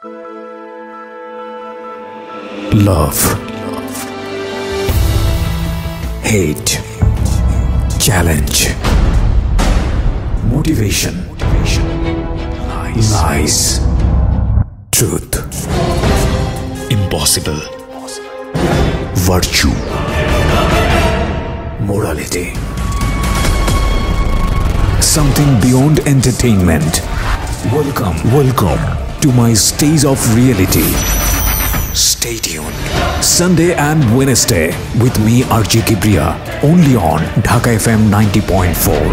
Love, hate, challenge, motivation, lies, truth, impossible, virtue, morality, something beyond entertainment. Welcome to my stage of reality. Stay tuned. Sunday and Wednesday with me RJ Kebria, only on Dhaka FM 90.4.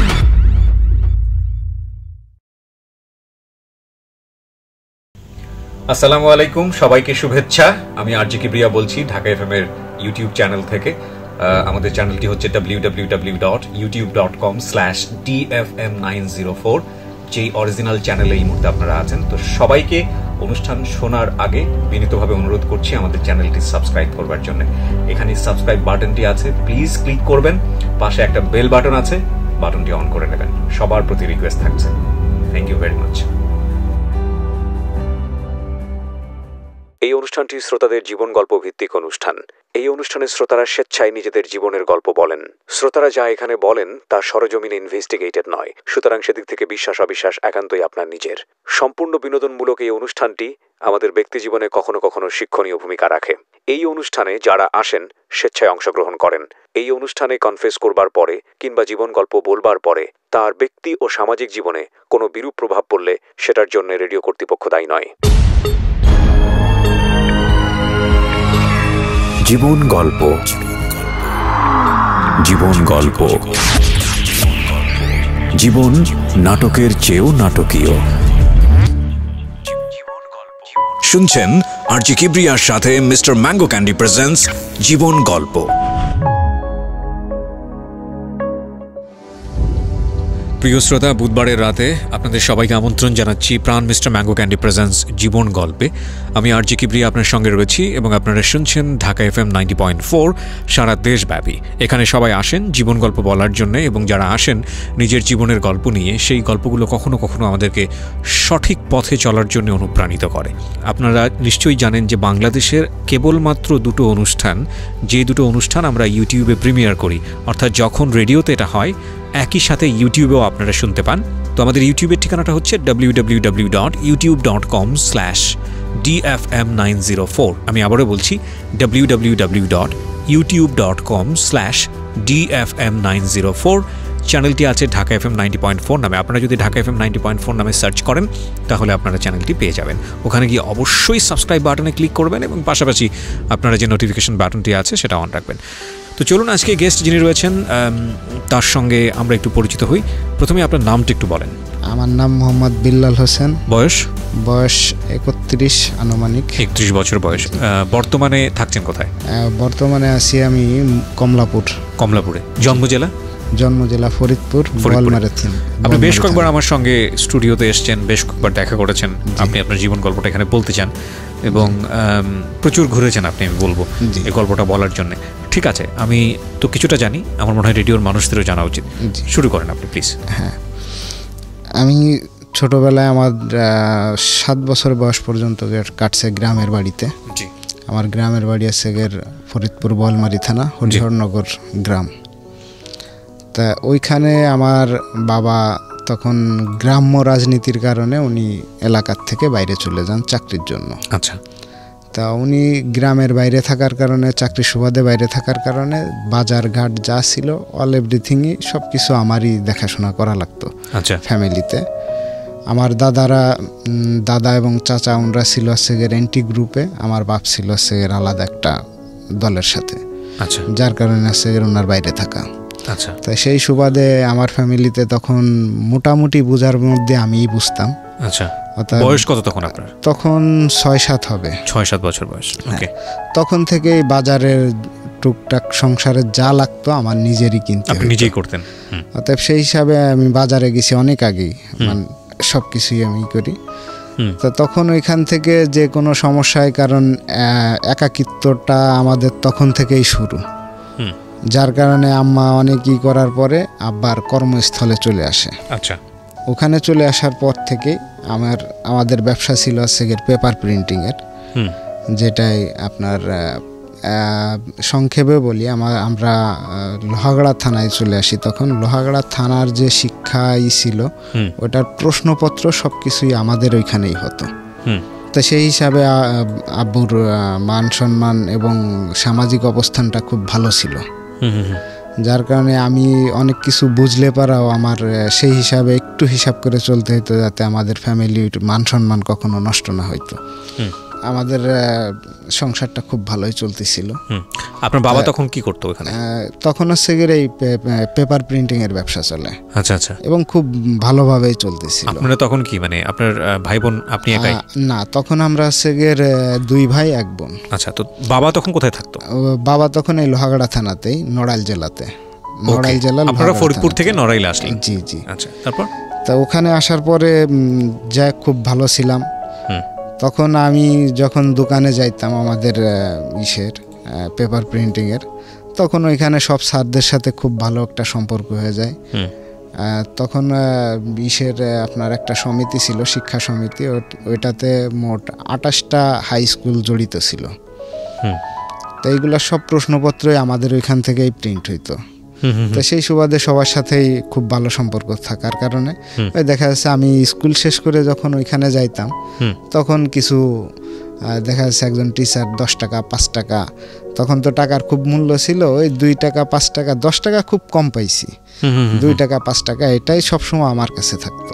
আসসালামু আলাইকুম, সবাইকে শুভেচ্ছা। আমি RJ Kebria বলছি Dhaka FM এর YouTube channel থেকে। আমাদের চ্যানেলটি হচ্ছে www.youtube.com/dfm904, যেই অরিজিনাল চ্যানেলে এই মুহূর্তে আপনারা আছেন। তো সবাইকে অনুষ্ঠান শোনার আগে বিনীতভাবে অনুরোধ করছি আমাদের চ্যানেলটি সাবস্ক্রাইব করবার জন্য। এখানে সাবস্ক্রাইব বাটনটি আছে, প্লিজ ক্লিক করবেন। পাশে একটা বেল বাটন আছে, বাটনটি অন করে নেবেন। সবার প্রতি রিকোয়েস্ট থাকছে। Thank you very much. এই অনুষ্ঠানটি শ্রোতাদের জীবন গল্প ভিত্তিক অনুষ্ঠান। এই অনুষ্ঠানে শ্রোতারা স্বেচ্ছায় নিজেদের জীবনের গল্প বলেন। শ্রোতারা যা এখানে বলেন তা সরজমিনে ইনভেস্টিগেটেড নয়, সুতরাং সেদিক থেকে বিশ্বাস অবিশ্বাস একান্তই আপনার নিজের। সম্পূর্ণ বিনোদনমূলক এই অনুষ্ঠানটি আমাদের ব্যক্তি জীবনে কখনো কখনো শিক্ষণীয় ভূমিকা রাখে। এই অনুষ্ঠানে যারা আসেন স্বেচ্ছায় অংশগ্রহণ করেন। এই অনুষ্ঠানে কনফেস করবার পরে কিংবা জীবন গল্প বলবার পরে তার ব্যক্তি ও সামাজিক জীবনে কোনো বিরূপ প্রভাব পড়লে সেটার জন্য রেডিও কর্তৃপক্ষ দায়ী নয়। জীবন গল্প, জীবন গল্প, জীবন নাটকের চেয়েও নাটকীয়। শুনছেন RJ Kebriaর সাথে মিস্টার ম্যাঙ্গো ক্যান্ডি প্রেজেন্টস জীবন গল্প। প্রিয় শ্রোতা, বুধবারের রাতে আপনাদের সবাইকে আমন্ত্রণ জানাচ্ছি Pran mister mango candy presents জীবন গল্পে। আমি RJ Kebria আপনার সঙ্গে রয়েছি এবং আপনারা শুনছেন ঢাকা FM 90.4 সারা দেশব্যাপী। এখানে সবাই আসেন জীবন গল্প বলার জন্য, এবং যারা আসেন নিজের জীবনের গল্প নিয়ে, সেই গল্পগুলো কখনো কখনো আমাদেরকে সঠিক পথে চলার জন্য অনুপ্রাণিত করে। আপনারা নিশ্চয়ই জানেন যে বাংলাদেশের কেবলমাত্র দুটো অনুষ্ঠান, যে দুটো অনুষ্ঠান আমরা ইউটিউবে প্রিমিয়ার করি, অর্থাৎ যখন রেডিওতে এটা হয় একই সাথে ইউটিউবেও আপনারা শুনতে পান। তো আমাদের ইউটিউবের ঠিকানাটা হচ্ছে www.youtube.com/dfm904। আমি আবারও বলছি www.youtube.com/dfm904। চ্যানেলটি আছে ঢাকা FM 90.4 নামে। আপনারা যদি ঢাকা FM 90.4 নামে সার্চ করেন তাহলে আপনারা চ্যানেলটি পেয়ে যাবেন। ওখানে গিয়ে অবশ্যই সাবস্ক্রাইব বাটনে ক্লিক করবেন এবং পাশাপাশি আপনারা যে নোটিফিকেশন বাটনটি আছে সেটা অন রাখবেন। তো চলুন আজকে গেস্ট যিনি রয়েছেন তার সঙ্গে আমরা একটু পরিচিত হই। প্রথমে আপনার নামটা একটু বলেন। আমার নাম মোহাম্মদ বিল্লাল হোসেন। বয়স 31 আনুমানিক। 31 বছর বয়স। বর্তমানে থাকছেন কোথায়? বর্তমানে আছি আমি কমলাপুরে। জন্ম জেলা ফরিদপুর। আপনি বেশ কয়েকবার আমার সঙ্গে স্টুডিওতে এসেছেন, বেশ কয়েকবার দেখা করেছেন। আপনি আপনার জীবন গল্পটা এখানে বলতে চান এবং প্রচুর ঘুরেছেন আপনি, আমি বলবো এই গল্পটা বলার জন্য। ঠিক আছে, আমি তো কিছুটা জানি, আমার মনে হয় রেডিওর মানুষদেরও জানা উচিত। শুরু করেন আপনি প্লিজ। হ্যাঁ, আমি ছোটবেলায় আমার 7 বছর বয়স পর্যন্ত কাটছে গ্রামের বাড়িতে। আমার গ্রামের বাড়ি আছে ফরিদপুর বোয়ালমারী থানা, হরিহরনগর গ্রাম। তা ওইখানে আমার বাবা তখন গ্রাম্য রাজনীতির কারণে উনি এলাকার থেকে বাইরে চলে যান চাকরির জন্য। আচ্ছা। তা উনি গ্রামের বাইরে থাকার কারণে, চাকরি সুবাদে বাইরে থাকার কারণে বাজার ঘাট যা ছিল অল এভরিথিংই সব কিছু আমারই দেখাশোনা করা লাগতো। আচ্ছা। ফ্যামিলিতে আমার দাদা এবং চাচা ওনরা ছিল এনটি গ্রুপে, আমার বাপ ছিল আলাদা একটা দলের সাথে। আচ্ছা। যার কারণে ওনার বাইরে থাকা। আচ্ছা। তাই সেই সুবাদে আমার ফ্যামিলিতে তখন মোটামুটি বোঝার মধ্যে আমিই বুঝতাম। আচ্ছা। বয়স কত তখন আপনার? তখন 6-7 হবে। 6-7 বছর বয়স। ওকে। তখন থেকেই বাজারের টুকটাক সংসারে যা লাগতো আমার নিজেরই কিনতে। আপনি নিজেই করতেন? অতএব সেই হিসাবে আমি বাজারে গেছি অনেক আগেই, মানে সব কিছুই আমি করি। তো তখন ওইখান থেকে যে কোনো সমস্যায়, কারণ একাকিত্বটা আমাদের তখন থেকেই শুরু, যার কারণে আম্মা অনেকই করার পরে আব্বার কর্মস্থলে চলে আসে। আচ্ছা। ওখানে চলে আসার পর থেকে আমাদের ব্যবসা ছিল হচ্ছে পেপার প্রিন্টিংয়ের, যেটাই আপনার সংক্ষেপে বলি, আমরা লোহাগড়া থানায় চলে আসি। তখন লোহাগড়া থানার যে শিক্ষা ছিল ওটার প্রশ্নপত্র সব কিছুই আমাদের ওইখানেই হতো। তো সেই হিসাবে আব্বুর মান সম্মান এবং সামাজিক অবস্থানটা খুব ভালো ছিল, যার কারণে আমি অনেক কিছু বুঝলে পারাও আমার সেই হিসাবে একটু হিসাব করে চলতে হতো, যাতে আমাদের ফ্যামিলির মান সম্মান কখনো নষ্ট না হইতো। আমাদের সংসারটা খুব ভালোই চলতেছিল। আপনার বাবা তখন কি করতো ওখানে? তখন হচ্ছে এই পেপার প্রিন্টিং এর ব্যবসা চলে। আচ্ছা আচ্ছা। এবং খুব ভালোভাবেই চলতেছিল। আপনারা তখন কি মানে আপনার ভাই বোন আপনি একাই? না, তখন আমরা হচ্ছে 2 ভাই 1 বোন। আচ্ছা, তো বাবা তখন কোথায় থাকতো? বাবা তখন এই লোহাগড়া থানাতেই, নড়াইল জেলাতে। নড়াইল জেলা। আপনারা ফরিদপুর থেকে নড়াইল আসলেন? জি জি। আচ্ছা, তারপর? তা ওখানে আসার পরে যা খুব ভালো ছিলাম। তখন আমি যখন দোকানে যাইতাম আমাদের পেপার প্রিন্টিংয়ের, তখন ওইখানে সব স্যারদের সাথে খুব ভালো একটা সম্পর্ক হয়ে যায়। তখন আপনার একটা সমিতি ছিল, শিক্ষা সমিতি, ওইটাতে মোট 28টা হাই স্কুল জড়িত ছিল। তো এইগুলো সব প্রশ্নপত্রই আমাদের ওইখান থেকেই প্রিন্ট হইতো। তো সেই সুবাদে সবার সাথেই খুব ভালো সম্পর্ক থাকার কারণে দেখা যাচ্ছে আমি স্কুল শেষ করে যখন ওইখানে যাইতাম, তখন কিছু দেখা যাচ্ছে একজন টিচার 10 টাকা 5 টাকা, তখন তো টাকার খুব মূল্য ছিল, ওই 2 টাকা 5 টাকা 10 টাকা খুব কম পাইছি, 2 টাকা 5 টাকা এটাই সবসময় আমার কাছে থাকতো।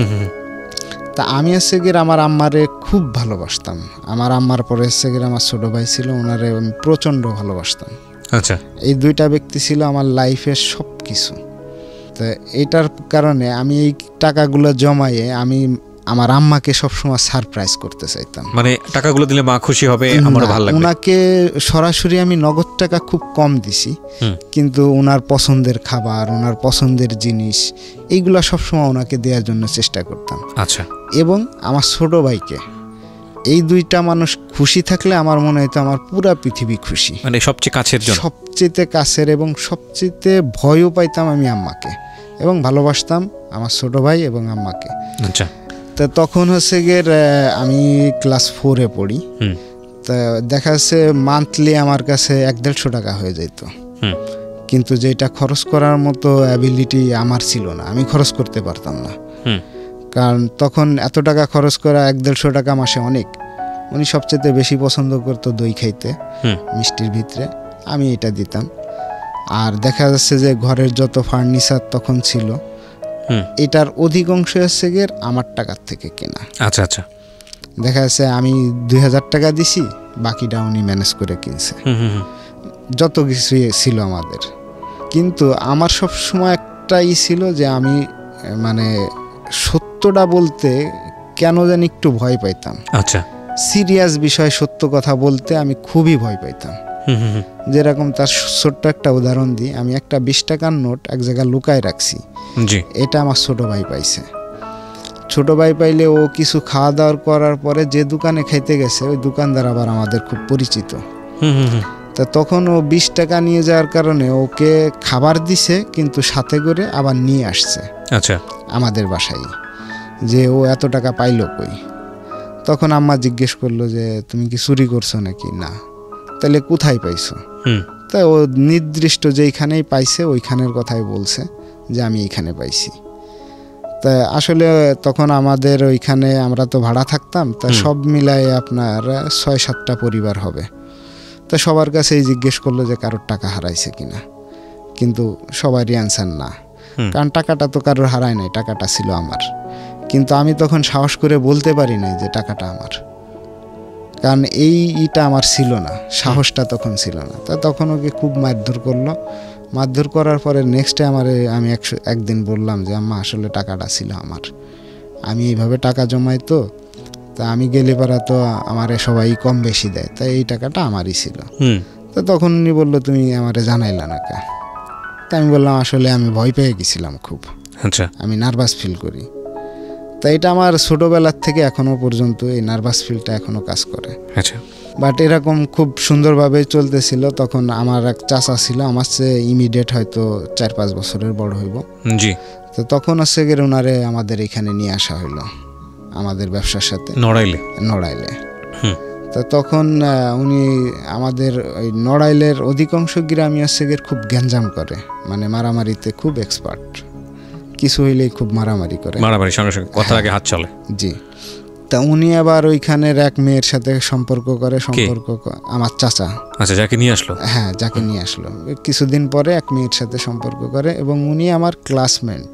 তা আমি হচ্ছে আমার আম্মারে খুব ভালোবাসতাম। আমার আম্মার পরে হচ্ছে আমার ছোট ভাই ছিল, ওনারে আমি প্রচণ্ড ভালোবাসতাম। আচ্ছা, এই 2টা ব্যক্তি ছিল আমার লাইফের সব কিছু। তো এইটার কারণে আমি এই টাকাগুলো জমাইয়ে আমি আমার আম্মাকে সবসময় সারপ্রাইজ করতে চাইতাম। মানে টাকাগুলো দিলে মা খুশি হবে, আমারও ভালো লাগবে। ওনাকে সরাসরি আমি নগদ টাকা খুব কম দিছি, কিন্তু ওনার পছন্দের খাবার, ওনার পছন্দের জিনিস, এইগুলা সবসময় ওনাকে দেওয়ার জন্য চেষ্টা করতাম। আচ্ছা। এবং আমার ছোট ভাইকে, এই 2টা মানুষ খুশি থাকলে আমার মনে হয়তো আমার পুরা পৃথিবী খুশি। মানে সবচেয়ে কাছের জন্য, সবচেয়ে কাছের এবং সবচেয়ে ভয়ও পাইতাম আমি আম্মাকে, এবং ভালোবাসতাম আমার ছোট ভাই এবং আম্মাকে। আচ্ছা। তো তখন হচ্ছে আমি ক্লাস 4-এ পড়ি। তা দেখা যাচ্ছে মান্থলি আমার কাছে 150 টাকা হয়ে যেত, কিন্তু যেটা খরচ করার মতো অ্যাবিলিটি আমার ছিল না, আমি খরচ করতে পারতাম না। কারণ তখন এত টাকা খরচ করা, 150 টাকা মাসে অনেক। উনি সবচেয়ে বেশি পছন্দ করতো দই খাইতে, মিষ্টির ভিতরে, আমি এটা দিতাম। আর দেখা যাচ্ছে যে ঘরের যত ফার্নিচার তখন ছিল, এটার অধিকাংশ হচ্ছে আমার টাকার থেকে কেনা। আচ্ছা আচ্ছা। দেখা যাচ্ছে আমি 2000 টাকা দিছি, বাকিটা উনি ম্যানেজ করে কিনছে, যত কিছু ছিল আমাদের। কিন্তু আমার সব সময় একটাই ছিল যে আমি মানে সত্যটা বলতে কেন জানি একটু ভয় পাইতাম। আচ্ছা। সিরিয়াস বিষয় সত্য কথা বলতে আমি খুবই ভয় পাইতাম। যেরকম তার ছোট্ট একটা উদাহরণ দিই, আমি একটা 20 টাকার নোট এক জায়গায় লুকায় রাখছি, এটা আমার ছোট ভাই পাইছে। ছোট ভাই পাইলে ও কিছু খাওয়া দাওয়া করার পরে যে দোকানে খাইতে গেছে, ওই দোকানদার আবার আমাদের খুব পরিচিত। তা তখন ও 20 টাকা নিয়ে যাওয়ার কারণে ওকে খাবার দিছে, কিন্তু সাথে করে আবার নিয়ে আসছে। আচ্ছা। আমাদের বাসায়, যে ও এত টাকা পাইলো কই। তখন আম্মা জিজ্ঞেস করলো যে তুমি কি চুরি করছো নাকি? না। তাহলে কোথায় পাইছো? তাই ও নির্দিষ্ট যেইখানেই পাইছে ওইখানের কথাই বলছে যে আমি এইখানে পাইছি। তা আসলে তখন আমাদের ওইখানে আমরা তো ভাড়া থাকতাম, তা সব মিলায় আপনার 6-7টা পরিবার হবে। তা সবার কাছেই জিজ্ঞেস করলো যে কারোর টাকা হারাইছে কিনা, কিন্তু সবারই অ্যান্সার না। কারণ টাকাটা তো কারোর হারায় নাই, টাকাটা ছিল আমার। কিন্তু আমি তখন সাহস করে বলতে পারি নাই যে টাকাটা আমার, কারণ এইটা আমার ছিল না, সাহসটা তখন ছিল না। তা তখন ওকে খুব মারধর করলো। মারধর করার পরে নেক্সট ডে আমি একদিন বললাম যে আম্মা আসলে টাকাটা ছিল আমার, আমি এইভাবে টাকা জমাই, তো তা আমি গেলে পারা তো আমারে সবাই কম বেশি দেয়, তাই এই টাকাটা আমারই ছিল। তো তখন উনি বললো তুমি আমারে জানাইলা না কে? তা আমি বললাম আসলে আমি ভয় পেয়ে গেছিলাম খুব। আচ্ছা। আমি নার্ভাস ফিল করি। তা এটা আমার ছোটোবেলার থেকে এখনো পর্যন্ত এই নার্ভাস ফিলটা এখনো কাজ করে। আচ্ছা। বাট এরকম খুব সুন্দরভাবে চলতেছিল। তখন আমার এক চাচা ছিল, আমার চেয়ে ইমিডিয়েট হয়তো 4-5 বছরের বড় হইব। জি। তো তখন হচ্ছে গিয়ে ওনারে আমাদের এখানে নিয়ে আসা হইলো আমাদের ব্যবসার সাথে নড়াইলে। তো তখন উনি আমাদের ওই নড়াইলের অধিকাংশ গ্রামই হচ্ছে গিয়ে খুব গ্যাঞ্জাম করে, মানে মারামারিতে খুব এক্সপার্ট, কিছু হইলেই খুব মারামারি করে, সঙ্গে সঙ্গে কথার আগে হাত চলে। জি। তা উনি আবার ওইখানের এক মেয়ের সাথে সম্পর্ক করে, আমার চাচা। আচ্ছা, যাকে নিয়ে আসলো? হ্যাঁ, যাকে নিয়ে আসলো। কিছুদিন পরে এক মেয়ের সাথে সম্পর্ক করে এবং উনি আমার ক্লাসমেট।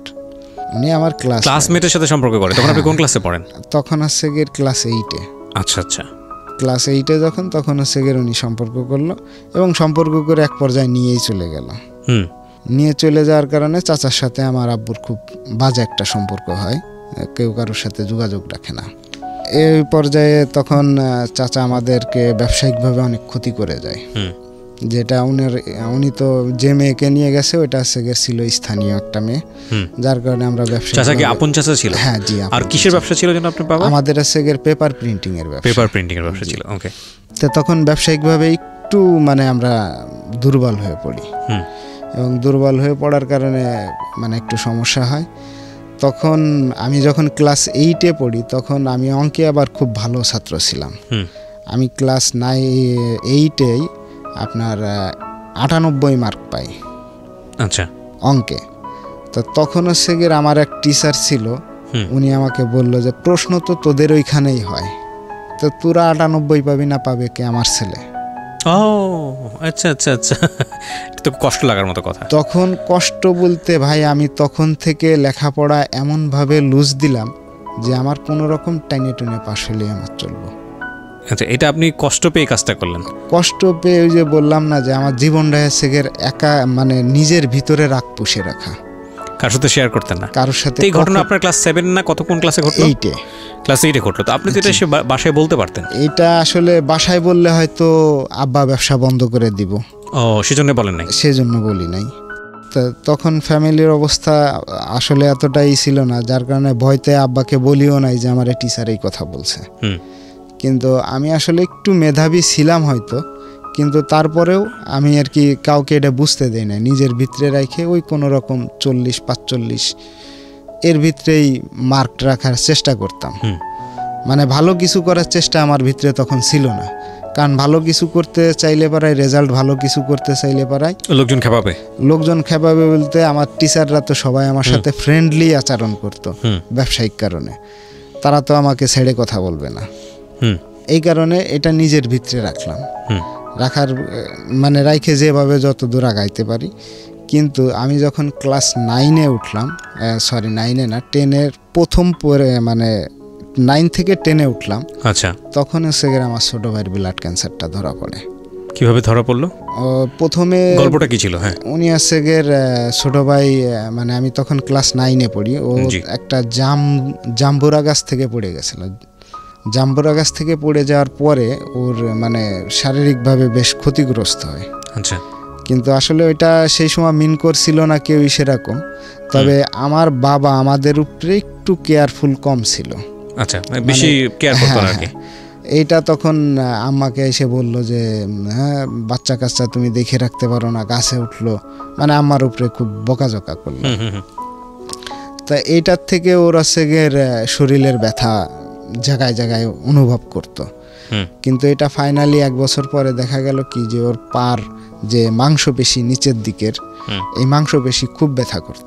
ক্লাসমেটের সাথে সম্পর্ক করে। তখন আপনি কোন ক্লাসে পড়েন? তখন হচ্ছে গিয়ে ক্লাস 8-এ। আচ্ছা আচ্ছা। ক্লাস 8-এ তখন হচ্ছে গিয়ে উনি সম্পর্ক করলো এবং সম্পর্ক করে এক পর্যায়ে নিয়েই চলে গেল। নিয়ে চলে যাওয়ার কারণে চাচার সাথে আমার আব্বুর খুব বাজে একটা সম্পর্ক হয়, কেউ কারোর সাথে যোগাযোগ রাখে না। এই পর্যায়ে তখন চাচা আমাদেরকে ব্যবসায়িকভাবে অনেক ক্ষতি করে যায়, যেটা উনি তো যে মেয়েকে নিয়ে গেছে ওইটা ছিল স্থানীয় একটা মেয়ে, যার কারণে আমরা ব্যবসা। চাচা কি আপন চাচা ছিল? হ্যাঁ জি। আর কিসের ব্যবসা ছিল যেন আপনার বাবা? আমাদের পেপার প্রিন্টিং এর ব্যবসা ছিল। ওকে। তো তখন ব্যবসায়িকভাবে একটু মানে আমরা দুর্বল হয়ে পড়ি এবং দুর্বল হয়ে পড়ার কারণে মানে একটু সমস্যা হয়। তখন আমি যখন ক্লাস 8-এ পড়ি তখন আমি অঙ্কে আবার খুব ভালো ছাত্র ছিলাম। আমি ক্লাস 8-এই আপনার 98 মার্ক পাই। আচ্ছা। অঙ্কে। তো তখন হচ্ছে গিয়ে আমার এক টিচার ছিল, উনি আমাকে বলল যে প্রশ্ন তো তোদের ওইখানেই হয়, তো তোরা 98 পাবি না, পাবে কে? আমার ছেলে। ও আচ্ছা আচ্ছা আচ্ছা, তো কষ্ট লাগার মতো কথা। তখন কষ্ট বলতে ভাই, আমি তখন থেকে লেখাপড়া এমনভাবে লুজ দিলাম যে আমার কোনো রকম টাইনে টুনে পাশ হলে আমার চলবো। আচ্ছা, এটা আপনি কষ্ট পেয়ে কাজটা করলেন? কষ্ট পেয়ে, ওই যে বললাম না যে আমার জীবনটা হচ্ছে একা, মানে নিজের ভিতরে রাগ পুষে রাখা, কারোর সাথে শেয়ার করতেন না কারোর সাথে। এই ঘটনা আপনার ক্লাস 7 না কত, কোন ক্লাসে ঘটলো? 8-এ। ক্লাস 8-এ ঘটলো। তো আপনি তো এটা বাসায় বলতে পারতেন? এটা আসলে বাসায় বললে হয়তো আব্বা ব্যবসা বন্ধ করে দিব। ও, সেজন্য বলেন নাই? সেজন্য বলি নাই। তখন ফ্যামিলির অবস্থা আসলে এতটাই ছিল না, যার কারণে ভয়তে আব্বাকে বলিও নাই যে আমার টিচার এই কথা বলছে। কিন্তু আমি আসলে একটু মেধাবী ছিলাম হয়তো, কিন্তু তারপরেও আমি আর কি কাউকে এটা বুঝতে দেই না, নিজের ভিতরে রাখে ওই কোনো রকম 40-45 এর ভিতরেই মার্ক রাখার চেষ্টা করতাম। মানে ভালো কিছু করার চেষ্টা আমার ভিতরে তখন ছিল না, কারণ ভালো কিছু করতে চাইলে পারাই রেজাল্ট, ভালো কিছু করতে চাইলে পারাই লোকজন খেপাবে বলতে আমার টিচাররা তো সবাই আমার সাথে ফ্রেন্ডলি আচরণ করতো ব্যবসায়িক কারণে, তারা তো আমাকে ছেড়ে কথা বলবে না। এই কারণে এটা নিজের ভিতরে রাখলাম, রাখার মানে রাইখে যেভাবে যত দূর আগাইতে পারি। কিন্তু আমি যখন ক্লাস 9-এ উঠলাম, 9-এ না 10-এর প্রথম পরে, মানে 9 থেকে 10-এ উঠলাম। আচ্ছা। তখন হচ্ছে আমার ছোট ভাইয়ের ব্লাড ক্যান্সারটা ধরা পড়ে। কিভাবে ধরা পড়লো? প্রথমে গল্পটা কি ছিল? হ্যাঁ, উনি হচ্ছে ছোট ভাই, মানে আমি তখন ক্লাস 9-এ পড়ি, ও একটা জাম্বুরা গাছ থেকে পড়ে গেছিল। জাম্বুরা গাছ থেকে পড়ে যাওয়ার পরে ওর মানে শারীরিকভাবে বেশ ক্ষতিগ্রস্ত হয়। আচ্ছা। কিন্তু আসলে ওইটা সেই সময় মিন করছিল না কেউই সেরকম, তবে আমার বাবা আমাদের উপরে একটু কেয়ারফুল কম ছিল। আচ্ছা, বেশি কেয়ার করতেন আর কি। এইটা তখন আম্মাকে এসে বলল যে হ্যাঁ, বাচ্চা কাচ্চা তুমি দেখে রাখতে পারো না, গাছে উঠলো, মানে আম্মার উপরে খুব বকাঝকা করলো। তা এইটার থেকে ওর হচ্ছে শরীরের ব্যথা জায়গায় জায়গায় অনুভব করত। কিন্তু এটা ফাইনালি 1 বছর পরে দেখা গেল কি যে ওর পার যে মাংসপেশি নিচের দিকের, এই মাংসপেশি খুব ব্যথা করত।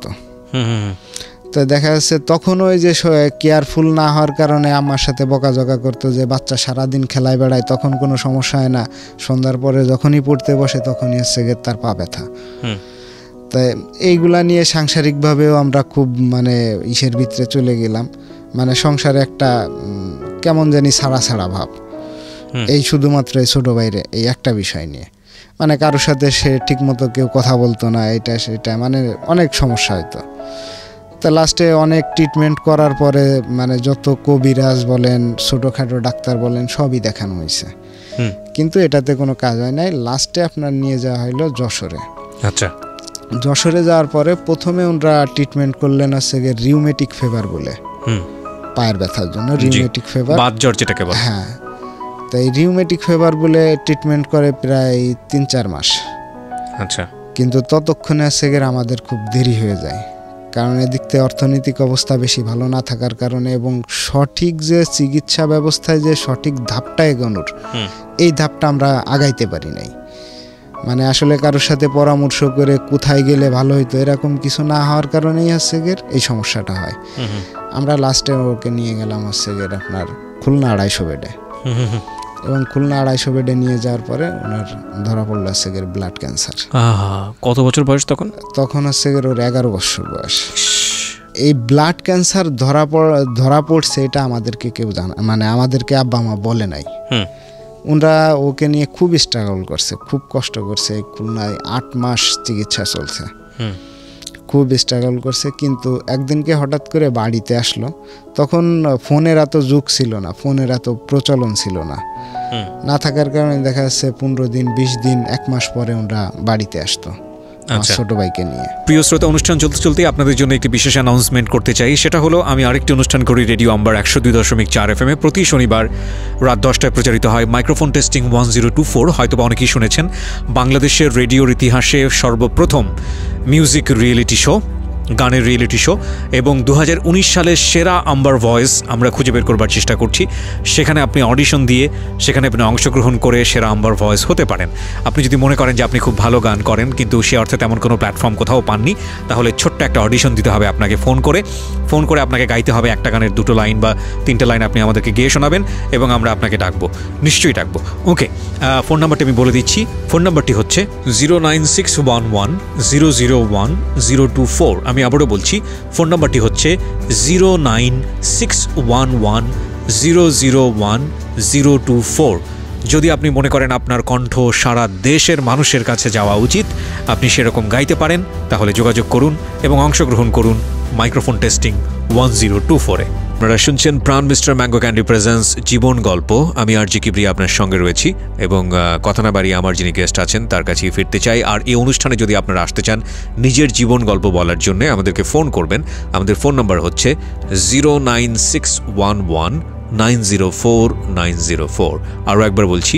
তো দেখা যাচ্ছে তখন ওই যে কেয়ারফুল না হওয়ার কারণে আমার সাথে বকাঝকা করতো যে বাচ্চা সারাদিন খেলায় বেড়ায়, তখন কোনো সমস্যা হয় না, সন্ধ্যার পরে যখনই পড়তে বসে তখনই হচ্ছে তার পা ব্যথা। তাই এইগুলা নিয়ে সাংসারিকভাবেও আমরা খুব মানে ইসের ভিতরে চলে গেলাম, মানে সংসারে একটা কেমন জানি ছাড়া ছাড়া ভাব, এই শুধুমাত্র এই ছোটো বাইরে এই একটা বিষয় নিয়ে, মানে কারোর সাথে সে ঠিকমতো কেউ কথা বলতো না, এটা সেটা, মানে অনেক সমস্যা হতো। তো লাস্টে অনেক ট্রিটমেন্ট করার পরে মানে যত কবিরাজ বলেন, ছোটোখাটো ডাক্তার বলেন, সবই দেখানো হয়েছে, কিন্তু এটাতে কোনো কাজ হয় নাই। লাস্টে আপনার নিয়ে যাওয়া হলো যশোরে। আচ্ছা। যশোরে যাওয়ার পরে প্রথমে ওনারা ট্রিটমেন্ট করলেন হচ্ছে রিউমেটিক ফিভার বলে, পায়ের ব্যথার জন্য রিউমেটিক ফিভার, বাত জ্বর যেটাকে বলে। হ্যাঁ, তাই রিউমেটিক ফিভার বলে ট্রিটমেন্ট করে প্রায় 3-4 মাস। আচ্ছা। কিন্তু ততক্ষণে হচ্ছে আমাদের খুব দেরি হয়ে যায়, কারণ এদিক থেকে অর্থনৈতিক অবস্থা বেশি ভালো না থাকার কারণে এবং সঠিক যে চিকিৎসা ব্যবস্থায় যে সঠিক ধাপটা এগোনোর এই ধাপটা আমরা আগাইতে পারি নাই। মানে আসলে কারোর সাথে পরামর্শ করে কোথায় গেলে ভালো হইতো এরকম কিছু না হওয়ার কারণেই হচ্ছে গিয়ে এই সমস্যাটা হয়। আমরা লাস্টে ওকে নিয়ে গেলাম হচ্ছে গিয়ে আপনার খুলনা 250 বেডে, এবং খুলনা 250 বেডে নিয়ে যাওয়ার পরে ওনার ধরা পড়লো হচ্ছে গিয়ে ব্লাড ক্যান্সার। কত বছর বয়স তখন? তখন হচ্ছে গিয়ে ওর 11 বছর বয়স। এই ব্লাড ক্যান্সার ধরা পড়ছে এটা আমাদেরকে কেউ মানে আমাদেরকে আব্বা মা বলে নাই। ওনারা ওকে নিয়ে খুব স্ট্রাগল করছে, খুব কষ্ট করছে। খুলনায় 8 মাস চিকিৎসা চলছে, খুব স্ট্রাগল করছে। কিন্তু একদিনকে হঠাৎ করে বাড়িতে আসলো। তখন ফোনের এত যুগ ছিল না, ফোনের এত প্রচলন ছিল না। না থাকার কারণে দেখা যাচ্ছে 15 দিন 20 দিন 1 মাস পরে ওরা বাড়িতে আসতো ছোট ভাইকে নিয়ে। প্রিয় শ্রোতা, অনুষ্ঠান চলতে চলতে আপনাদের জন্য একটি বিশেষ অ্যানাউন্সমেন্ট করতে চাই। সেটা হলো আমি আরেকটি অনুষ্ঠান করি রেডিও আম্বার 102.4 FM এ। প্রতি শনিবার রাত 10টায় প্রচারিত হয় মাইক্রোফোন টেস্টিং 1024। হয়তো বা অনেকেই শুনেছেন, বাংলাদেশের রেডিওর ইতিহাসে সর্বপ্রথম মিউজিক রিয়েলিটি শো, গানের রিয়েলিটি শো, এবং 2019 সালের সেরা আম্বার ভয়েস আমরা খুঁজে বের করবার চেষ্টা করছি। সেখানে আপনি অডিশন দিয়ে সেখানে আপনি অংশগ্রহণ করে সেরা আম্বার ভয়েস হতে পারেন। আপনি যদি মনে করেন যে আপনি খুব ভালো গান করেন কিন্তু সে অর্থে তেমন কোনো প্ল্যাটফর্ম কোথাও পাননি, তাহলে ছোট্ট একটা অডিশন দিতে হবে আপনাকে। ফোন করে আপনাকে গাইতে হবে একটা গানের 2টো লাইন বা 3টে লাইন আপনি আমাদেরকে গেয়ে শোনাবেন এবং আমরা আপনাকে ডাকবো, নিশ্চয়ই ডাকবো। ওকে, ফোন নাম্বারটি আমি বলে দিচ্ছি। ফোন নাম্বারটি হচ্ছে 09611001024। আমি আবারও বলছি, ফোন নাম্বারটি হচ্ছে 09611001024। যদি আপনি মনে করেন আপনার কণ্ঠ সারা দেশের মানুষের কাছে যাওয়া উচিত, আপনি সেরকম গাইতে পারেন, তাহলে যোগাযোগ করুন এবং অংশগ্রহণ করুন মাইক্রোফোন টেস্টিং 1024-এ। আপনারা শুনছেন Pran mister mango candy presents জীবন গল্প। আমি আরজি কিবরিয়া আপনার সঙ্গে রয়েছি এবং কথা না বাড়িয়ে আমার যিনি গেস্ট আছেন তার কাছেই ফিরতে চাই। আর এই অনুষ্ঠানে যদি আপনারা আসতে চান নিজের জীবন গল্প বলার জন্য, আমাদেরকে ফোন করবেন। আমাদের ফোন নাম্বার হচ্ছে 09611904904। আরও একবার বলছি,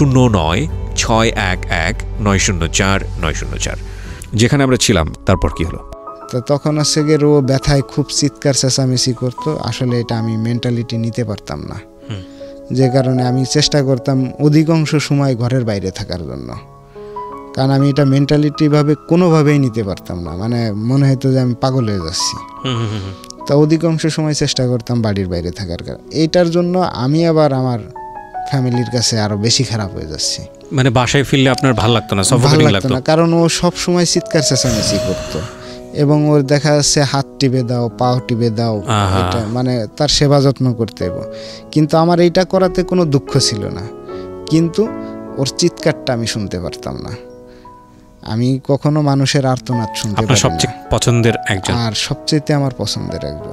09611904904। যেখানে আমরা ছিলাম তারপর কি হলো? তো তখন হচ্ছে গিয়ে ও ব্যথায় খুব চিৎকার চেঁচামেচি করতো। আসলে এটা আমি মেন্টালিটি নিতে পারতাম না, যে কারণে আমি চেষ্টা করতাম অধিকাংশ সময় ঘরের বাইরে থাকার জন্য। কারণ আমি এটা মেন্টালিটিভাবে কোনোভাবেই নিতে পারতাম না, মানে মনে হতো যে আমি পাগল হয়ে যাচ্ছি। তা অধিকাংশ সময় চেষ্টা করতাম বাড়ির বাইরে থাকার কারণে। এইটার জন্য আমি আবার আমার ফ্যামিলির কাছে আরো বেশি খারাপ হয়ে যাচ্ছি। মানে বাসায় ফিরলে আপনার ভালো লাগতো না, কারণ ও সব সময় চিৎকার চেঁচামেচি করতো এবং ওর দেখা যাচ্ছে হাত টিপে দাও, পাও টিপে দাও, এটা মানে তার সেবা যত্ন করতে হবে। কিন্তু আমার এইটা করাতে কোনো দুঃখ ছিল না, কিন্তু ওর চিৎকারটা আমি শুনতে পারতাম না। আমি কখনো মানুষের আর্তনাদ শুনতে পারি না। সবচেয়ে পছন্দের একজন, আর সবচেয়ে আমার পছন্দের একজন।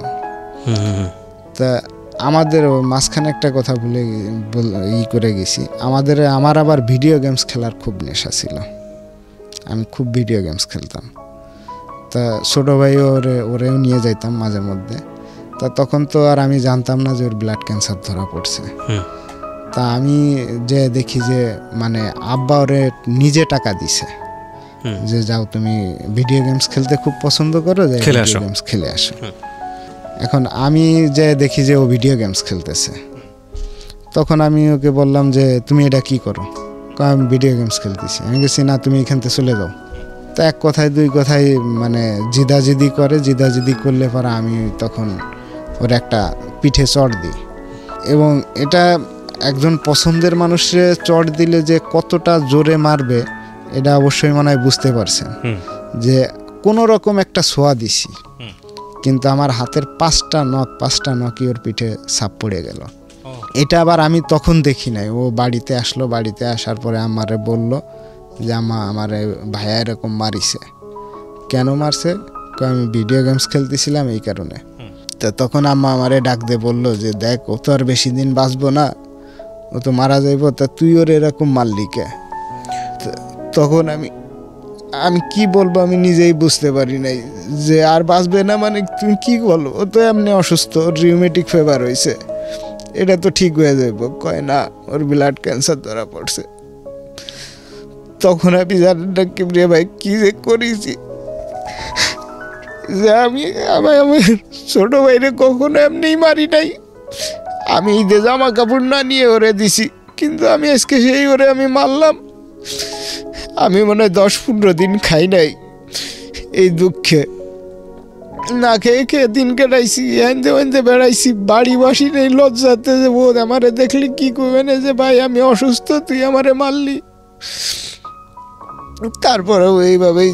তা আমাদের মাঝখানে একটা কথা বলে করে গেছি, আমার আবার ভিডিও গেমস খেলার খুব নেশা ছিল। আমি খুব ভিডিও গেমস খেলতাম। তা ছোটো ভাই ওরেও নিয়ে যাইতাম মাঝে মধ্যে। তা তখন তো আর আমি জানতাম না যে ওর ব্লাড ক্যান্সার ধরা পড়ছে। তা আমি যে দেখি যে মানে আব্বা ওরে নিজে টাকা দিছে যে যাও তুমি ভিডিও গেমস খেলতে খুব পছন্দ করো, যে ভিডিও গেমস খেলে আসো। এখন আমি যে দেখি যে ও ভিডিও গেমস খেলতেছে, তখন আমি ওকে বললাম যে তুমি এটা কি করো? আমি ভিডিও গেমস খেলতেছি। আমি গেছি, না তুমি এখান থেকে চলে যাও। তা এক কথায় দুই কথায় মানে জিদাজিদি করলে পরে আমি তখন ওর একটা পিঠে চড় দিই। এবং এটা একজন পছন্দের মানুষে চড় দিলে যে কতটা জোরে মারবে এটা অবশ্যই মনে হয় বুঝতে পারছেন। যে কোনো রকম একটা ছোঁয়া দিছি, কিন্তু আমার হাতের 5টা নখই ওর পিঠে ছাপ পড়ে গেল। এটা আবার আমি তখন দেখি নাই। ও বাড়িতে আসলো, বাড়িতে আসার পরে আমারে বলল যে আমার ভাইয়া এরকম মারিছে। কেন মারছে? আমি ভিডিও গেমস খেলতেছিলাম এই কারণে। তো তখন আম্মা আমারে ডাক দিয়ে বললো যে দেখ, ও তো আর বেশি দিন বাঁচবো না, ও তো মারা যাইব, তা তুই ওর এরকম মারলি কে? তখন আমি কি বলবো আমি নিজেই বুঝতে পারি নাই যে আর বাঁচবে না মানে তুমি কি বলো? ও তো এমনি অসুস্থ, ওর রিউমেটিক ফিভার হয়েছে, এটা তো ঠিক হয়ে যাইব। কয় না, ওর ব্লাড ক্যান্সার ধরা পড়ছে। তখন আমি জানেন না কিবরিয়া ভাই কি যে করেছি। যে আমি আমার ছোট ভাইরে কখনো এমনি মারি নাই, আমি ঈদে জামা কাপড় না নিয়ে ওরে দিছি, কিন্তু আমি আজকে সেই ওরে আমি মারলাম। আমি মনে হয় 10-15 দিন খাই নাই এই দুঃখে, না খেয়ে খেয়ে দিন কাটাইছি, এনতে ওনতে বেড়াইছি, বাড়ি বাসি নেই, লজ্জাতে যে বোধ আমারে দেখলি কি করবে না যে ভাই আমি অসুস্থ, তুই আমারে মারলি। তারপরেও এইভাবেই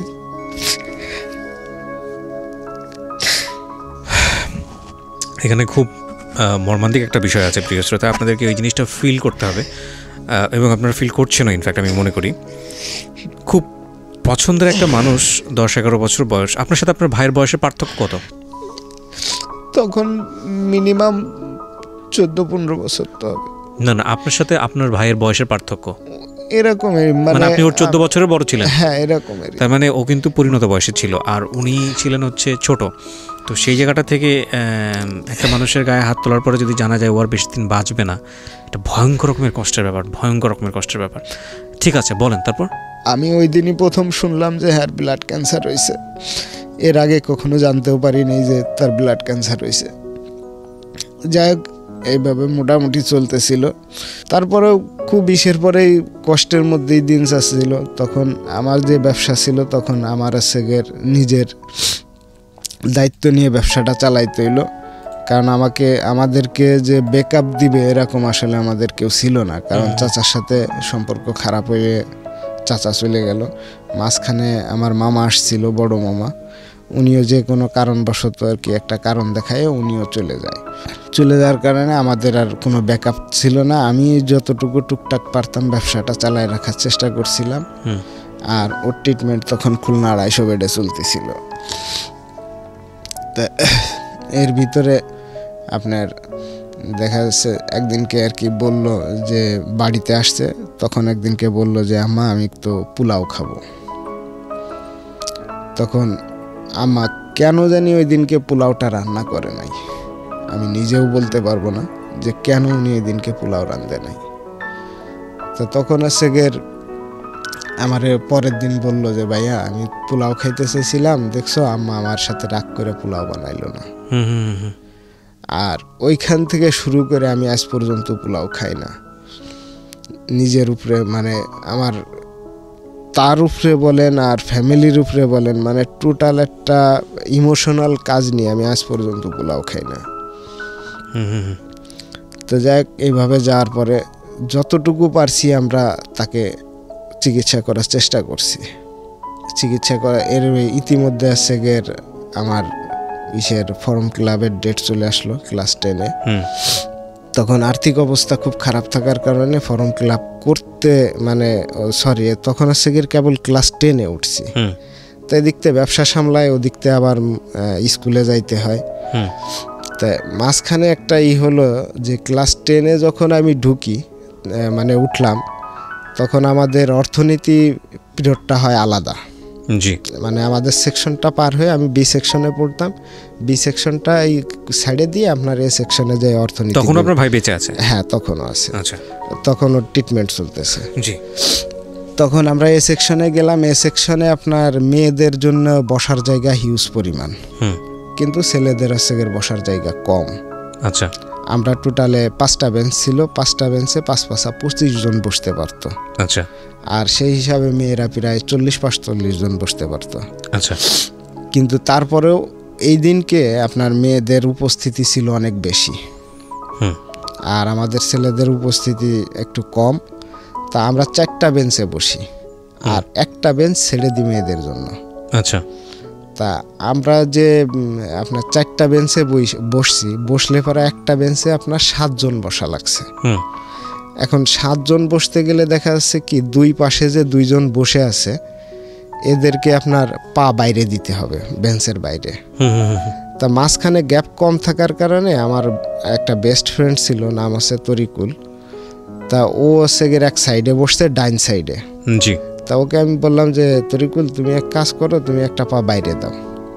এখানে খুব মর্মান্তিক একটা বিষয় আছে প্রিয় শ্রোতা, আপনাদেরকে ওই জিনিসটা ফিল করতে হবে, এবং আপনারা ফিল করছেন না ইনফ্যাক্ট আমি মনে করি। খুব পছন্দের একটা মানুষ, 10-11 বছর বয়স। আপনার সাথে আপনার ভাইয়ের বয়সের পার্থক্য কত? তখন মিনিমাম 14-15 বছর তো হবে। না না, আপনার সাথে আপনার ভাইয়ের বয়সের পার্থক্য এরকমের, মানে আপনি ওর 14 বছরের বড় ছিলেন? হ্যাঁ এরকমের। তার মানে ও কিন্তু পরিণত বয়সে ছিল আর উনি ছিলেন হচ্ছে ছোট। তো সেই জায়গাটা থেকে একটা মানুষের গায়ে হাত তোলার পরে যদি জানা যায় ও আর বেশি দিন বাঁচবে না, এটা ভয়ঙ্কর রকমের কষ্টের ব্যাপার, ভয়ঙ্কর রকমের কষ্টের ব্যাপার। ঠিক আছে, বলেন তারপর। আমি ওই দিনই প্রথম শুনলাম যে হ্যাঁ ব্লাড ক্যান্সার হয়েছে। এর আগে কখনো জানতেও পারিনি যে তার ব্লাড ক্যান্সার হয়েছে। যাই হোক, এইভাবে মোটামুটি চলতেছিল। তারপরেও খুব ইসের পরেই কষ্টের মধ্যেই দিন যাচ্ছিল। তখন আমার যে ব্যবসা ছিল, তখন আমার সেগের নিজের দায়িত্ব নিয়ে ব্যবসাটা চালাইতে হইলো, কারণ আমাদেরকে যে ব্যাকআপ দিবে এরকম আসলে আমাদের কেউ ছিল না। কারণ চাচার সাথে সম্পর্ক খারাপ হয়ে চাচা চলে গেল, মাঝখানে আমার মামা আসছিল, বড় মামা, উনিও যে কোনো কারণবশত আর কি একটা কারণ দেখায় উনিও চলে যায়। চলে যাওয়ার কারণে আমাদের আর কোনো ব্যাকআপ ছিল না। আমি যতটুকু টুকটাক পারতাম ব্যবসাটা চালায় রাখার চেষ্টা করছিলাম। আর ওর ট্রিটমেন্ট তখন খুলনা 250 বেডে চলতেছিল। তা এর ভিতরে আপনার দেখা যাচ্ছে একদিনকে আর কি বলল যে বাড়িতে আসছে, তখন একদিনকে বলল যে আম্মা আমি তো পোলাও খাবো। তখন আম্মা কেন জানি ওই দিনকে পোলাওটা রান্না করে নাই, আমি নিজেও বলতে পারবো না যে কেন উনি ওই দিনকে পোলাও রাঁধে নাই। তো তখন আছে গের আমার পরের দিন বলল যে ভাইয়া আমি পোলাও খাইতে চেয়েছিলাম, দেখছো আম্মা আমার সাথে রাগ করে পোলাও বানাইলো না। আর ওইখান থেকে শুরু করে আমি আজ পর্যন্ত পোলাও খাই না। নিজের উপরে মানে আমার তার উপরে বলেন আর ফ্যামিলির উপরে বলেন, মানে টোটাল একটা ইমোশনাল কাজ নিয়ে আমি আজ পর্যন্ত পোলাও খাই না। তো যাই এইভাবে যাওয়ার পরে যতটুকু পারছি আমরা তাকে চিকিৎসা করার চেষ্টা করছি। চিকিৎসা করা এর ইতিমধ্যে আছে গের আমার ফর্ম ক্লাবের ডেট চলে আসলো ক্লাস 10-এ। তখন আর্থিক অবস্থা খুব খারাপ থাকার কারণে ফর্ম ক্লাব করতে মানে সরি তখন আছে গের কেবল ক্লাস 10-এ উঠছি। তো এদিকতে ব্যবসা সামলায়, ওদিকতে আবার স্কুলে যাইতে হয়। তা মাঝখানে একটা হলো যে ক্লাস 10-এ যখন আমি ঢুকি মানে উঠলাম, তখন আমাদের অর্থনীতি পিরিয়ডটা হয় আলাদা। জি, মানে আমাদের সেকশনটা পার হয়ে আমি বি সেকশনে পড়তাম। বি সেকশনটা এই সাইডে দিয়ে আপনার এ সেকশনে যায় অর্থনীতি। তখন আপনার ভাই বেঁচে আছে? হ্যাঁ তখনও আছে। আচ্ছা, তখন ওর ট্রিটমেন্ট চলতেছে। জি। তখন আমরা এ সেকশনে গেলাম। এ সেকশনে আপনার মেয়েদের জন্য বসার জায়গা হিউজ পরিমাণ, কিন্তু ছেলেদের আছে বসার জায়গা কম। আচ্ছা, আমরা টোটালে 5টা বেঞ্চ ছিল, 5টা বেঞ্চে 5-5 25 জন বসতে পারতো। আচ্ছা, আর সেই হিসাবে মেয়েরা প্রায় 40-45 জন বসতে পারতো। আচ্ছা, কিন্তু তারপরেও এই দিনকে আপনার মেয়েদের উপস্থিতি ছিল অনেক বেশি, আর আমাদের ছেলেদের উপস্থিতি একটু কম। তা আমরা 4টা বেঞ্চে বসি আর একটা বেঞ্চ ছেড়ে দিই মেয়েদের জন্য। আচ্ছা। তা আমরা যে আপনার 4টা বেঞ্চে বসছি, বসলে পরে একটা বেঞ্চে আপনার 7 জন বসা লাগছে। এখন 7 জন বসতে গেলে দেখা যাচ্ছে কি দুই পাশে যে 2 জন বসে আছে এদেরকে আপনার পা বাইরে দিতে হবে বেঞ্চের বাইরে। তা মাঝখানে গ্যাপ কম থাকার কারণে আমার একটা বেস্ট ফ্রেন্ড ছিল, নাম আছে তরিকুল। তা ও হচ্ছে গিয়ে এক সাইডে বসছে, ডাইন সাইডে। জি। তা ওকে আমি বললাম যে তরিকুল তুমি এক কাজ করো, তুমি একটা পা বাইরে দাও।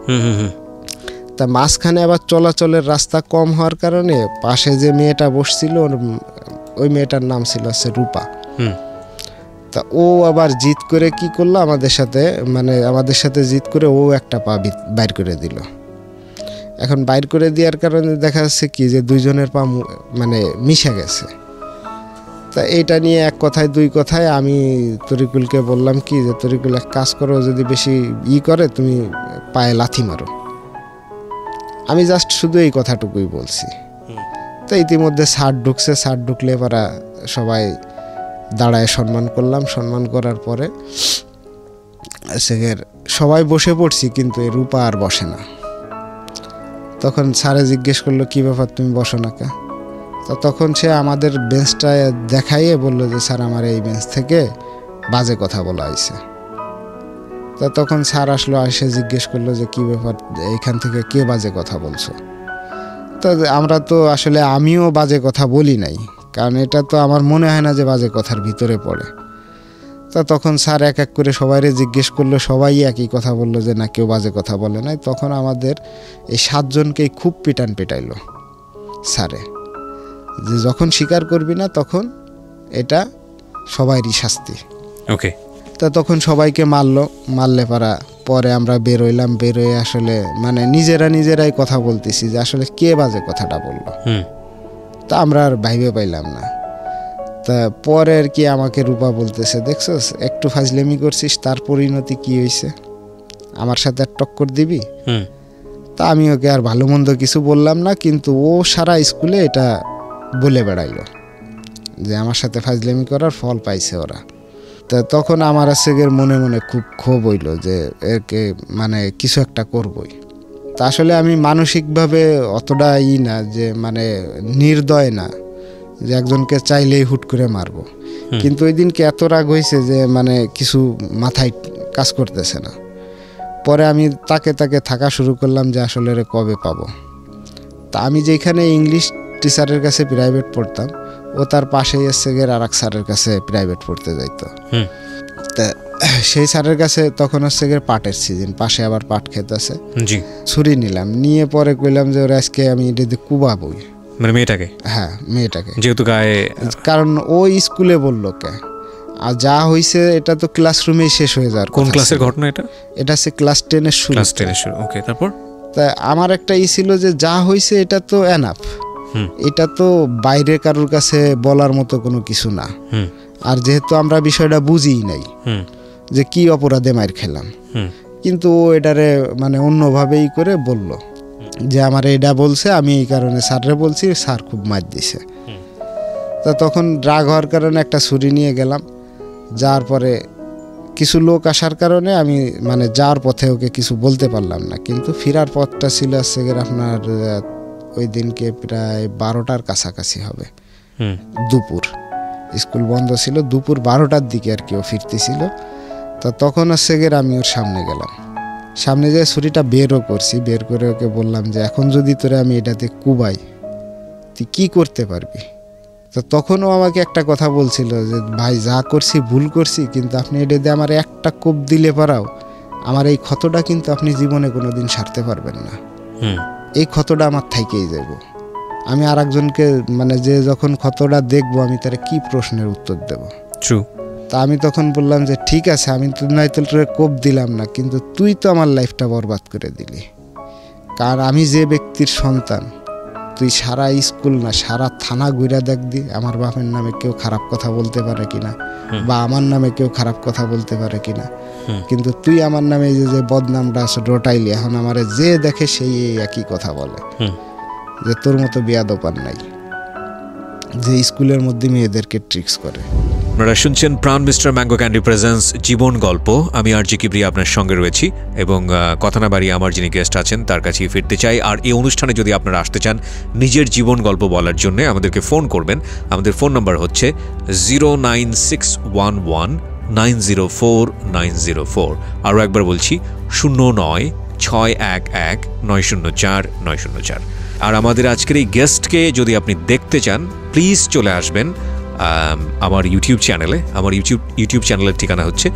তা মাঝখানে আবার চলাচলের রাস্তা কম হওয়ার কারণে পাশে যে মেয়েটা বসছিল ওই মেয়েটার নাম ছিল হচ্ছে রূপা। তা ও আবার জিদ করে কি করলো আমাদের সাথে জিদ করে ও একটা পা বাইর করে দিল। এখন বাইর করে দেওয়ার কারণে দেখা যাচ্ছে কি যে দুইজনের পা মানে মিশে গেছে। তা এটা নিয়ে এক কথায় দুই কথায় আমি তরিকুলকে বললাম কি যে তরিকুল এক কাজ করো, যদি বেশি করে তুমি পায়ে লাথি মারো। আমি জাস্ট শুধু এই কথাটুকুই বলছি। তো ইতিমধ্যে স্যার ঢুকছে, স্যার ঢুকলে পারা সবাই দাঁড়ায় সম্মান করলাম। সম্মান করার পরে সবাই বসে পড়ছি, কিন্তু এই রূপা আর বসে না। তখন স্যারে জিজ্ঞেস করলো কি ব্যাপার তুমি বসো না কে? তো তখন সে আমাদের বেঞ্চটা দেখাইয়ে বললো যে স্যার আমার এই বেঞ্চ থেকে বাজে কথা বলা হয়েছে। তো তখন স্যার আসলো, এসে জিজ্ঞেস করলো যে কি ব্যাপার, এইখান থেকে কে বাজে কথা বলছো? তো আমরা তো আসলে আমিও বাজে কথা বলি নাই, কারণ এটা তো আমার মনে হয় না যে বাজে কথার ভিতরে পড়ে। তো তখন স্যার এক এক করে সবাইরে জিজ্ঞেস করলো, সবাই একই কথা বললো যে না কেউ বাজে কথা বলে নাই। তখন আমাদের এই 7 জনকেই খুব পিটাইলো স্যারে, যে যখন স্বীকার করবি না তখন এটা সবাইরই শাস্তি। ওকে। তা তখন সবাইকে মারলে পারা পরে আমরা বেরোইলাম। বেরোয় আসলে মানে নিজেরাই কথা বলতেছি যে আসলে কে বাজে কথাটা বললো। তা আমরা আর ভাইবে পাইলাম না। তা পরে আর কি আমাকে রূপা বলতেছে, দেখছস একটু ফাজলেমি করছিস, তার পরিণতি কি হয়েছে, আমার সাথে আর টক্কর দিবি? তা আমি ওকে আর ভালো মন্দ কিছু বললাম না, কিন্তু ও সারা স্কুলে এটা বলে বেড়াইলো যে আমার সাথে ফাজলেমি করার ফল পাইছে ওরা। তা তখন আমার মনে মনে খুব ক্ষোভ হইল যে একে মানে কিছু একটা করবই। তা আসলে আমি মানসিকভাবে অতটা না, যে মানে নির্দয় না যে একজনকে চাইলেই হুট করে মারবো। কিন্তু ওই দিনকে এত রাগ হয়েছে যে মানে কিছু মাথায় কাজ করতেছে না। পরে আমি তাকে থাকা শুরু করলাম যে আসলে কবে পাবো। তা আমি যেখানে ইংলিশ টিচারের কাছে প্রাইভেট পড়তাম, ও তার পাশেই আর এক স্যারের কাছে প্রাইভেট পড়তে যাইতো। তা সেই স্যারের কাছে তখন পাটের সিজন, পাশে আবার পাট ক্ষেত আছে। ছুরি নিলাম, নিয়ে পরে কইলাম যে ওরা আজকে আমি এটা কুবাবই, মানে মেয়েটাকে। হ্যাঁ মেয়েটাকে, যেহেতু গায়ে, কারণ ও স্কুলে বললো কে। আর যা হয়েছে এটা তো ক্লাসরুমেই শেষ হয়ে যাওয়ার। কোন ক্লাসের ঘটনা এটা? এটা হচ্ছে ক্লাস 10-এর শুরু। ওকে, তারপর তা আমার একটা ছিল যে যা হয়েছে এটা তো এনাফ, এটা তো বাইরে কারোর কাছে বলার মতো কোনো কিছু না। আর যেহেতু আমরা বিষয়টা বুঝিই নাই যে কি অপরাধে মার খেলাম, কিন্তু ও এটারে মানে অন্যভাবেই করে বলল যে আমার এটা বলছে, আমি এই কারণে স্যাররে বলছি, স্যার খুব মার দিছে। তা তখন রাগ হওয়ার কারণে একটা ছুরি নিয়ে গেলাম। যাওয়ার পরে কিছু লোক আসার কারণে আমি মানে যাওয়ার পথে ওকে কিছু বলতে পারলাম না, কিন্তু ফেরার পথটা ছিল আপনার ওই দিনকে প্রায় 12টার কাছাকাছি হবে, দুপুর। স্কুল বন্ধ ছিল, দুপুর 12টার দিকে আর কি ও ফিরতেছিল। তা তখন আমি ওর সামনে গেলাম, সামনে যেয়ে ছুরিটা বেরও করছি। বের করে ওকে বললাম যে এখন যদি তোরে আমি এটাতে কুবাই তুই কী করতে পারবি? তো তখনও আমাকে একটা কথা বলছিল যে ভাই যা করছি ভুল করছি, কিন্তু আপনি এটা দিয়ে আমার একটা কোপ দিলে পারাও আমার এই ক্ষতটা কিন্তু আপনি জীবনে কোনো দিন সারতে পারবেন না। এই ক্ষতটা আমার থাইকেই যাব। আমি আর একজনকে মানে যে যখন ক্ষতটা দেখবো আমি তার কি প্রশ্নের উত্তর দেব? তা আমি তখন বললাম যে ঠিক আছে, আমি তো নয়তো তোরে কোপ দিলাম না, কিন্তু তুই তো আমার লাইফটা বরবাদ করে দিলি। কারণ আমি যে ব্যক্তির সন্তান, তুই সারা স্কুল না সারা থানা ঘুরে দেখবি আমার বাপের নামে কেউ খারাপ কথা বলতে পারে কিনা, বা আমার নামে কেউ খারাপ কথা বলতে পারে কিনা, কিন্তু তুই আমার নামে যে বদনামটা রটাইলি, এখন আমার যে দেখে সেই একই কথা বলে যে তোর মতো বেয়াদব নাই, যে স্কুলের মধ্যে মেয়েদেরকে ট্রিক্স করে। আপনারা শুনছেন Pran mister mango candy presents জীবন গল্প। আমি আরজি কিবরিয়া আপনার সঙ্গে রয়েছি, এবং কথা না বাড়িয়ে আমার যিনি গেস্ট আছেন তার কাছেই ফিরতে চাই। আর এই অনুষ্ঠানে যদি আপনারা আসতে চান নিজের জীবন গল্প বলার জন্য, আমাদেরকে ফোন করবেন। আমাদের ফোন নাম্বার হচ্ছে 09611904904। আরও একবার বলছি 09611904904। আর আমাদের আজকের এই গেস্টকে যদি আপনি দেখতে চান প্লিজ চলে আসবেন আমার ইউটিউব চ্যানেলে। আমার ইউটিউব চ্যানেলের ঠিকানা হচ্ছে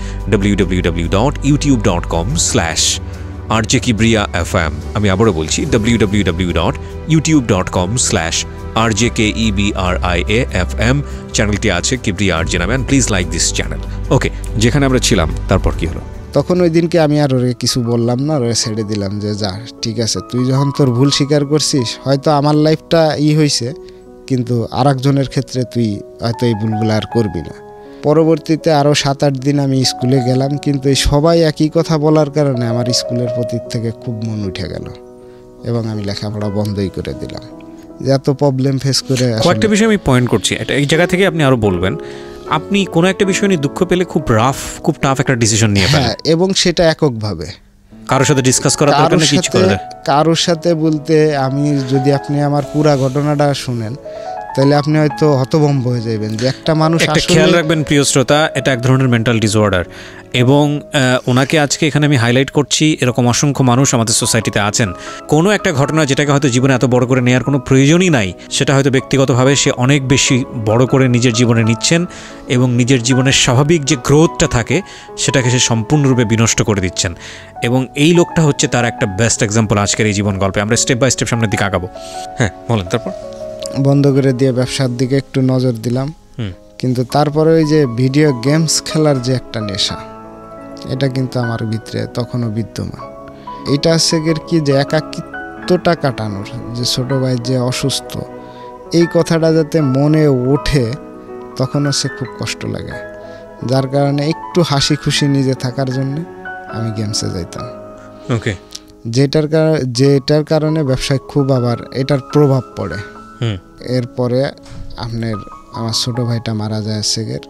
www.youtube.com/rjkebria.fm। আমি আবারও বলছি www.youtube.com/rjkebria.fm। চ্যানেলটি আছে কিবরিয়া আরজে নামে। Please like this channel. Okay, যেখানে আমরা ছিলাম তারপর কি হলো? তখন ওই দিনকে আমি আর ওরে কিছু বললাম না, ওরে ছেড়ে দিলাম যে যা ঠিক আছে, তুই যখন তোর ভুল স্বীকার করছিস, হয়তো আমার লাইফটা হয়েছে, কিন্তু আর একজনের ক্ষেত্রে তুই হয়তো এই ভুলগুলো আর করবি না। পরবর্তীতে আরও 7-8 দিন আমি স্কুলে গেলাম, কিন্তু এই সবাই একই কথা বলার কারণে আমার স্কুলের প্রতি থেকে খুব মন উঠে গেল এবং আমি লেখাপড়া বন্ধই করে দিলাম। যে এত প্রবলেম ফেস করে কয়েকটা বিষয় আমি পয়েন্ট করছি, এটা এই জায়গা থেকে আপনি আরও বলবেন। আপনি কোনো একটা বিষয় নিয়ে দুঃখ পেলে খুব টাফ একটা ডিসিশন নিয়ে ফেলেন, এবং সেটা এককভাবে, কারোর সাথে ডিসকাস করার দরকার নেই, কিছু করে কারোর সাথে বলতে আমি যদি আপনি আমার পুরো ঘটনাটা শুনেন তাহলে আপনি হয়তো হতভম্ব হয়ে যাবেন যে একটা মানুষ। একটা খেয়াল রাখবেন প্রিয় শ্রোতা, এটা এক ধরনের মেন্টাল ডিসঅর্ডার, এবং ওনাকে আজকে এখানে আমি হাইলাইট করছি, এরকম অসংখ্য মানুষ আমাদের সোসাইটিতে আছেন। কোনো একটা ঘটনা যেটাকে হয়তো জীবনে এত বড় করে নেওয়ার কোনো প্রয়োজনই নাই, সেটা হয়তো ব্যক্তিগতভাবে সে অনেক বেশি বড় করে নিজের জীবনে নিচ্ছেন এবং নিজের জীবনের স্বাভাবিক যে গ্রোথটা থাকে সেটাকে সে সম্পূর্ণরূপে বিনষ্ট করে দিচ্ছেন। এবং এই লোকটা হচ্ছে তার একটা বেস্ট এক্সাম্পল আজকের এই জীবন গল্পে। আমরা স্টেপ বাই স্টেপ সামনের দিকে আগাবো। হ্যাঁ বলেন। তারপর বন্ধ করে দিয়ে ব্যবসার দিকে একটু নজর দিলাম, কিন্তু তারপরে ওই যে ভিডিও গেমস খেলার যে একটা নেশা, এটা কিন্তু আমার ভিতরে তখনও বিদ্যমান। এটা হচ্ছে কি যে একাকিত্বটা কাটানোর, যে ছোটো ভাই যে অসুস্থ, এই কথাটা যাতে মনে ওঠে তখন হচ্ছে খুব কষ্ট লাগে, যার কারণে একটু হাসি খুশি নিজে থাকার জন্য আমি গেমসে যাইতাম। ওকে, যেটার কারণে ব্যবসায় খুব আবার এটার প্রভাব পড়ে। এরপরে আমার ছোট ভাইটা মারা যায়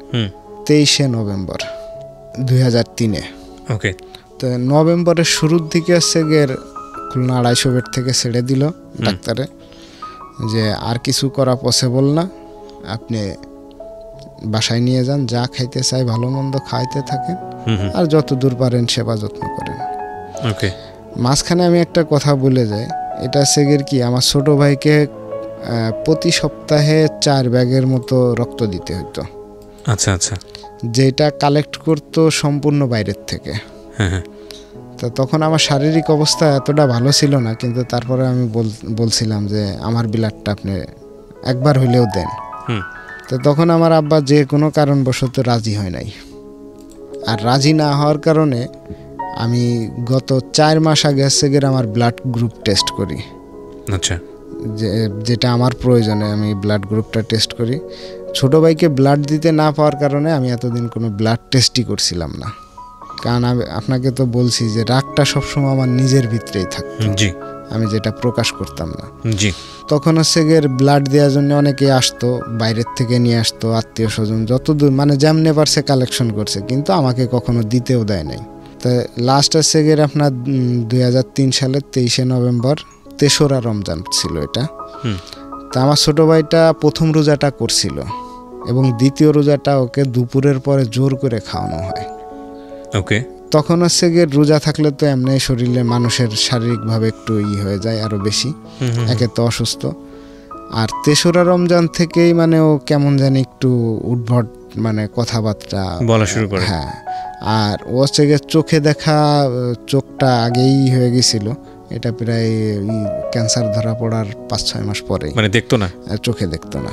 23 নভেম্বর 2003-এ। ওকে, তো নভেম্বরের শুরুর দিকে খুলনা 250 বেড থেকে ছেড়ে দিল ডাক্তারে, যে আর কিছু করা পসিবল না, আপনি বাসায় নিয়ে যান, যা খাইতে চাই ভালো মন্দ খাইতে থাকেন, আর যত দূর পারেন সেবা যত্ন করেন। ওকে, মাঝখানে আমি একটা কথা বলে যাই, এটা কি আমার ছোট ভাইকে প্রতি সপ্তাহে 4 ব্যাগের মতো রক্ত দিতে হতো। আচ্ছা আচ্ছা, যেটা কালেক্ট করতো সম্পূর্ণ বাইরের থেকে। হ্যাঁ, তো তখন আমার শারীরিক অবস্থা এতটা ভালো ছিল না, কিন্তু তারপরে আমি বলছিলাম যে আমার ব্লাডটা আপনি একবার হইলেও দেন। তো তখন আমার আব্বা যে কোনো কারণবশত রাজি হয় নাই, আর রাজি না হওয়ার কারণে আমি গত 4 মাস আগে আমার ব্লাড গ্রুপ টেস্ট করি। আচ্ছা, যেটা আমার প্রয়োজনে আমি ব্লাড গ্রুপটা টেস্ট করি। ছোট ভাইকে ব্লাড দিতে না পাওয়ার কারণে আমি এতদিন কোনো ব্লাড টেস্টই করছিলাম না, কারণ আমি আপনাকে তো বলছি যে রাগটা সবসময় আমার নিজের ভিতরেই থাকতো, জি, আমি যেটা প্রকাশ করতাম না। জি, তখন ব্লাড দেওয়ার জন্য অনেকে আসতো, বাইরের থেকে নিয়ে আসতো, আত্মীয় স্বজন যতদূর মানে যেমনে পারছে কালেকশন করছে, কিন্তু আমাকে কখনো দিতেও দেয় নাই। তো লাস্ট আপনার 2003 সালের 23 নভেম্বর 3রা রমজান ছিল এটা। তা আমার ছোট ভাইটা প্রথম রোজাটা করছিল এবং দ্বিতীয় রোজাটা ওকে দুপুরের পরে জোর করে খাওয়ানো হয়। ওকে, তখন রোজা থাকলে তো এমনি শরীরে মানুষের শারীরিকভাবে একটু হয়ে যায় আরো বেশি, একে তো অসুস্থ, আর 3রা রমজান থেকেই মানে ও কেমন জানি একটু উদ্ভট মানে কথাবার্তা বলা শুরু করে। হ্যাঁ, আর ও চোখে দেখা চোখটা আগেই হয়ে গেছিল, এটা প্রায় ক্যান্সার ধরা পড়ার 5-6 মাস পরে, মানে দেখতো না, চোখে দেখতো না।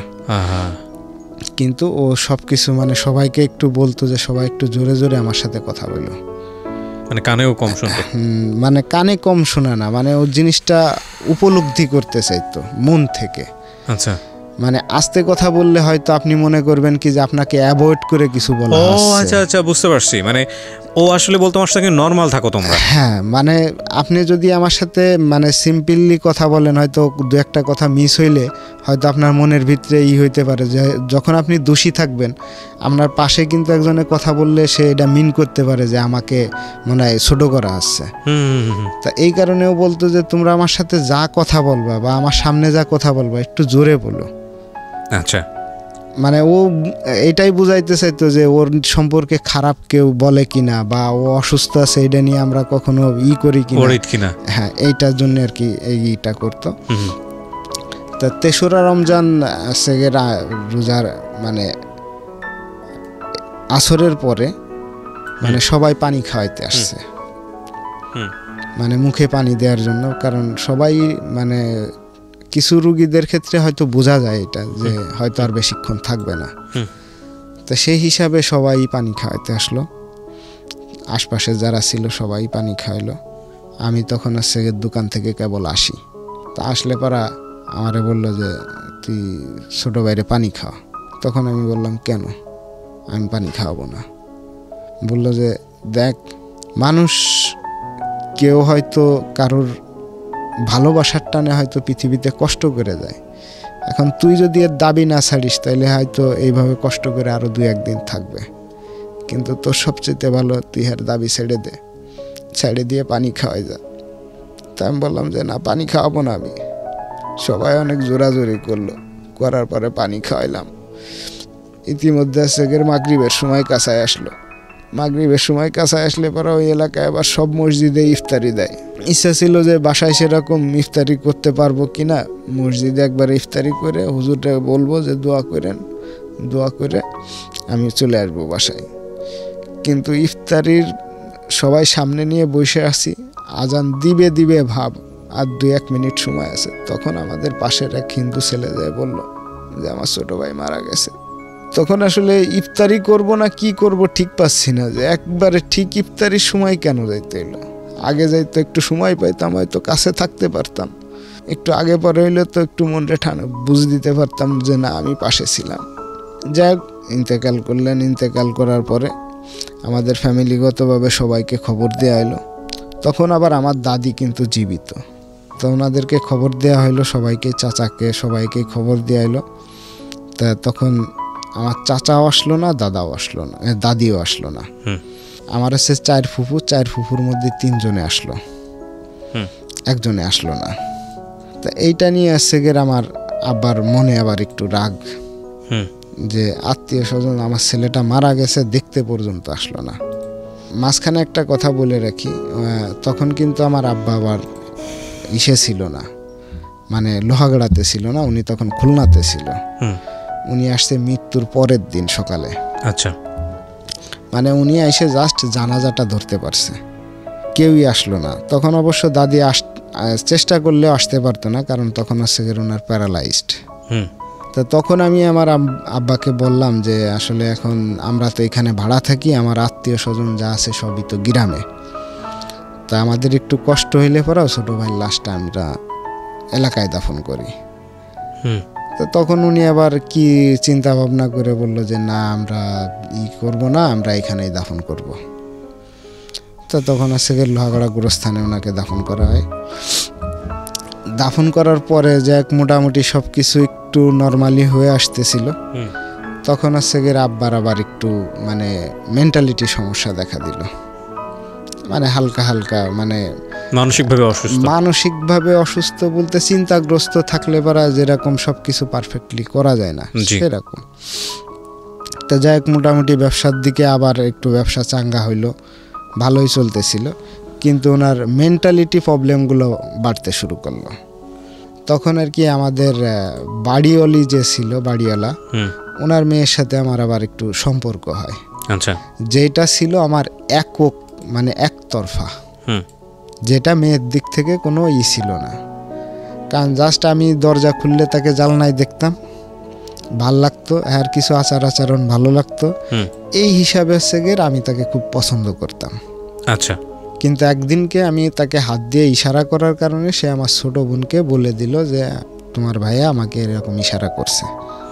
কিন্তু ও সবকিছু মানে সবাইকে একটু বলতো যে সবাই একটু জোরে জোরে আমার সাথে কথা বলো, মানে কানেও কম শুনতো, মানে কানে কম শোনা না, মানে ও জিনিসটা উপলব্ধি করতে চাইতো মন থেকে। আচ্ছা, মানে আস্তে কথা বললে হয়তো আপনি মনে করবেন কি যে আপনাকে অ্যাভয়েড করে কিছু বলা হচ্ছে। ও আচ্ছা আচ্ছা, বুঝতে পারছি, মানে ও আসলে বলতো আমার সাথে নরমাল থাকো তোমরা। হ্যাঁ, মানে আপনি যদি আমার সাথে মানে সিম্পলি কথা বলেন, হয়তো 2-1টা কথা মিস হইলে হয়তো আপনার মনের ভিতরে হইতে পারে যে যখন আপনি দোষী থাকবেন, আপনার পাশে কিন্তু একজনের কথা বললে সে এটা মিন করতে পারে যে আমাকে মনে হয় ছোট করা আসছে। তা এই কারণেও বলতো যে তোমরা আমার সাথে যা কথা বলবা বা আমার সামনে যা কথা বলবা একটু জোরে বলো। আচ্ছা, মানে ও এটাই বুঝাইতে চাইতো যে ওর সম্পর্কে খারাপ কেউ বলে কিনা বা ও অসুস্থ আছে এটা নিয়ে আমরা কখনো করি কিনা। হ্যাঁ, এইটার জন্য আর কি এইটা করতো। তা 3রা রমজান রোজার মানে আসরের পরে মানে সবাই পানি খাওয়াইতে আসছে, মানে মুখে পানি দেওয়ার জন্য, কারণ সবাই মানে কিছু রোগীদের ক্ষেত্রে হয়তো বোঝা যায় এটা যে হয়তো আর বেশিক্ষণ থাকবে না। তো সেই হিসাবে সবাই পানি খাওয়াইতে আসলো, আশপাশে যারা ছিল সবাই পানি খাওয়াইলো। আমি তখন হচ্ছে দোকান থেকে কেবল আসি, তা আসলে পারা আমারে বললো যে তুই ছোটো বাইরে পানি খাওয়া। তখন আমি বললাম কেন, আমি পানি খাওয়াবো না। বললো যে দেখ, মানুষ কেউ হয়তো কারোর ভালোবাসার টানে হয়তো পৃথিবীতে কষ্ট করে যায়, এখন তুই যদি এর দাবি না ছাড়িস তাহলে হয়তো এইভাবে কষ্ট করে আরও 2-1 দিন থাকবে, কিন্তু তোর সবচেয়ে ভালো তুই এর দাবি ছেড়ে দে, ছেড়ে দিয়ে পানি খাওয়াই যা। তা আমি বললাম যে না, পানি খাওয়াবো না আমি। সবাই অনেক জোরাজোরি করলো, করার পরে পানি খাওয়াইলাম। ইতিমধ্যে সেগের মাগরিবের সময় কাছায় আসলো। মাগরিবের সময় কাছায় আসলে পরে ওই এলাকায় আবার সব মসজিদে ইফতারি দেয়। ইচ্ছা ছিল যে বাসায় সেরকম ইফতারি করতে পারবো কিনা, মসজিদে একবার ইফতারি করে হুজুরটা বলবো যে দোয়া করেন, দোয়া করে আমি চলে আসবো বাসায়। কিন্তু ইফতারির সবাই সামনে নিয়ে বসে আছি, আজান দিবে দিবে ভাব, আর 2-1 মিনিট সময় আছে। তখন আমাদের পাশের এক হিন্দু ছেলে যায় বলল যে আমার ছোট ভাই মারা গেছে। তখন আসলে ইফতারি করব না কি করব ঠিক পাচ্ছি না, যে একবারে ঠিক ইফতারির সময় কেন যাইতে এলো। আগে যাইতো একটু সময় পাইতাম, হয়তো কাছে থাকতে পারতাম, একটু আগে পরে হইলে তো একটু মনটা ঠান্ডা বুঝ দিতে পারতাম যে না আমি পাশে ছিলাম। যাই হোক, ইন্তেকাল করলেন। ইন্তেকাল করার পরে আমাদের ফ্যামিলিগতভাবে সবাইকে খবর দেওয়া হলো। তখন আবার আমার দাদি কিন্তু জীবিত, তো ওনাদেরকে খবর দেওয়া হলো সবাইকে, চাচাকে সবাইকে খবর দেওয়া হলো। তা তখন আমার চাচাও আসলো না, দাদাও আসলো না, দাদিও আসলো না। আমার হচ্ছে 4 ফুফু, 4 ফুফুর মধ্যে 3 জনে আসলো, একজনে আসলো না। তা এইটা নিয়ে আসছে গের আমার আবার মনে আবার একটু রাগ, যে আত্মীয় স্বজন আমার ছেলেটা মারা গেছে দেখতে পর্যন্ত আসলো না। মাঝখানে একটা কথা বলে রাখি, তখন কিন্তু আমার আব্বা আবার ইসে ছিল না, মানে লোহাগড়াতে ছিল না, উনি তখন খুলনাতে ছিল। উনি আসছে মৃত্যুর পরের দিন সকালে। আচ্ছা, মানে উনি এসে জাস্ট জানাজাটা ধরতে পারছে, কেউই আসলো না। তখন অবশ্য দাদি চেষ্টা করলেও আসতে পারতো না, কারণ তখন হচ্ছে ওনার প্যারালাইজড। তো তখন আমি আমার আব্বাকে বললাম যে আসলে এখন আমরা তো এখানে ভাড়া থাকি, আমার আত্মীয় স্বজন যা আছে সবই তো গ্রামে, তা আমাদের একটু কষ্ট হইলে পরেও ছোটো ভাইয়ের লাশটা আমরা এলাকায় দাফন করি। তো তখন উনি আবার কি চিন্তা ভাবনা করে বলল যে না, আমরা করব না, আমরা এখানেই দাফন করব। তো তখন আছে লোহাগড়া গোরস্থানে ওনাকে দাফন করা হয়। দাফন করার পরে যে মোটামুটি সব কিছু একটু নর্মালি হয়ে আসতেছিল, তখন আছে আব্বার আবার একটু মানে মেন্টালিটি সমস্যা দেখা দিল, মানে হালকা হালকা, মানে মানসিকভাবে অসুস্থ বলতে চিন্তাগ্রস্ত থাকলে পারা যেরকম সবকিছু পারফেক্টলি করা যায় না সেরকম। তো যাই হোক, মোটামুটি ব্যবসার দিকে আবার একটু ব্যবসা চাঙ্গা হইলো, ভালোই চলতেছিল, কিন্তু ওনার মেন্টালিটি প্রবলেমগুলো বাড়তে শুরু করলো। তখন আর কি আমাদের বাড়িওয়ালি যে ছিল, বাড়িওয়ালা, ওনার মেয়ের সাথে আমার আবার একটু সম্পর্ক হয়। আচ্ছা, যেটা ছিল আমার একক, মানে একতরফা, যেটা মেয়ের দিক থেকে কোনো ছিল না। কারণ জাস্ট আমি দরজা খুললে তাকে জানলায় দেখতাম, ভাল লাগতো, আর কিছু আচরণ ভালো লাগতো, এই হিসাবে হচ্ছে গিয়ে আমি তাকে খুব পছন্দ করতাম। আচ্ছা, কিন্তু একদিনকে আমি তাকে হাত দিয়ে ইশারা করার কারণে সে আমার ছোট বোনকে বলে দিল যে তোমার ভাইয়া আমাকে এরকম ইশারা করছে।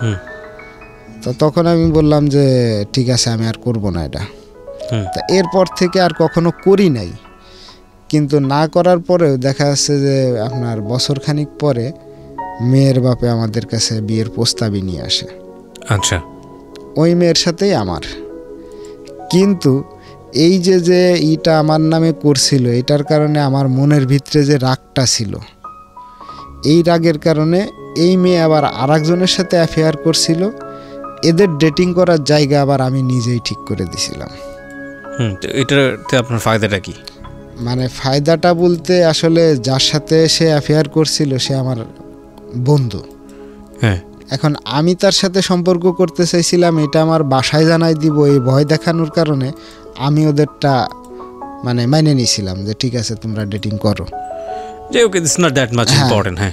তো তখন আমি বললাম যে ঠিক আছে, আমি আর করব না এটা। তা এরপর থেকে আর কখনো করি নাই, কিন্তু না করার পরেও দেখা যাচ্ছে যে আপনার বছরখানিক পরে মেয়ের বাপে আমাদের কাছে বিয়ের প্রস্তাবই নিয়ে আসে। আচ্ছা, ওই মেয়ের সাথেই আমার। কিন্তু এই যে ইটা আমার নামে করছিল, এটার কারণে আমার মনের ভিতরে যে রাগটা ছিল, এই রাগের কারণে এই মেয়ে আবার আরেকজনের সাথে অ্যাফেয়ার করছিল। এদের ডেটিং করার জায়গা আবার আমি নিজেই ঠিক করে দিছিলাম। তো এটাতে আপনার ফায়দাটা কি? মানে ফায়দাটা বলতে আসলে যার সাথে সে অ্যাফেয়ার করছিল সে আমার বন্ধু। হ্যাঁ, এখন আমি তার সাথে সম্পর্ক করতে চাইছিলাম, এটা আমার বাসায় জানাই দিব, এই ভয় দেখানোর কারণে আমি ওদেরটা মানে মাইনে নিয়েছিলাম যে ঠিক আছে তোমরা ডেটিং করো। যে okay, it's not that much important. হ্যাঁ,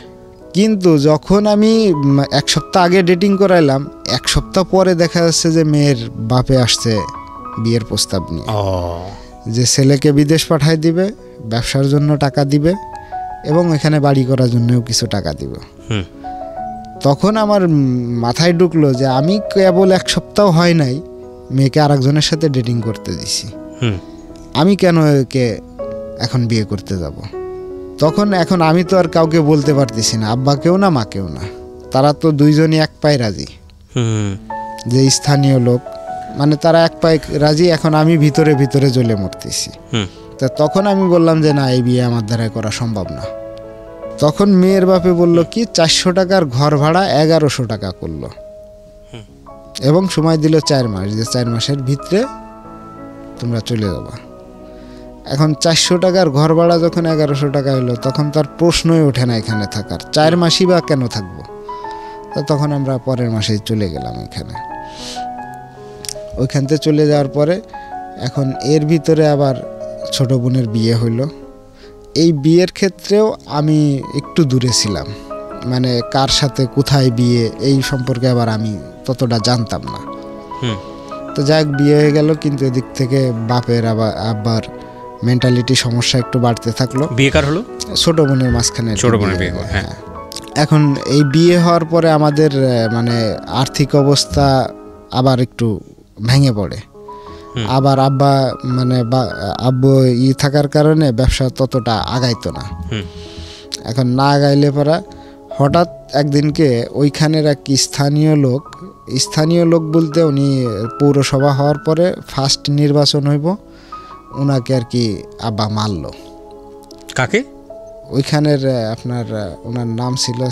কিন্তু যখন আমি 1 সপ্তাহ আগে ডেটিং করাইলাম, 1 সপ্তাহ পরে দেখা যাচ্ছে যে মেয়ের বাপে আসছে বিয়ের প্রস্তাব নিয়ে, যে ছেলেকে বিদেশ পাঠায় দিবে, ব্যবসার জন্য টাকা দিবে এবং এখানে বাড়ি করার জন্যও কিছু টাকা দিবে। তখন আমার মাথায় ঢুকলো যে আমি কেবল 1 সপ্তাহ হয় নাই মেয়েকে আরেকজনের সাথে ডেটিং করতে দিছি, আমি কেন একে এখন বিয়ে করতে যাব? এখন আমি তো আর কাউকে বলতে পারতেছি না, আব্বাকেও না মাকেও না, তারা তো দুইজনই এক পায়ে রাজি, যে স্থানীয় লোক মানে তারা এক পায়ে রাজি। এখন আমি ভিতরে ভিতরে জ্বলে মরতেছি। তা তখন আমি বললাম যে না, এই বিয়ে আমার দ্বারা করা সম্ভব না। তখন মেয়ের বাপে বলল কি 400 টাকার ঘর ভাড়া 1100 টাকা করলো এবং সময় দিল 4 মাস, যে 4 মাসের ভিতরে তোমরা চলে যাবা। এখন 400 টাকার ঘর ভাড়া যখন 1100 টাকা হলো, তখন তার প্রশ্নই ওঠে না এখানে থাকার, 4 মাসই বা কেন থাকবো। তা তখন আমরা পরের মাসেই চলে গেলাম এখানে। ওইখান থেকে চলে যাওয়ার পরে এখন এর ভিতরে আবার ছোট বোনের বিয়ে হইলো। এই বিয়ের ক্ষেত্রেও আমি একটু দূরে ছিলাম, মানে কার সাথে কোথায় বিয়ে এই সম্পর্কে আবার আমি ততটা জানতাম না। তো যাক, বিয়ে হয়ে গেল, কিন্তু এদিক থেকে বাপের আবার মেন্টালিটি সমস্যা একটু বাড়তে থাকলো। বিয়ে কার হলো? ছোট বোনের মাঝখানে ছোট বোনের বিয়ে। হ্যাঁ। এখন এই বিয়ে হওয়ার পরে আমাদের মানে আর্থিক অবস্থা আবার একটু ভেঙে পড়ে। আবার আব্বা মানে আব্বু থাকার কারণে ব্যবসা ততটা আগাইতো না। এখন না আগাইলে পরা হঠাৎ একদিনকে ওইখানের এক স্থানীয় লোক বলতে উনি পৌরসভা হওয়ার পরে ফার্স্ট নির্বাচন হইব, ওনাকে আর কি আব্বা মারল। কাকে? ওইখানের আপনার ওনার নাম ছিল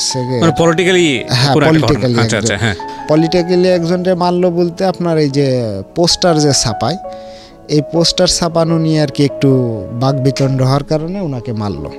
পলিটিক্যালি একজনকে মারলো বলতে আপনার এই যে পোস্টার যে ছাপায়, এই পোস্টার ছাপানো নিয়ে আর কি একটু বাকবিতণ্ড হওয়ার কারণে ওনাকে মারলো।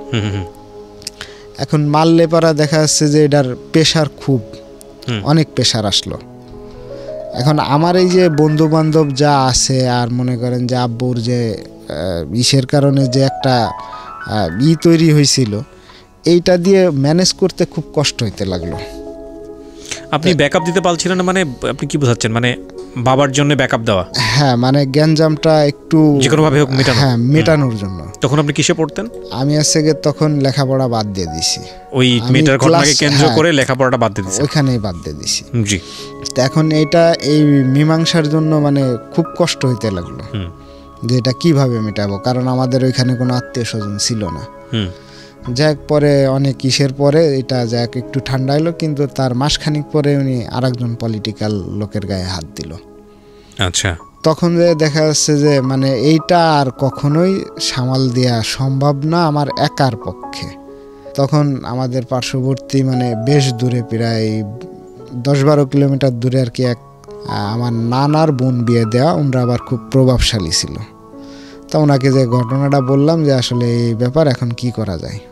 এখন মারলে পারা দেখা যাচ্ছে যে এটার প্রেশার খুব অনেক প্রেশার আসলো। এখন আমার এই যে বন্ধু বান্ধব যা আছে, আর মনে করেন যে আব্বুর যে ইসের কারণে যে একটা তৈরি হয়েছিল, এইটা দিয়ে ম্যানেজ করতে খুব কষ্ট হইতে লাগলো। আপনি ব্যাকআপ দিতে পারছিলেন না? মানে আপনি কি বোঝাচ্ছেন? মানে বাবার জন্য ব্যাকআপ দেওয়া? হ্যাঁ, মানে গ্যাঞ্জামটা একটু যেকোনোভাবে হোক মেটানোর জন্য। তখন আপনি কিসে পড়তেন? আমি আজকে তখন লেখাপড়া বাদ দিয়ে দিছি। ওই মেয়েটার ঘটনাকে কেন্দ্র করে লেখাপড়াটা বাদ দিয়ে দিছি? ওইখানেই বাদ দিয়ে দিছি। জি। এখন এই মীমাংসার জন্য মানে খুব কষ্ট হইতে লাগলো যে এটা কিভাবে মেটাবো, কারণ আমাদের ওইখানে কোনো আত্মীয় স্বজন ছিল না। যাক, পরে অনেক কিসের পরে এটা যাক একটু ঠান্ডা হলো, কিন্তু তার মাসখানিক পরে উনি আরেকজন পলিটিক্যাল লোকের গায়ে হাত দিল। আচ্ছা। তখন যে দেখা যাচ্ছে যে মানে এইটা আর কখনোই সামাল দেওয়া সম্ভব না আমার একার পক্ষে। তখন আমাদের পার্শ্ববর্তী মানে বেশ দূরে, প্রায় 10-12 কিলোমিটার দূরে আর কি আমার নানার বোন বিয়ে দেওয়া, ওনারা আবার খুব প্রভাবশালী ছিল। তা ওনাকে যে ঘটনাটা বললাম যে আসলে এই ব্যাপার এখন কি করা যায়,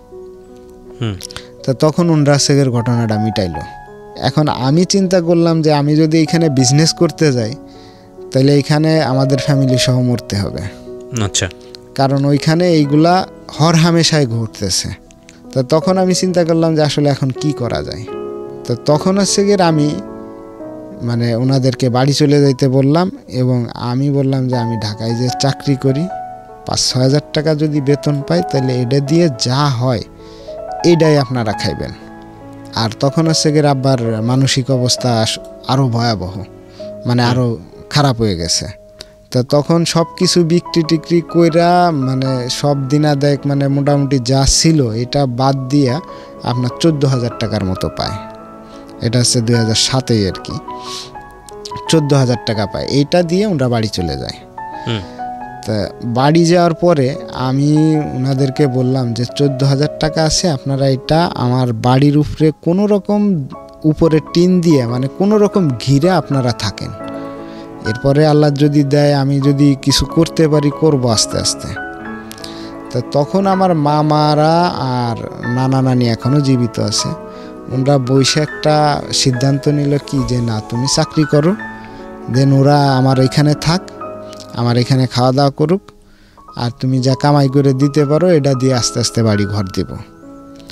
তা তখন ওনারা সেগের ঘটনাটা মিটাইলো। এখন আমি চিন্তা করলাম যে আমি যদি এখানে বিজনেস করতে যাই তাহলে এইখানে আমাদের ফ্যামিলি সহ মরতে হবে। আচ্ছা। কারণ ওইখানে এইগুলা হর হামেশায় ঘটতেছে। তা তখন আমি চিন্তা করলাম যে আসলে এখন কি করা যায়। তো তখন হচ্ছে গিয়ে আমি মানে ওনাদেরকে বাড়ি চলে যাইতে বললাম, এবং আমি বললাম যে আমি ঢাকায় যে চাকরি করি, 5-6 হাজার টাকা যদি বেতন পাই তাহলে এটা দিয়ে যা হয় এটাই আপনারা খাইবেন। আর তখন হচ্ছে গিয়ে আব্বার মানসিক অবস্থা আরও ভয়াবহ, মানে আরও খারাপ হয়ে গেছে। তো তখন সব কিছু বিক্রি কইরা মানে সব দিনাদায়ক মানে মোটামুটি যা ছিল এটা বাদ দিয়া আপনার 14,000 টাকার মতো পায়। এটা হচ্ছে 2007 আর কি, 14,000 টাকা পায়। এইটা দিয়ে ওরা বাড়ি চলে যায়। তা বাড়ি যাওয়ার পরে আমি ওনাদেরকে বললাম যে 14,000 টাকা আছে, আপনারা এটা আমার বাড়ির উপরে কোনো রকম উপরে টিন দিয়ে মানে কোনো রকম ঘিরে আপনারা থাকেন, এরপরে আল্লাহ যদি দেয় আমি যদি কিছু করতে পারি করব আস্তে আস্তে। তা তখন আমার মামারা আর নানা নানি এখনও জীবিত আছে, ওরা বসে একটা সিদ্ধান্ত নিল কি যে না তুমি চাকরি করো, দেন ওরা আমার এখানে থাক, আমার এখানে খাওয়া দাওয়া করুক, আর তুমি যা কামাই করে দিতে পারো এটা দিয়ে আস্তে আস্তে বাড়ি ঘর দেব।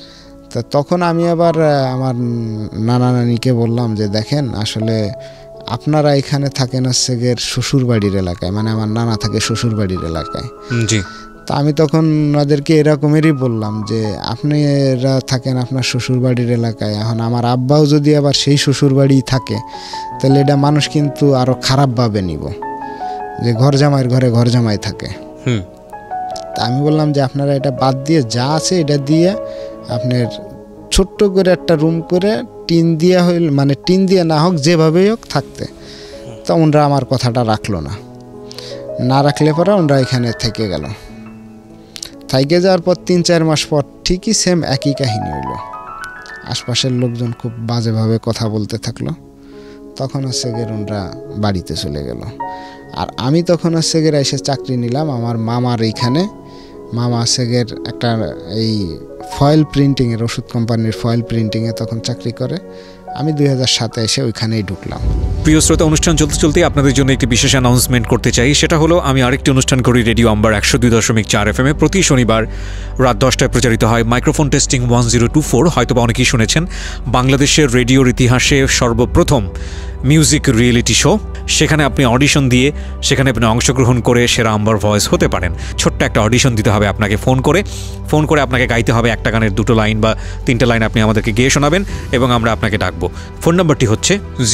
তা তখন আমি আবার আমার নানা নানিকে বললাম যে দেখেন আসলে আপনারা এখানে থাকেন হচ্ছে গিয়ে শ্বশুর বাড়ির এলাকায়, মানে আমার নানা থাকে শ্বশুর বাড়ির এলাকায়। জি। তা আমি তখন ওনাদেরকে এরকমেরই বললাম যে আপনারা থাকেন আপনার শ্বশুর বাড়ির এলাকায়, এখন আমার আব্বাও যদি আবার সেই শ্বশুর বাড়ি থাকে তাহলে এটা মানুষ কিন্তু আরও খারাপভাবে নিব যে ঘর জামাইয়ের ঘরে ঘর জামাই থাকে। তা আমি বললাম যে আপনারা এটা বাদ দিয়ে যা আছে এটা দিয়ে আপনার ছোট্ট করে একটা রুম করে টিন দিয়া হইল, মানে টিন দিয়ে না হোক যেভাবেই হোক থাকতে। তা ওনরা আমার কথাটা রাখলো না রাখলে পরে ওনরা এখানে থেকে গেল। থাইকে যাওয়ার পর 3-4 মাস পর ঠিকই সেম একই কাহিনী হইল। আশপাশের লোকজন খুব বাজেভাবে কথা বলতে থাকলো। তখন হচ্ছে গিয়ে ওনরা বাড়িতে চলে গেল। আর আমি তখন হচ্ছে গিয়ে এসে চাকরি নিলাম আমার মামার এইখানে। মামা হচ্ছে গিয়ে একটা এই ফয়েল প্রিন্টিংয়ের, ওষুধ কোম্পানির ফয়েল প্রিন্টিংয়ে তখন চাকরি করে। আমি 2007-এ এসে ওইখানেই ঢুকলাম। প্রিয় শ্রোতা, অনুষ্ঠান চলতে চলতে আপনাদের জন্য একটি বিশেষ অ্যানাউন্সমেন্ট করতে চাই। সেটা হলো আমি আরেকটি অনুষ্ঠান করি রেডিও আম্বার 102.4 FM-এ। প্রতি শনিবার রাত 10টায় প্রচারিত হয় মাইক্রোফোন টেস্টিং 1024। হয়তোবা অনেকেই শুনেছেন, বাংলাদেশের রেডিওর ইতিহাসে সর্বপ্রথম মিউজিক রিয়েলিটি শো। সেখানে আপনি অডিশন দিয়ে সেখানে আপনি অংশগ্রহণ করে সেরা আম্বার ভয়েস হতে পারেন। ছোট্ট একটা অডিশন দিতে হবে আপনাকে, ফোন করে আপনাকে গাইতে হবে একটা গানের 2টো লাইন বা 3টে লাইন আপনি আমাদেরকে গেয়ে শোনাবেন এবং আমরা আপনাকে ডাকবো। ফোন নাম্বারটি হচ্ছে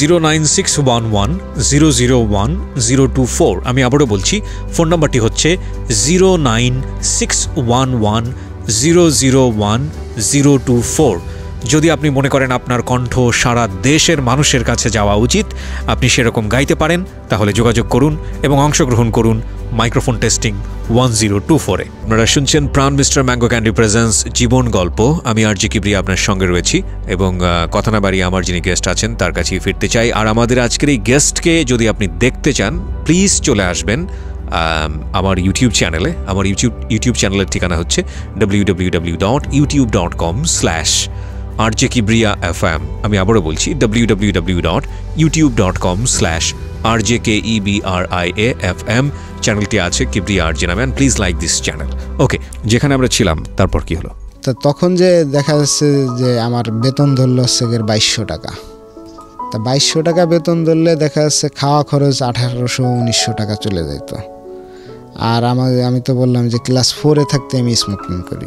09611001024। আমি আবারও বলছি, ফোন নাম্বারটি হচ্ছে 09611001024। যদি আপনি মনে করেন আপনার কণ্ঠ সারা দেশের মানুষের কাছে যাওয়া উচিত, আপনি সেরকম গাইতে পারেন, তাহলে যোগাযোগ করুন এবং অংশগ্রহণ করুন মাইক্রোফোন টেস্টিং 1024-এ। আপনারা শুনছেন Pran mister mango candy presents জীবন গল্প। আমি আরজি কিবরিয়া আপনার সঙ্গে রয়েছি এবং কথা না বাড়িয়ে আমার যিনি গেস্ট আছেন তার কাছেই ফিরতে চাই। আর আমাদের আজকের এই গেস্টকে যদি আপনি দেখতে চান, প্লিজ চলে আসবেন আমার ইউটিউব চ্যানেলে। আমার ইউটিউব চ্যানেলের ঠিকানা হচ্ছে www.youtube.com/RJ Kebria FM। আমি আবারও বলছি www.youtube.com/RJ Kebria FM। চ্যানেলটি আছে কিবরিয়া আরজে নামে। Please like this channel. Okay, যেখানে আমরা ছিলাম তারপর কি হলো? তো তখন যে দেখা যাচ্ছে যে আমার বেতন ধরলো হচ্ছে 2200 টাকা। তা 2200 টাকা বেতন ধরলে দেখা যাচ্ছে খাওয়া খরচ 1800-1900 টাকা চলে যেত। আর আমি তো বললাম যে ক্লাস 4-এ থাকতে আমি স্মোকিং করি।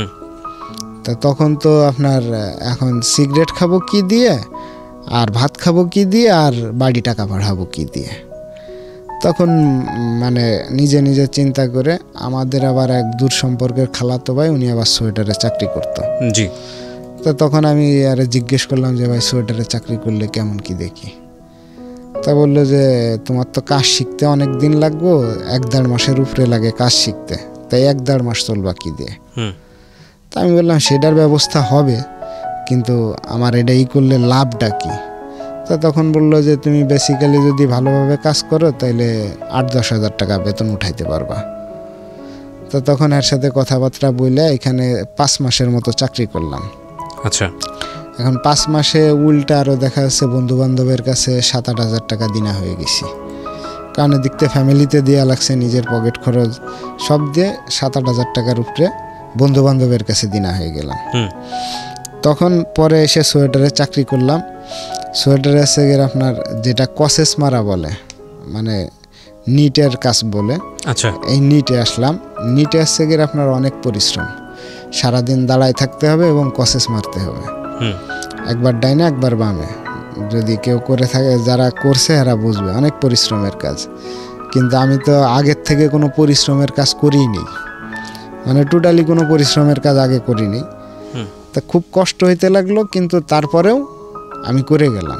তা তখন তো আপনার এখন সিগারেট খাবো কি দিয়ে, আর ভাত খাবো কি দিয়ে, আর বাড়ি টাকা পাঠাবো কি দিয়ে। তখন মানে নিজে নিজে চিন্তা করে, আমাদের আবার এক দূর সম্পর্কের খালাতো ভাই, উনি আবার সোয়েটারে চাকরি করতো। জি। তো তখন আমি আরে জিজ্ঞেস করলাম যে ভাই সোয়েটারে চাকরি করলে কেমন কি দেখি। তা বললো যে তোমার তো কাজ শিখতে অনেক দিন লাগবো, 1-1.5 মাসের উপরে লাগে কাজ শিখতে, তাই 1-1.5 মাস চলবা কি দিয়ে। তা আমি বললাম সেটার ব্যবস্থা হবে, কিন্তু আমার এটাই করলে লাভটা কি। তা তখন বললো যে তুমি বেসিক্যালি যদি ভালোভাবে কাজ করো তাহলে 8-10 হাজার টাকা বেতন উঠাইতে পারবা। তো তখন এর সাথে কথাবার্তা বলে এখানে 5 মাসের মতো চাকরি করলাম। আচ্ছা। এখন 5 মাসে উল্টা আরও দেখা যাচ্ছে বন্ধু বান্ধবের কাছে 7-8 হাজার টাকা দিনা হয়ে গেছি। কারণ এদিকতে ফ্যামিলিতে দেওয়া লাগছে, নিজের পকেট খরচ সব দিয়ে 7-8 হাজার টাকার উপরে বন্ধু বান্ধবের কাছে দিনা হয়ে গেলাম। তখন পরে এসে সোয়েটারে চাকরি করলাম। সোয়েটারে এসে গেলে আপনার যেটা কসেস মারা বলে, মানে নিটের কাজ বলে। আচ্ছা। এই নিটে আসলাম। নিটে এসে গেলে আপনার অনেক পরিশ্রম, সারাদিন দাঁড়ায় থাকতে হবে এবং কসেস মারতে হবে, একবার ডাইনে একবার বামে। যদি কেউ করে থাকে, যারা করছে এরা বুঝবে, অনেক পরিশ্রমের কাজ। কিন্তু আমি তো আগের থেকে কোনো পরিশ্রমের কাজ করিনি, মানে টোটালি কোনো পরিশ্রমের কাজ আগে করিনি। তা খুব কষ্ট হইতে লাগলো, কিন্তু তারপরেও আমি করে গেলাম।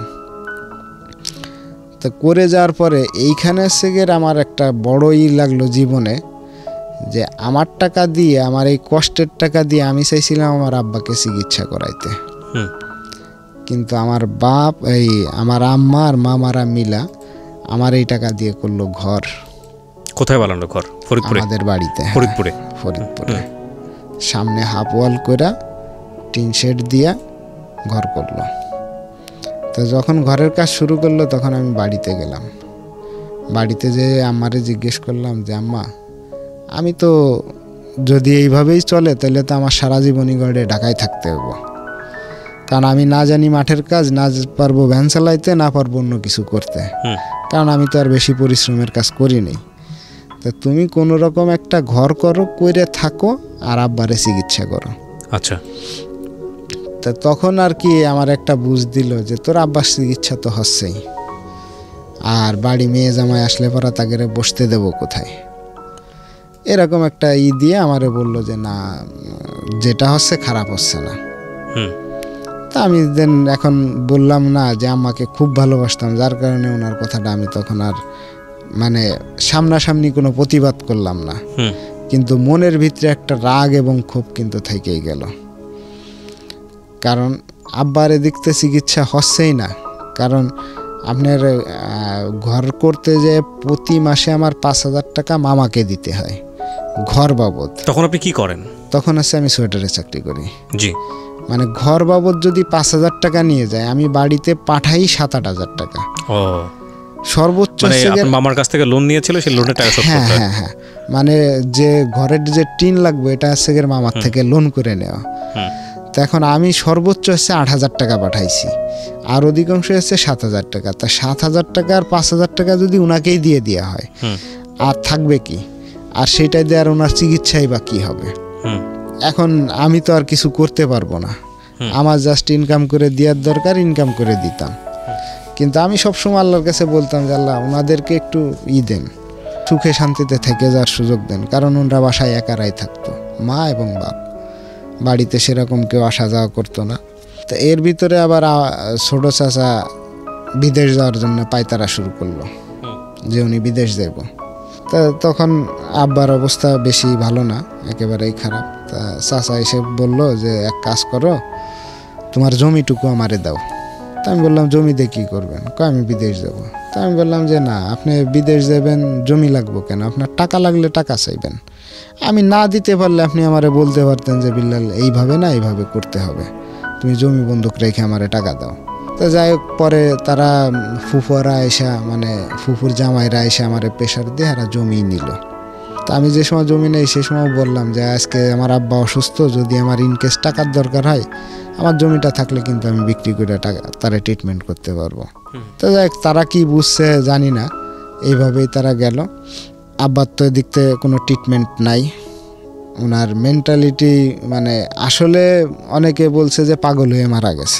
তো করে যাওয়ার পরে এইখানে এসে গিয়ে আমার একটা বড়ই লাগলো জীবনে, যে আমার টাকা দিয়ে, আমার এই কষ্টের টাকা দিয়ে আমি চাইছিলাম আমার আব্বাকে চিকিৎসা করাইতে। কিন্তু আমার বাপ, এই আমার আম্মা আর মামারা মিলা আমার এই টাকা দিয়ে করলো ঘর। কোথায় বানালো ঘর? ফরিদপুরে? আমাদের বাড়িতে। ফরিদপুরে? ফরিদপুরে। সামনে হাফ ওয়াল কইরা টিন শেড দিয়া ঘর করলো। তো যখন ঘরের কাজ শুরু করলো তখন আমি বাড়িতে গেলাম। বাড়িতে যেয়ে আম্মারে জিজ্ঞেস করলাম যে আম্মা, আমি তো যদি এইভাবেই চলে তাহলে তো আমার সারা জীবনই ঘরে ঢাকায় থাকতে হবে। কারণ আমি না জানি মাঠের কাজ, না পারবো ভ্যান চালাইতে, না পারবো অন্য কিছু করতে, কারণ আমি তো আর বেশি পরিশ্রমের কাজ করিনি। তো তুমি কোনো রকম একটা ঘর করো, করে থাকো, আর আব্বারে চিকিৎসা করো। আচ্ছা। তা তখন আর কি আমার একটা বুঝ দিল যে তোর আব্বার চিকিৎসা তো হচ্ছেই, আর বাড়ি মেয়ে জামাই আসলে পরা তাকে বসতে দেবো কোথায়, এরকম একটা দিয়ে আমারে বললো যে না, যেটা হচ্ছে খারাপ হচ্ছে না। তা আমি দেন এখন বললাম না যে আম্মাকে খুব ভালোবাসতাম, যার কারণে ওনার কথাটা আমি তখন আর মানে সামনাসামনি কোনো প্রতিবাদ করলাম না, কিন্তু মনের ভিতরে একটা রাগ এবং ক্ষোভ কিন্তু থেকেই গেল। কারণ আব্বার এদিকতে চিকিৎসা হচ্ছেই না, কারণ আপনার ঘর করতে যে প্রতি মাসে আমার 5,000 টাকা মামাকে দিতে হয় ঘর বাবদ। তখন আপনি কি করেন? তখন আছে আমি সোয়েটারে চাকরি করি। জি। মানে ঘর বাবদ যদি 5,000 টাকা নিয়ে যায়, আমি বাড়িতে পাঠাই 7-8 হাজার টাকা। ও, সর্বোচ্চ মামার কাছ থেকে লোন নিয়েছিল, সেই লোনের টাকা শোধ করতে হয়। হ্যাঁ, মানে যে ঘরের যে টিন লাগবে এটা হচ্ছে মামার থেকে লোন করে নেওয়া। তো এখন আমি সর্বোচ্চ হচ্ছে 8,000 টাকা পাঠাইছি, আর অধিকাংশ হচ্ছে 7,000 টাকা। তা 7,000 টাকা আর 5,000 টাকা যদি উনাকেই দিয়ে দেওয়া হয়, আর থাকবে কি? আর সেটাই দিয়ে আর ওনার চিকিৎসাই বা কি হবে? এখন আমি তো আর কিছু করতে পারবো না, আমার জাস্ট ইনকাম করে দেওয়ার দরকার, ইনকাম করে দিতাম। কিন্তু আমি সবসময় আল্লাহর কাছে বলতাম যে আল্লাহ ওনাদেরকে একটু দেন, সুখে শান্তিতে থেকে যাওয়ার সুযোগ দেন, কারণ ওনারা বাসায় একারাই থাকতো, মা এবং বাপ, বাড়িতে সেরকম কেউ আসা যাওয়া করতো না। তো এর ভিতরে আবার ছোট চাচা বিদেশ যাওয়ার জন্য পায়তারা শুরু করলো যে উনি বিদেশ যাব। তা তখন আব্বার অবস্থা বেশি ভালো না, একেবারেই খারাপ। তা চাচা এসে বলল যে এক কাজ করো, তোমার জমিটুকু আমারে দাও। তা আমি বললাম জমি দিয়ে কী করবেন? আমি বিদেশ যাব। তা আমি বললাম যে না, আপনি বিদেশ যাবেন, জমি লাগবো কেন? আপনার টাকা লাগলে টাকা চাইবেন, আমি না দিতে পারলে আপনি আমারে বলতে পারতেন যে বিল্লাল এইভাবে না এইভাবে করতে হবে, তুমি জমি বন্ধক রেখে আমারে টাকা দাও। তো যাই হোক, পরে তারা ফুফুরা এসে, মানে ফুফুর জামাইরা এসে আমারে প্রেশার দিয়ে এরা জমি নিল। তা আমি যে সময় জমি নেই সে সময় বললাম যে আজকে আমার আব্বা অসুস্থ, যদি আমার ইনকেস টাকার দরকার হয়, আমার জমিটা থাকলে কিন্তু আমি বিক্রি করে টাকা তারা ট্রিটমেন্ট করতে পারবো। তো যাই হোক, তারা কি বুঝছে জানি না, এইভাবেই তারা গেল। আব্বার তো এদিক থেকে কোনো ট্রিটমেন্ট নাই, ওনার মেন্টালিটি মানে আসলে অনেকে বলছে যে পাগল হয়ে মারা গেছে।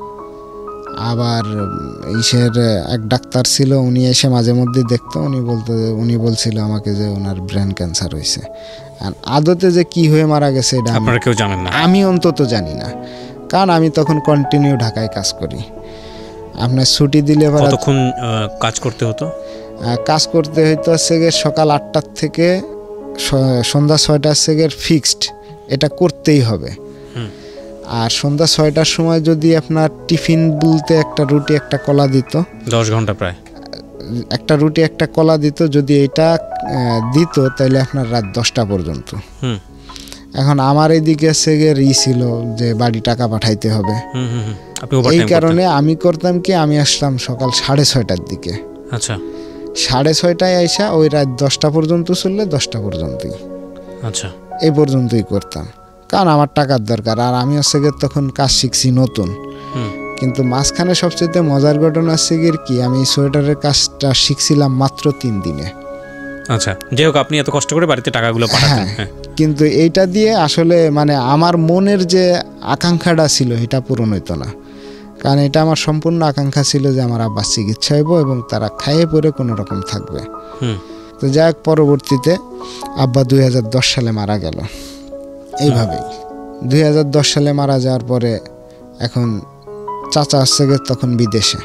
আবার ইসের এক ডাক্তার ছিল, উনি এসে মাঝে মধ্যে দেখতো, উনি বলছিল আমাকে যে ওনার ব্রেন ক্যান্সার হয়েছে। আর আদতে যে কি হয়ে মারা গেছে এটা আপনারা কেউ জানেন না, আমি অন্তত জানি না, কারণ আমি তখন কন্টিনিউ ঢাকায় কাজ করি। আপনার ছুটি দিলে কতক্ষণ কাজ করতে হতো? কাজ করতে হইতো সকাল 8টার থেকে সন্ধ্যা 6টার থেকে ফিক্সড, এটা করতেই হবে। আর সন্ধ্যা 6টার সময় যদি আপনার টিফিন বলতে একটা রুটি একটা কলা দিত, 10 ঘন্টা প্রায় একটা রুটি একটা কলা দিত, যদি এটা দিত তাহলে আপনার রাত 10টা পর্যন্ত। এখন আমার এইদিকে ছিল যে বাড়ি টাকা পাঠাইতে হবে, এই কারণে আমি করতাম কি, আমি আসলাম সকাল 6:30টার দিকে। আচ্ছা, 6:30টায় আইসা ওই রাত 10টা পর্যন্ত চললে 10টা পর্যন্তই, আচ্ছা এই পর্যন্তই করতাম, কারণ আমার টাকার দরকার। আর আমি তখন কাজ শিখছি নতুন, কিন্তু মাঝখানে সবচেয়ে মজার ঘটনা কি, আমি সোয়েটারের কাজটা শিখছিলাম মাত্র 3 দিনে। আচ্ছা, যাই হোক, আপনি এত কষ্ট করে বাড়িতে টাকাগুলো পাঠাতেন। কিন্তু এইটা দিয়ে আসলে মানে আমার মনের যে আকাঙ্ক্ষাটা ছিল এটা পূরণ হইতো না, কারণ এটা আমার সম্পূর্ণ আকাঙ্ক্ষা ছিল যে আমার আব্বার চিকিৎসা হইব এবং তারা খাইয়ে পরে কোনো রকম থাকবে। তো যাই হোক, পরবর্তীতে আব্বা 2010 সালে মারা গেল। এইভাবেই 2010 সালে মারা যাওয়ার পরে এখন চাচা আসছে তখন বিদেশে,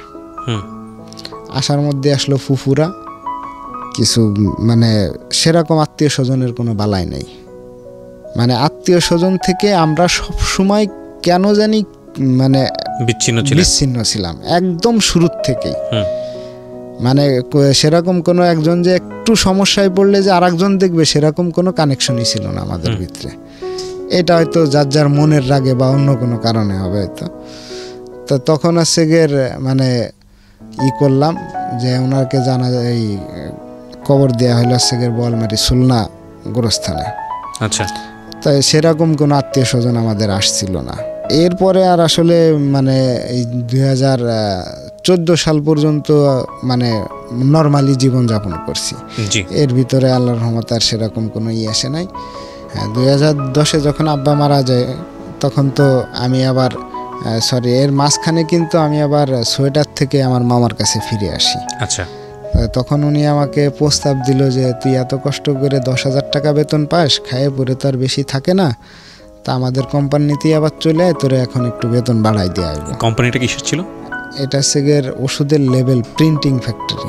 আসার মধ্যে আসলো ফুফুরা, কিছু মানে সেরকম আত্মীয় স্বজনের কোনো বালাই নেই। মানে আত্মীয় স্বজন থেকে আমরা সব সময় কেন জানি মানে বিচ্ছিন্ন ছিলাম একদম শুরুর থেকেই। মানে সেরকম কোনো একজন যে একটু সমস্যায় পড়লে যে আরেকজন দেখবে সেরকম কোনো কানেকশনই ছিল না আমাদের ভিতরে। এটা হয়তো যার যার মনের রাগে বা অন্য কোনো কারণে হবে হয়তো। তো তখন মানে করলাম যে ওনাকে জানা এই কবর দেওয়া হলো বলমারি সুলনা গোরস্থানে। আচ্ছা, তাই সেরকম কোনো আত্মীয় স্বজন আমাদের আসছিল না। এরপরে আর আসলে মানে এই 2014 সাল পর্যন্ত মানে নর্মালি জীবনযাপন করছি। এর ভিতরে আল্লাহর রহমতে আর সেরকম কোনো আসে নাই। হ্যাঁ, 2010-এ যখন আব্বা মারা যায় তখন তো আমি আবার এর মাঝখানে কিন্তু আমি আবার সোয়েটার থেকে আমার মামার কাছে ফিরে আসি। আচ্ছা, তখন উনি আমাকে প্রস্তাব দিল যে তুই এত কষ্ট করে 10,000 টাকা বেতন পাস, খায়ে পরে তো আর বেশি থাকে না, তা আমাদের কোম্পানিতেই আবার চলে আয়, তোরে এখন একটু বেতন বাড়াই দেওয়া হবে। কোম্পানিটা কিসের ছিল? এটা সেগের ওষুধের লেবেল প্রিন্টিং ফ্যাক্টরি,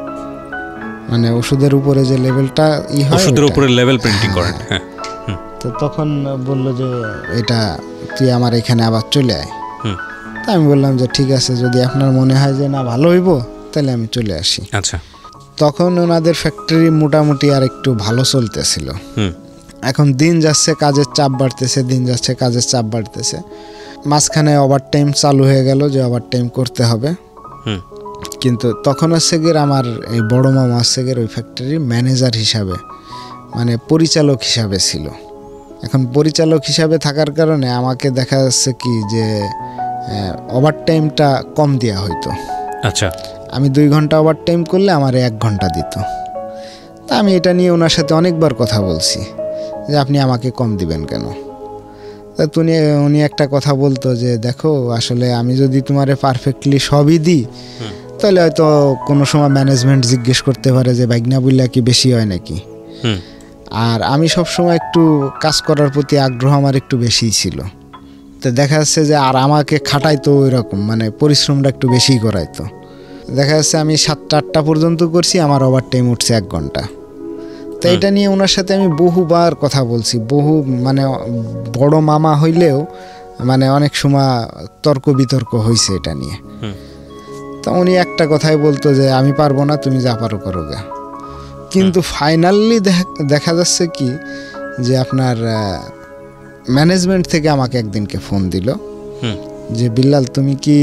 মানে ওষুধের উপরে যে লেবেলটা হয়, ওষুধের উপরে লেবেল প্রিন্টিং করেন। হ্যাঁ, তো তখন বলল যে এটা তুই আমার এখানে আবার চলে আয়। তা আমি বললাম যে ঠিক আছে, যদি আপনার মনে হয় যে না ভালো হইব তাহলে আমি চলে আসি। আচ্ছা, তখন ওনাদের ফ্যাক্টরি মোটামুটি আর একটু ভালো চলতেছিল। এখন দিন যাচ্ছে কাজের চাপ বাড়তেছে, দিন যাচ্ছে কাজের চাপ বাড়তেছে। মাঝখানে ওভারটাইম চালু হয়ে গেল যে ওভারটাইম করতে হবে। কিন্তু তখন হচ্ছে গিয়ে আমার এই বড় মামা হচ্ছে গিয়ে ওই ফ্যাক্টরির ম্যানেজার হিসাবে, মানে পরিচালক হিসাবে ছিল। এখন পরিচালক হিসাবে থাকার কারণে আমাকে দেখা যাচ্ছে কি যে ওভারটাইমটা কম দেওয়া হইতো। আচ্ছা, আমি 2 ঘন্টা ওভারটাইম করলে আমার 1 ঘন্টা দিত। তা আমি এটা নিয়ে ওনার সাথে অনেকবার কথা বলছি যে আপনি আমাকে কম দিবেন কেন। তা উনি একটা কথা বলতো যে দেখো, আসলে আমি যদি তোমারে পারফেক্টলি সবই দিই তাহলে হয়তো কোনো সময় ম্যানেজমেন্ট জিজ্ঞেস করতে পারে যে বাইগনা বললে কি বেশি হয় নাকি। আর আমি সবসময় একটু কাজ করার প্রতি আগ্রহ আমার একটু বেশিই ছিল। তো দেখা যাচ্ছে যে আর আমাকে খাটাইতো ওই রকম, মানে পরিশ্রমটা একটু বেশিই করাইতো। দেখা যাচ্ছে আমি 7টা-8টা পর্যন্ত করছি, আমার ওভারটাইম উঠছে 1 ঘন্টা। তো এটা নিয়ে ওনার সাথে আমি বহুবার কথা বলছি, মানে বড় মামা হইলেও মানে অনেক সময় তর্ক বিতর্ক হয়েছে এটা নিয়ে। তো উনি একটা কথাই বলতো যে আমি পারবো না, তুমি যা পারো করো গে। কিন্তু ফাইনালি দেখা যাচ্ছে কি যে আপনার ম্যানেজমেন্ট থেকে আমাকে একদিনকে ফোন দিল যে বিল্লাল, তুমি কি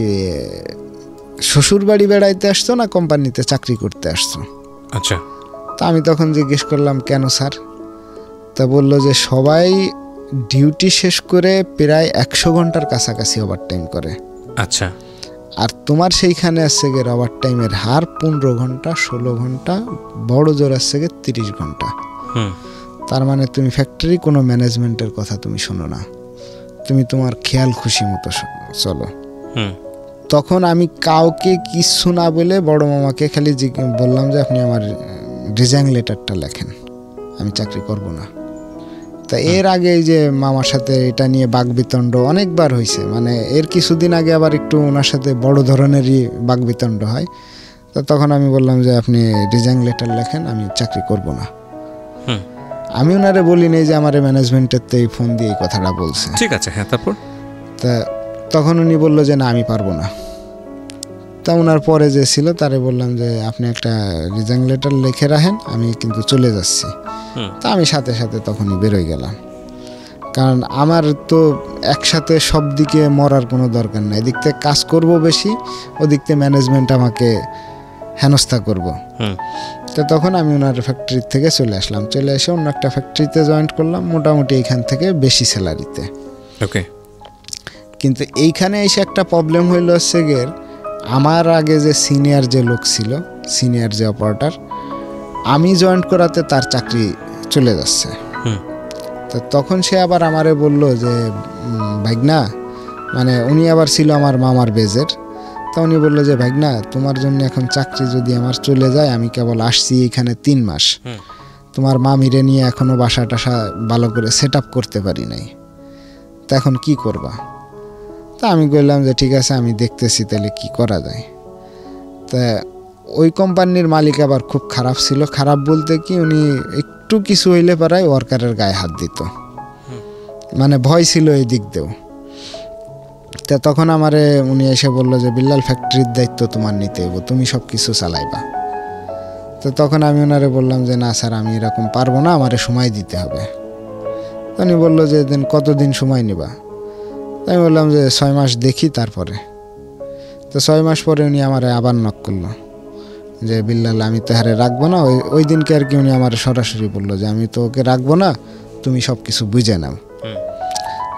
শ্বশুর বাড়ি বেড়াইতে আসছো না কোম্পানিতে চাকরি করতে আসছো? আচ্ছা। তা আমি তখন জিজ্ঞেস করলাম কেন স্যার? তা বললো যে সবাই ডিউটি শেষ করে প্রায় 100 ঘন্টার কাছাকাছি ওভারটাইম করে। আচ্ছা। আর তোমার সেইখানে আসছে গিয়ে ওভারটাইমের হার 15 ঘন্টা, 16 ঘন্টা, বড় জোর আসছে গিয়ে 30 ঘন্টা। তার মানে তুমি ফ্যাক্টরি কোনো ম্যানেজমেন্টের কথা তুমি শোনো না, তুমি তোমার খেয়াল খুশি মতো চলো। তখন আমি কাউকে কিছু না বলে বড় মামাকে খালি বললাম যে আপনি আমার রিজাইন লেটারটা লেখেন, আমি চাকরি করব না। তা এর আগে যে মামার সাথে এটা নিয়ে বাকবিতণ্ড অনেকবার হয়েছে, মানে এর কিছুদিন আগে আবার একটু ওনার সাথে বড় ধরনেরই বাকবিতণ্ড হয়। তো তখন আমি বললাম যে আপনি রিজাইন লেটার লেখেন, আমি চাকরি করব না। আমি ওনারে বলি নেই যে আমার ম্যানেজমেন্টের এই ফোন দিয়ে এই কথাটা বলছে। ঠিক আছে, হ্যাঁ। তারপর তা তখন উনি বললো যে না আমি পারবো না। তা ওনার পরে যে ছিল তারে বললাম যে আপনি একটা রিজাইন লেটার লিখে রাখেন, আমি কিন্তু চলে যাচ্ছি। তা আমি সাথে সাথে তখনই বেরোয় গেলাম, কারণ আমার তো একসাথে সব দিকে মরার কোনো দরকার নাই। এদিক থেকে কাজ করব বেশি, ওদিক থেকে ম্যানেজমেন্ট আমাকে হেনস্থা করব। তো তখন আমি ওনার ফ্যাক্টরি থেকে চলে আসলাম, চলে এসে অন্য একটা ফ্যাক্টরিতে জয়েন করলাম, মোটামুটি এইখান থেকে বেশি স্যালারিতে। ওকে। কিন্তু এইখানে এসে একটা প্রবলেম হইল হচ্ছে গিয়ে, আমার আগে যে সিনিয়র যে লোক ছিল, সিনিয়র যে অপারেটর, আমি জয়েন করাতে তার চাকরি চলে যাচ্ছে। তো তখন সে আবার আমারে বলল যে ভাইগনা, মানে উনি আবার ছিল আমার মামার বেজের। তা উনি বললো যে ভাইগনা, তোমার জন্য এখন চাকরি যদি আমার চলে যায়, আমি কেবল আসছি এখানে 3 মাস, তোমার মামিরে নিয়ে এখনো বাসা টাসা ভালো করে সেট আপ করতে পারি নাই, তা এখন কি করবা? তা আমি বললাম যে ঠিক আছে, আমি দেখতেছি তাহলে কি করা যায়। তা ওই কোম্পানির মালিক আবার খুব খারাপ ছিল। খারাপ বলতে কি, উনি একটু কিছু হইলে পারায় ওয়ার্কারের গায়ে হাত দিত, মানে ভয় ছিল এই দিক দিয়েও। তা তখন আমারে উনি এসে বললো যে বিল্লাল, ফ্যাক্টরির দায়িত্ব তোমার নিতে হইব, তুমি সব কিছু চালাইবা। তো তখন আমি ওনারে বললাম যে না স্যার, আমি এরকম পারবো না, আমারে সময় দিতে হবে। উনি বললো যে কতদিন সময় নিবা? আমি বললাম যে 6 মাস দেখি তারপরে। তো 6 মাস পরে উনি আমারে আবার নক করলো যে বিল্লাল, আমি তো হারে রাখবো না। ওই দিনকে আর কি উনি আমার সরাসরি বললো যে আমি তো ওকে রাখবো না, তুমি সব কিছু বুঝে নাও।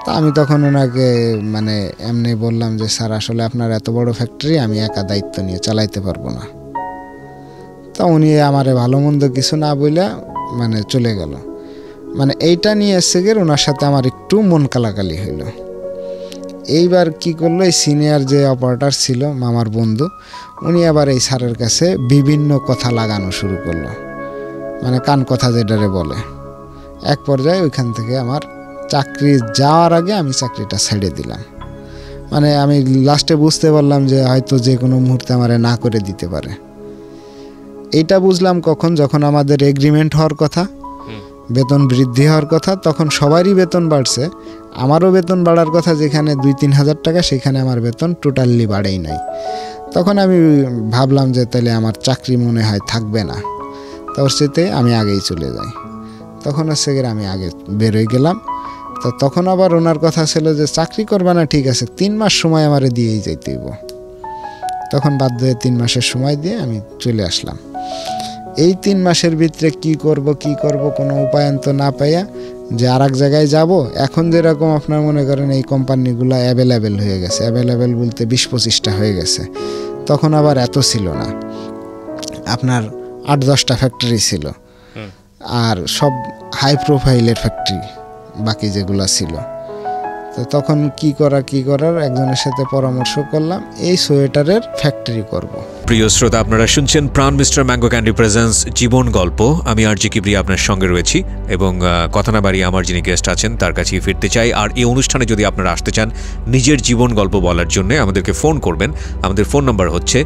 তা আমি তখন ওনাকে মানে এমনি বললাম যে স্যার আসলে আপনার এত বড় ফ্যাক্টরি আমি একা দায়িত্ব নিয়ে চালাইতে পারবো না। তা উনি আমারে ভালো মন্দ কিছু না বইলা মানে চলে গেল। মানে এইটা নিয়ে এসে গিয়ে ওনার সাথে আমার একটু মন কালাকালি হইল। এইবার কি করলো, এই সিনিয়র যে অপারেটর ছিল মামার বন্ধু, উনি আবার এই স্যারের কাছে বিভিন্ন কথা লাগানো শুরু করলো, মানে কান কথা যেটারে বলে। এক পর্যায়ে ওইখান থেকে আমার চাকরি যাওয়ার আগে আমি চাকরিটা ছেড়ে দিলাম। মানে আমি লাস্টে বুঝতে পারলাম যে হয়তো যে কোনো মুহূর্তে আমারে না করে দিতে পারে। এইটা বুঝলাম কখন, যখন আমাদের এগ্রিমেন্ট হওয়ার কথা, বেতন বৃদ্ধি হওয়ার কথা, তখন সবারই বেতন বাড়ছে, আমারও বেতন বাড়ার কথা, যেখানে 2-3 হাজার টাকা সেখানে আমার বেতন টোটালি বাড়েই নাই। তখন আমি ভাবলাম যে তাহলে আমার চাকরি মনে হয় থাকবে না, তোর সাথে আমি আগেই চলে যাই। তখন হচ্ছে গিয়ে আমি আগে বেরোয় গেলাম। তো তখন আবার ওনার কথা ছিল যে চাকরি করবে না, ঠিক আছে 3 মাস সময় আমারে দিয়েই যাইতে হইব। তখন বাধ্য হয়ে 3 মাসের সময় দিয়ে আমি চলে আসলাম। এই 3 মাসের ভিতরে কি করব কোনো উপায়ন্ত না পাইয়া যে আর এক জায়গায় যাব। এখন যেরকম আপনার মনে করেন এই কোম্পানিগুলো অ্যাভেলেবেল হয়ে গেছে, অ্যাভেলেবেল বলতে 20-25টা হয়ে গেছে। তখন আবার এত ছিল না, আপনার 8-10টা ফ্যাক্টরি ছিল, আর সব হাই প্রোফাইলের ফ্যাক্টরি বাকি যেগুলো ছিল। তো তখন কি করার একজনের সাথে পরামর্শ করলাম, এই সোয়েটারের ফ্যাক্টরি করব। প্রিয় শ্রোতা, আপনারা শুনছেন Pran mister mango candy presents জীবন গল্প। আমি আরজি কিবরিয়া আপনার সঙ্গে রয়েছি এবং কথা না বাড়িয়ে আমার যিনি গেস্ট আছেন তার কাছেই ফিরতে চাই। আর এই অনুষ্ঠানে যদি আপনারা আসতে চান নিজের জীবন গল্প বলার জন্য, আমাদেরকে ফোন করবেন। আমাদের ফোন নাম্বার হচ্ছে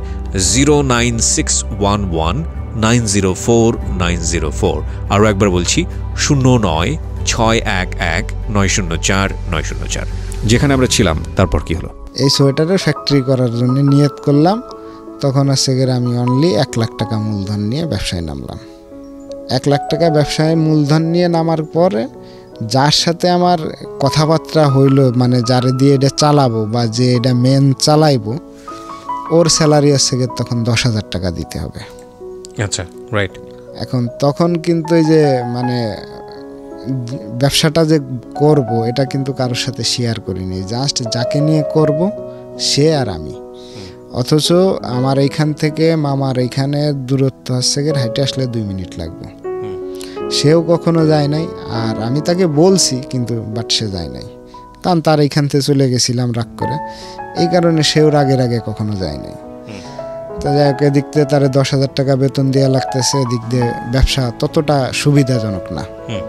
09611904904। আরও একবার বলছি 09611904 যেখানে আমরা ছিলাম। তারপর কি হলো? এই সোয়েটারের ফ্যাক্টরি করার জন্য নিয়ত করলাম। তখন হচ্ছে গিয়ে আমি অনলি 1 লাখ টাকা মূলধন নিয়ে ব্যবসায় নামলাম। 1 লাখ টাকা ব্যবসায় মূলধন নিয়ে নামার পরে যার সাথে আমার কথাবার্তা হইল, মানে যারে দিয়ে এটা চালাবো বা যে এটা মেন চালাইবো, ওর স্যালারি হচ্ছে গিয়ে তখন 10,000 টাকা দিতে হবে। আচ্ছা, রাইট। এখন তখন কিন্তু এই যে মানে ব্যবসাটা যে করব এটা কিন্তু কারোর সাথে শেয়ার করিনি, জাস্ট যাকে নিয়ে করব সে আর আমি। অথচ আমার এইখান থেকে মামার এইখানে দূরত্ব হচ্ছে গিয়ে হাইটে আসলে 2 মিনিট লাগবে। সেও কখনো যায় নাই, আর আমি তাকে বলছি কিন্তু বাট সে যায় নাই। কারণ তার এইখান থেকে চলে গেছিলাম রাগ করে, এই কারণে সেও রাগের আগে কখনো যায় নাই। তো যাই হোক, এদিক দিয়ে তার 10,000 টাকা বেতন দেওয়া লাগতেছে, এদিক দিয়ে ব্যবসা ততটা সুবিধাজনক না।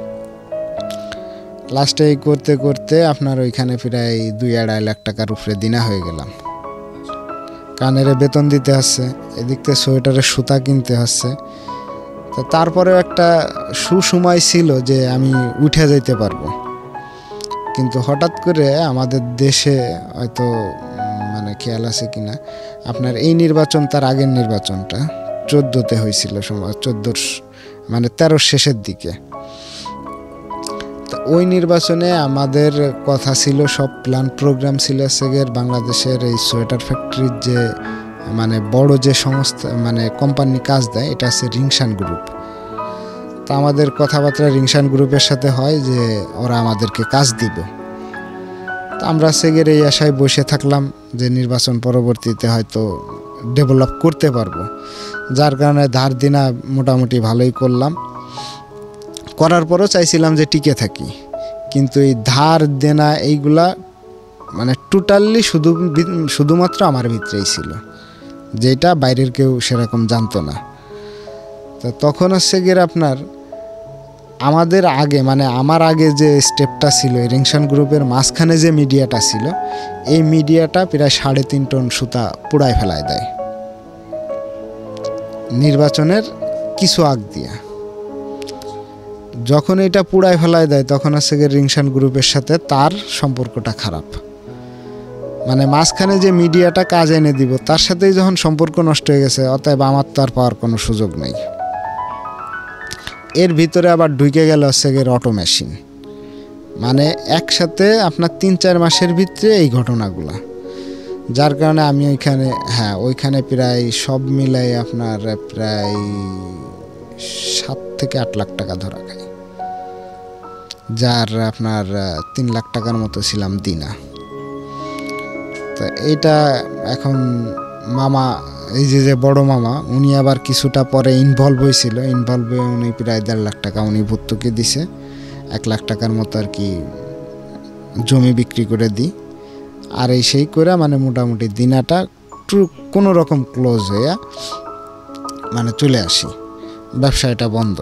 লাস্টে করতে করতে আপনার ওইখানে প্রায় 2-2.5 লাখ টাকার উপরে দিনা হয়ে গেলাম। কানের বেতন দিতে হচ্ছে, এদিক থেকে সোয়েটারের সুতা কিনতে হচ্ছে। তো তারপরেও একটা সুসময় ছিল যে আমি উঠে যেতে পারবো, কিন্তু হঠাৎ করে আমাদের দেশে হয়তো মানে খেয়াল আছে কিনা আপনার, এই নির্বাচন তার আগের নির্বাচনটা 14তে হয়েছিল, সময় 14 মানে 13 শেষের দিকে। ওই নির্বাচনে আমাদের কথা ছিল, সব প্ল্যান প্রোগ্রাম ছিল সেগের বাংলাদেশের এই সোয়েটার ফ্যাক্টরির যে মানে বড় যে সংস্থা মানে কোম্পানি কাজ দেয়, এটা হচ্ছে রিংশান গ্রুপ। তা আমাদের কথাবার্তা রিংশান গ্রুপের সাথে হয় যে ওরা আমাদেরকে কাজ দিব। তা আমরা সেগের এই আশায় বসে থাকলাম যে নির্বাচন পরবর্তীতে হয়তো ডেভেলপ করতে পারবো, যার কারণে ধার দিনা মোটামুটি ভালোই করলাম। করার পরও চাইছিলাম যে টিকে থাকি, কিন্তু এই ধার দেনা এইগুলা মানে টোটালি শুধুমাত্র আমার ভিতরেই ছিল, যেটা বাইরের কেউ সেরকম জানতো না। তো তখন হচ্ছে গিয়ে আপনার আমাদের আগে মানে আমার আগে যে স্টেপটা ছিল, রিংশান গ্রুপের মাঝখানে যে মিডিয়াটা ছিল, এই মিডিয়াটা প্রায় 3.5 টন সুতা পুড়ায় ফেলায় দেয় নির্বাচনের কিছু আগ দিয়া। যখন এটা পুড়ায় ফেলায় দেয় তখন হচ্ছে গিয়ে রিংশান গ্রুপের সাথে তার সম্পর্কটা খারাপ। মানে মাঝখানে যে মিডিয়াটা কাজ এনে দিব তার সাথেই যখন সম্পর্ক নষ্ট হয়ে গেছে, অতএব আমার তো আর পাওয়ার কোনো সুযোগ নেই। এর ভিতরে আবার ঢুকে গেল হচ্ছে গিয়ে অটো মেশিন, মানে একসাথে আপনার 3-4 মাসের ভিতরে এই ঘটনাগুলা, যার কারণে আমি ওইখানে প্রায় সব মিলাই আপনার প্রায় 7 থেকে 8 লাখ টাকা ধরা খাই। যার আপনার 3 লাখ টাকার মতো ছিলাম দিনা। তো এইটা এখন মামা, এই যে বড় মামা, উনি আবার কিছুটা পরে ইনভলভ হয়েছিল। ইনভলভ হয়ে উনি প্রায় 1.5 লাখ টাকা উনি ভর্তুকি দিছে। 1 লাখ টাকার মতো আর কি জমি বিক্রি করে দিই। আর এই সেই করে মানে মোটামুটি দিনাটা কোনো রকম ক্লোজ হয়ে মানে চলে আসি, ব্যবসাটা বন্ধ।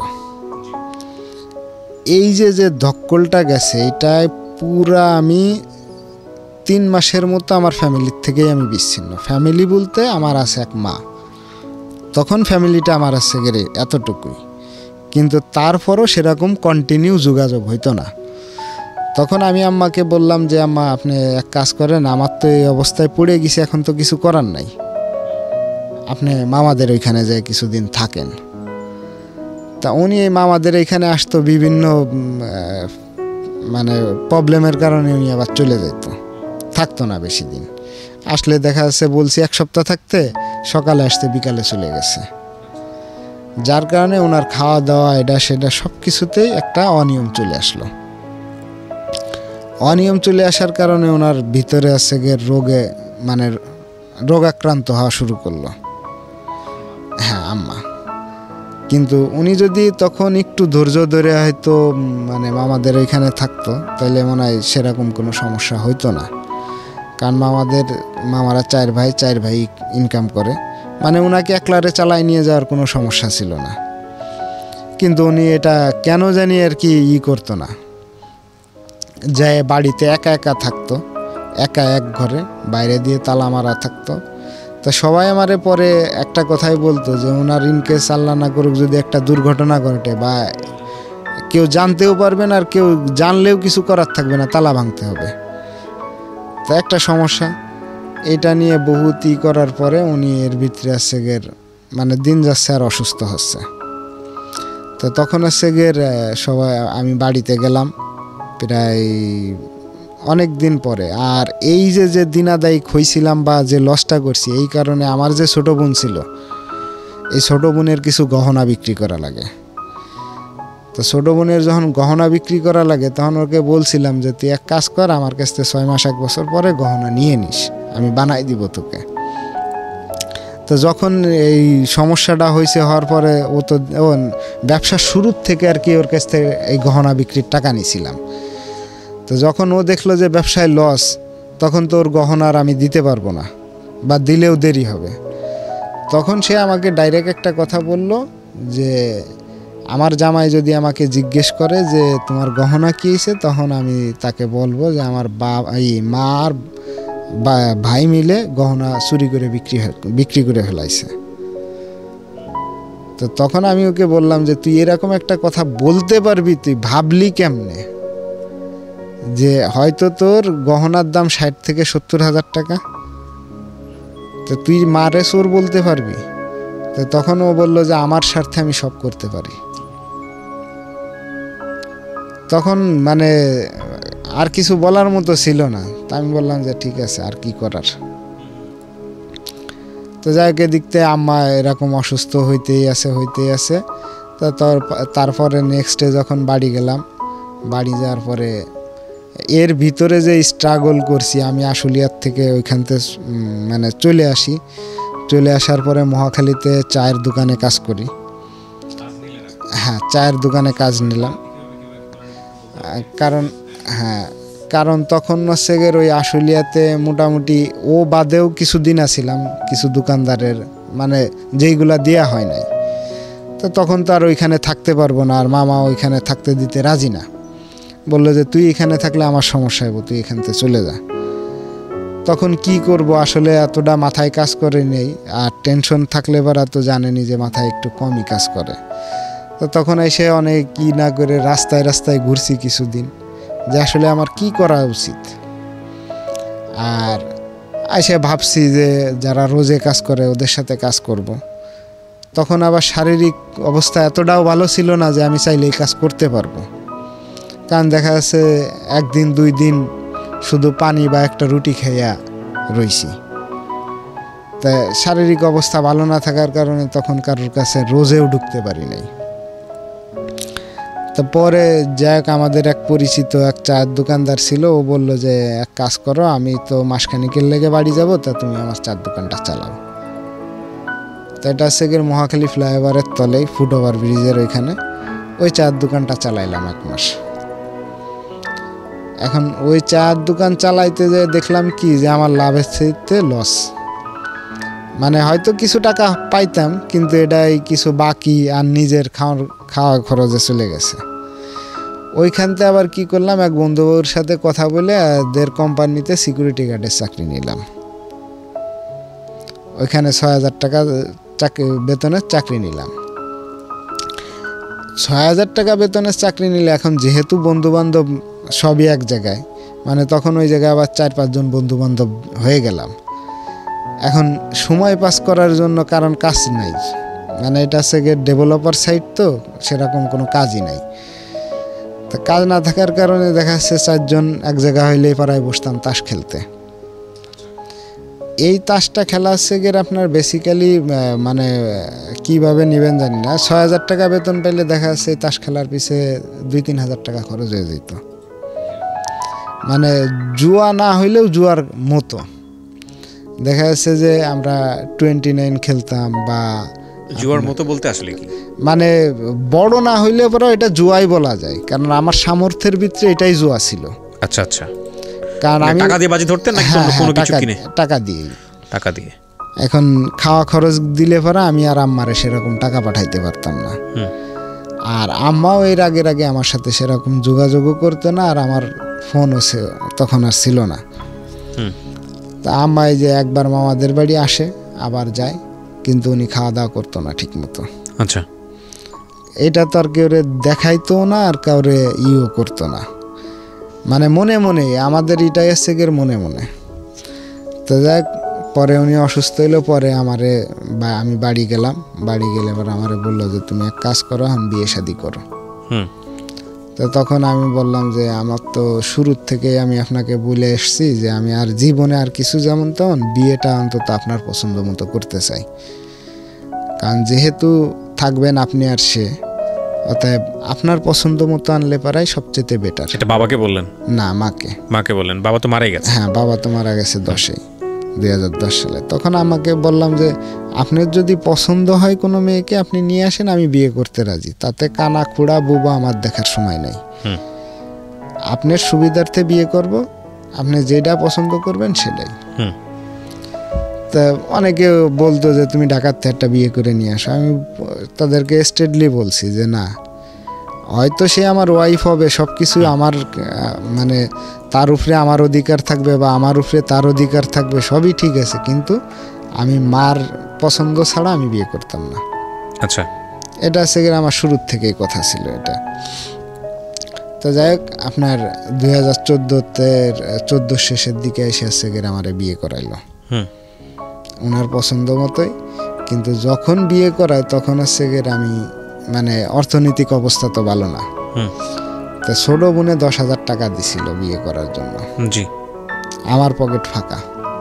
এই যে ধক্কলটা গেছে, এটাই পুরা আমি 3 মাসের মতো আমার ফ্যামিলির থেকেই আমি বিচ্ছিন্ন। ফ্যামিলি বলতে আমার আছে এক মা, তখন ফ্যামিলিটা আমার আছে গেলে এতটুকুই, কিন্তু তারপরও সেরকম কন্টিনিউ যোগাযোগ হইতো না। তখন আমি আম্মাকে বললাম যে আম্মা আপনি এক কাজ করেন, আমার তো এই অবস্থায় পড়ে গেছি, এখন তো কিছু করার নাই, আপনি মামাদের ওইখানে যায় কিছুদিন থাকেন। তা উনি এই মামাদের এইখানে আসতো বিভিন্ন মানে প্রবলেমের কারণে উনি আবার চলে যেত, থাকতো না বেশি দিন। আসলে দেখা যাচ্ছে বলছি 1 সপ্তাহ থাকতে, সকালে আসতে বিকালে চলে গেছে। যার কারণে ওনার খাওয়া দাওয়া এটা সেটা সব কিছুতেই একটা অনিয়ম চলে আসলো। অনিয়ম চলে আসার কারণে ওনার ভিতরে আছে গিয়ে রোগে মানে রোগাক্রান্ত হওয়া শুরু করলো। হ্যাঁ আম্মা। কিন্তু উনি যদি তখন একটু ধৈর্য ধরে হয়তো মানে মামাদের ওইখানে থাকতো, তাহলে মনে হয় সেরকম কোনো সমস্যা হইতো না। কারণ মামারা 4 ভাই ইনকাম করে, মানে ওনাকে একলারে চালায় নিয়ে যাওয়ার কোনো সমস্যা ছিল না। কিন্তু উনি এটা কেন জানি আর কি করতো না, যায় বাড়িতে একা একা থাকতো, একা এক ঘরে, বাইরে দিয়ে তালা মারা থাকতো। তো সবাই আমারে পরে একটা কথাই বলতো যে ওনার ইনকেস আল্লাহ না করুক যদি একটা দুর্ঘটনা ঘটে, বা কেউ জানতেও পারবে না, আর কেউ জানলেও কিছু করার থাকবে না, তালা ভাঙতে হবে। তো একটা সমস্যা, এটা নিয়ে বহুত করার পরে উনি এর ভিতরে আছে গের মানে দিন যাচ্ছে আর অসুস্থ হচ্ছে। তো তখন আছে গের সবাই আমি বাড়িতে গেলাম প্রায় অনেক দিন পরে। আর এই যে দিনাদায়ী হইছিলাম বা যে লসটা করছি, এই কারণে আমার যে ছোট বোন ছিল, এই ছোট বোনের কিছু গহনা বিক্রি করা লাগে। তো ছোট বোনের যখন গহনা বিক্রি করা লাগে, তখন ওকে বলছিলাম যে তুই এক কাজ কর, আমার কাছ থেকে 6 মাস 1 বছর পরে গহনা নিয়ে নিস, আমি বানাই দিব তোকে। তো যখন এই সমস্যাটা হওয়ার পরে ও তো ব্যবসার শুরুর থেকে আর কি ওর কাছ থেকে এই গহনা বিক্রির টাকা নিয়েছিলাম। তো যখন ও দেখলো যে ব্যবসায় লস, তখন তো ওর গহনার আমি দিতে পারবো না, বা দিলেও দেরি হবে। তখন সে আমাকে ডাইরেক্ট একটা কথা বলল যে আমার জামাই যদি আমাকে জিজ্ঞেস করে যে তোমার গহনা কী হয়েছে, তখন আমি তাকে বলবো যে আমার মা আর ভাই মিলে গহনা চুরি করে বিক্রি করে ফেলাইছে। তো তখন আমি ওকে বললাম যে তুই এরকম একটা কথা বলতে পারবি, তুই ভাবলি কেমনে যে হয়তো তোর গহনার দাম 60 থেকে 70 হাজার টাকা, তো তুই মারে চোর বলতে পারবি? তো তখন ও বললো যে আমার স্বার্থে আমি সব করতে পারি। তখন মানে আর কিছু বলার মতো ছিল না। তা আমি বললাম যে ঠিক আছে, আর কি করার। তো যাকে দেখতে আম্মা এরকম অসুস্থ হইতেই আছে। তো তারপরে নেক্সট ডে যখন বাড়ি গেলাম, বাড়ি যাওয়ার পরে এর ভিতরে যে স্ট্রাগল করছি আমি আশুলিয়ার থেকে ওইখান থেকে মানে চলে আসার পরে মহাখালীতে চায়ের দোকানে কাজ করি। হ্যাঁ, চায়ের দোকানে কাজ নিলাম। কারণ তখন হচ্ছে গিয়ে ওই আশুলিয়াতে মোটামুটি ও বাদেও কিছু দিন আছিলাম কিছু দোকানদারের, মানে যেইগুলা দেয়া হয় নাই। তো তখন তো আর ওইখানে থাকতে পারবো না, আর মামা ওইখানে থাকতে দিতে রাজি না, বললো যে তুই এখানে থাকলে আমার সমস্যা হইব, তুই এখান থেকে চলে যা। তখন কি করব, আসলে এতটা মাথায় কাজ করে নেই, আর টেনশন থাকলে বারা তো জানেনি যে মাথায় একটু কমই কাজ করে। তো তখন এসে অনেক কি না করে রাস্তায় ঘুরছি কিছুদিন, যে আসলে আমার কি করা উচিত। আর এসে ভাবছি যে যারা রোজে কাজ করে ওদের সাথে কাজ করব। তখন আবার শারীরিক অবস্থা এতটাও ভালো ছিল না যে আমি চাইলে এই কাজ করতে পারবো। কারণ দেখা যাচ্ছে 1 দিন 2 দিন শুধু পানি বা একটা রুটি খাইয়া রইছি। তা শারীরিক অবস্থা ভালো না থাকার কারণে তখন কারোর কাছে রোজেও ঢুকতে পারি নাই। তো তো পরে যাক আমাদের এক পরিচিত এক চায়ের দোকানদার ছিল, ও বললো যে এক কাজ করো, আমি তো মাসখানিকের লেগে বাড়ি যাব, তা তুমি আমার চার দোকানটা চালাও। তো এটা হচ্ছে গিয়ে মহাখালী ফ্লাইওভারের তলেই ফুটওভার ব্রিজের ওইখানে ওই চায়ের দোকানটা চালাইলাম 1 মাস। এখন ওই চায়ের দোকান চালাইতে যেয়ে দেখলাম কি যে আমার লাভের চাইতে লস। মানে হয়তো কিছু টাকা পাইতাম, কিন্তু এটাই কিছু বাকি আর নিজের খাওয়া খরচে চলে গেছে। ওইখানতে আবার কি করলাম, এক বন্ধুবাবুর সাথে কথা বলে এদের কোম্পানিতে সিকিউরিটি গার্ডের চাকরি নিলাম। ওইখানে 6,000 টাকা বেতনের চাকরি নিলাম। 6,000 টাকা বেতনের চাকরি নিলে এখন যেহেতু বন্ধুবান্ধব সবই এক জায়গায়, মানে তখন ওই জায়গায় আবার 4-5 জন বন্ধুবান্ধব হয়ে গেলাম। এখন সময় পাস করার জন্য, কারণ কাজ নাই, মানে এটা হচ্ছে গিয়ে ডেভেলপার সাইট, তো সেরকম কোনো কাজই নাই। তো কাজ না থাকার কারণে দেখা যাচ্ছে 4 জন এক জায়গা হইলেই পাড়ায় বসতাম তাস খেলতে। এই তাসটা খেলা হচ্ছে গিয়ে আপনার বেসিক্যালি মানে কিভাবে নেবেন জানি না, 6,000 টাকা বেতন পেলে দেখা যাচ্ছে এই তাস খেলার পিছে 2-3 হাজার টাকা খরচ হয়ে যেত। মানে জুয়া না হইলেও জুয়ার মতো। দেখা যাচ্ছে যে আমরা 29 খেলতাম, বা জুয়ার মতো বলতে আসলে কি, মানে বড় না হইলে পরে এটা জুয়াই বলা যায়, কারণ আমার সামর্থ্যের ভিতরে এটাই জুয়া ছিল। আচ্ছা আচ্ছা, কারণ আমি টাকা দিয়ে বাজি ধরতেন নাকি কোনো কিছু কিনে? টাকা দিয়ে। এখন খাওয়া খরচ দিলে পরে আমি আর আম্মারে সেরকম টাকা পাঠাইতে পারতাম না, আর আম্মাও এর আগে আমার সাথে সেরকম যোগাযোগও করতো না, আর আমার ফোনও তখন আর ছিল না। তা আম্মা এই যে একবার মামাদের বাড়ি আসে আবার যায়, কিন্তু উনি খাওয়া দাওয়া করতো না ঠিক মতো। আচ্ছা, এটা তো আর কেউ দেখাইতো না, আর কাউরে ইও করতো না, মানে মনে মনে আমাদের এটাই এসে গের মনে মনে। তো যাক, পরে উনি অসুস্থ হইলো, পরে আমারে আমি বাড়ি গেলাম। বাড়ি গেলে পরে আমারে বললো যে তুমি এক কাজ করো, এখন বিয়ে শাদি করো। তো তখন আমি বললাম যে আমার তো শুরুর থেকে আমি আপনাকে বলে এসছি যে আমি আর জীবনে আর কিছু যেমন তেমন বিয়েটা অন্তত আপনার পছন্দ মতো করতে চাই, কারণ যেহেতু থাকবেন আপনি আর সে, অতএব আপনার পছন্দ মতো আনলে পারাই সবচেয়ে বেটার। এটা বাবাকে বললেন? না, মাকে বললেন। বাবা তো মারা গেছে? হ্যাঁ, বাবা তো মারা গেছে 2010 সালে। তখন আমাকে বললাম যে আপনার যদি পছন্দ হয় কোনো মেয়েকে আপনি নিয়ে আসেন, আমি বিয়ে করতে রাজি, তাতে কানা খুড়া বুবা আমার দেখার সময় নাই। আপনার সুবিধার্থে বিয়ে করব, আপনি যেটা পছন্দ করবেন সেটাই। তা অনেকে বলতো যে তুমি ঢাকার থেকে একটা বিয়ে করে নিয়ে আসো। আমি তাদেরকে স্ট্রেটলি বলছি যে না, হয়তো সে আমার ওয়াইফ হবে, সব কিছু আমার, মানে তার উপরে আমার অধিকার থাকবে বা আমার উপরে তার অধিকার থাকবে, সবই ঠিক আছে, কিন্তু আমি মার পছন্দ ছাড়া আমি বিয়ে করতাম না। আচ্ছা, এটা হচ্ছে আমার শুরুর থেকেই কথা ছিল এটা। তো যাই হোক, আপনার 2014 শেষের দিকে এসে হচ্ছে আমার বিয়ে করাইলো ওনার পছন্দ মতোই। কিন্তু যখন বিয়ে করায় তখন হচ্ছে আমি, মানে অর্থনৈতিক অবস্থা তো ভালো না, তো ছোট বোনে 10,000 টাকা দিছিল বিয়ে করার জন্য। জি, আমার পকেট ফাঁকা।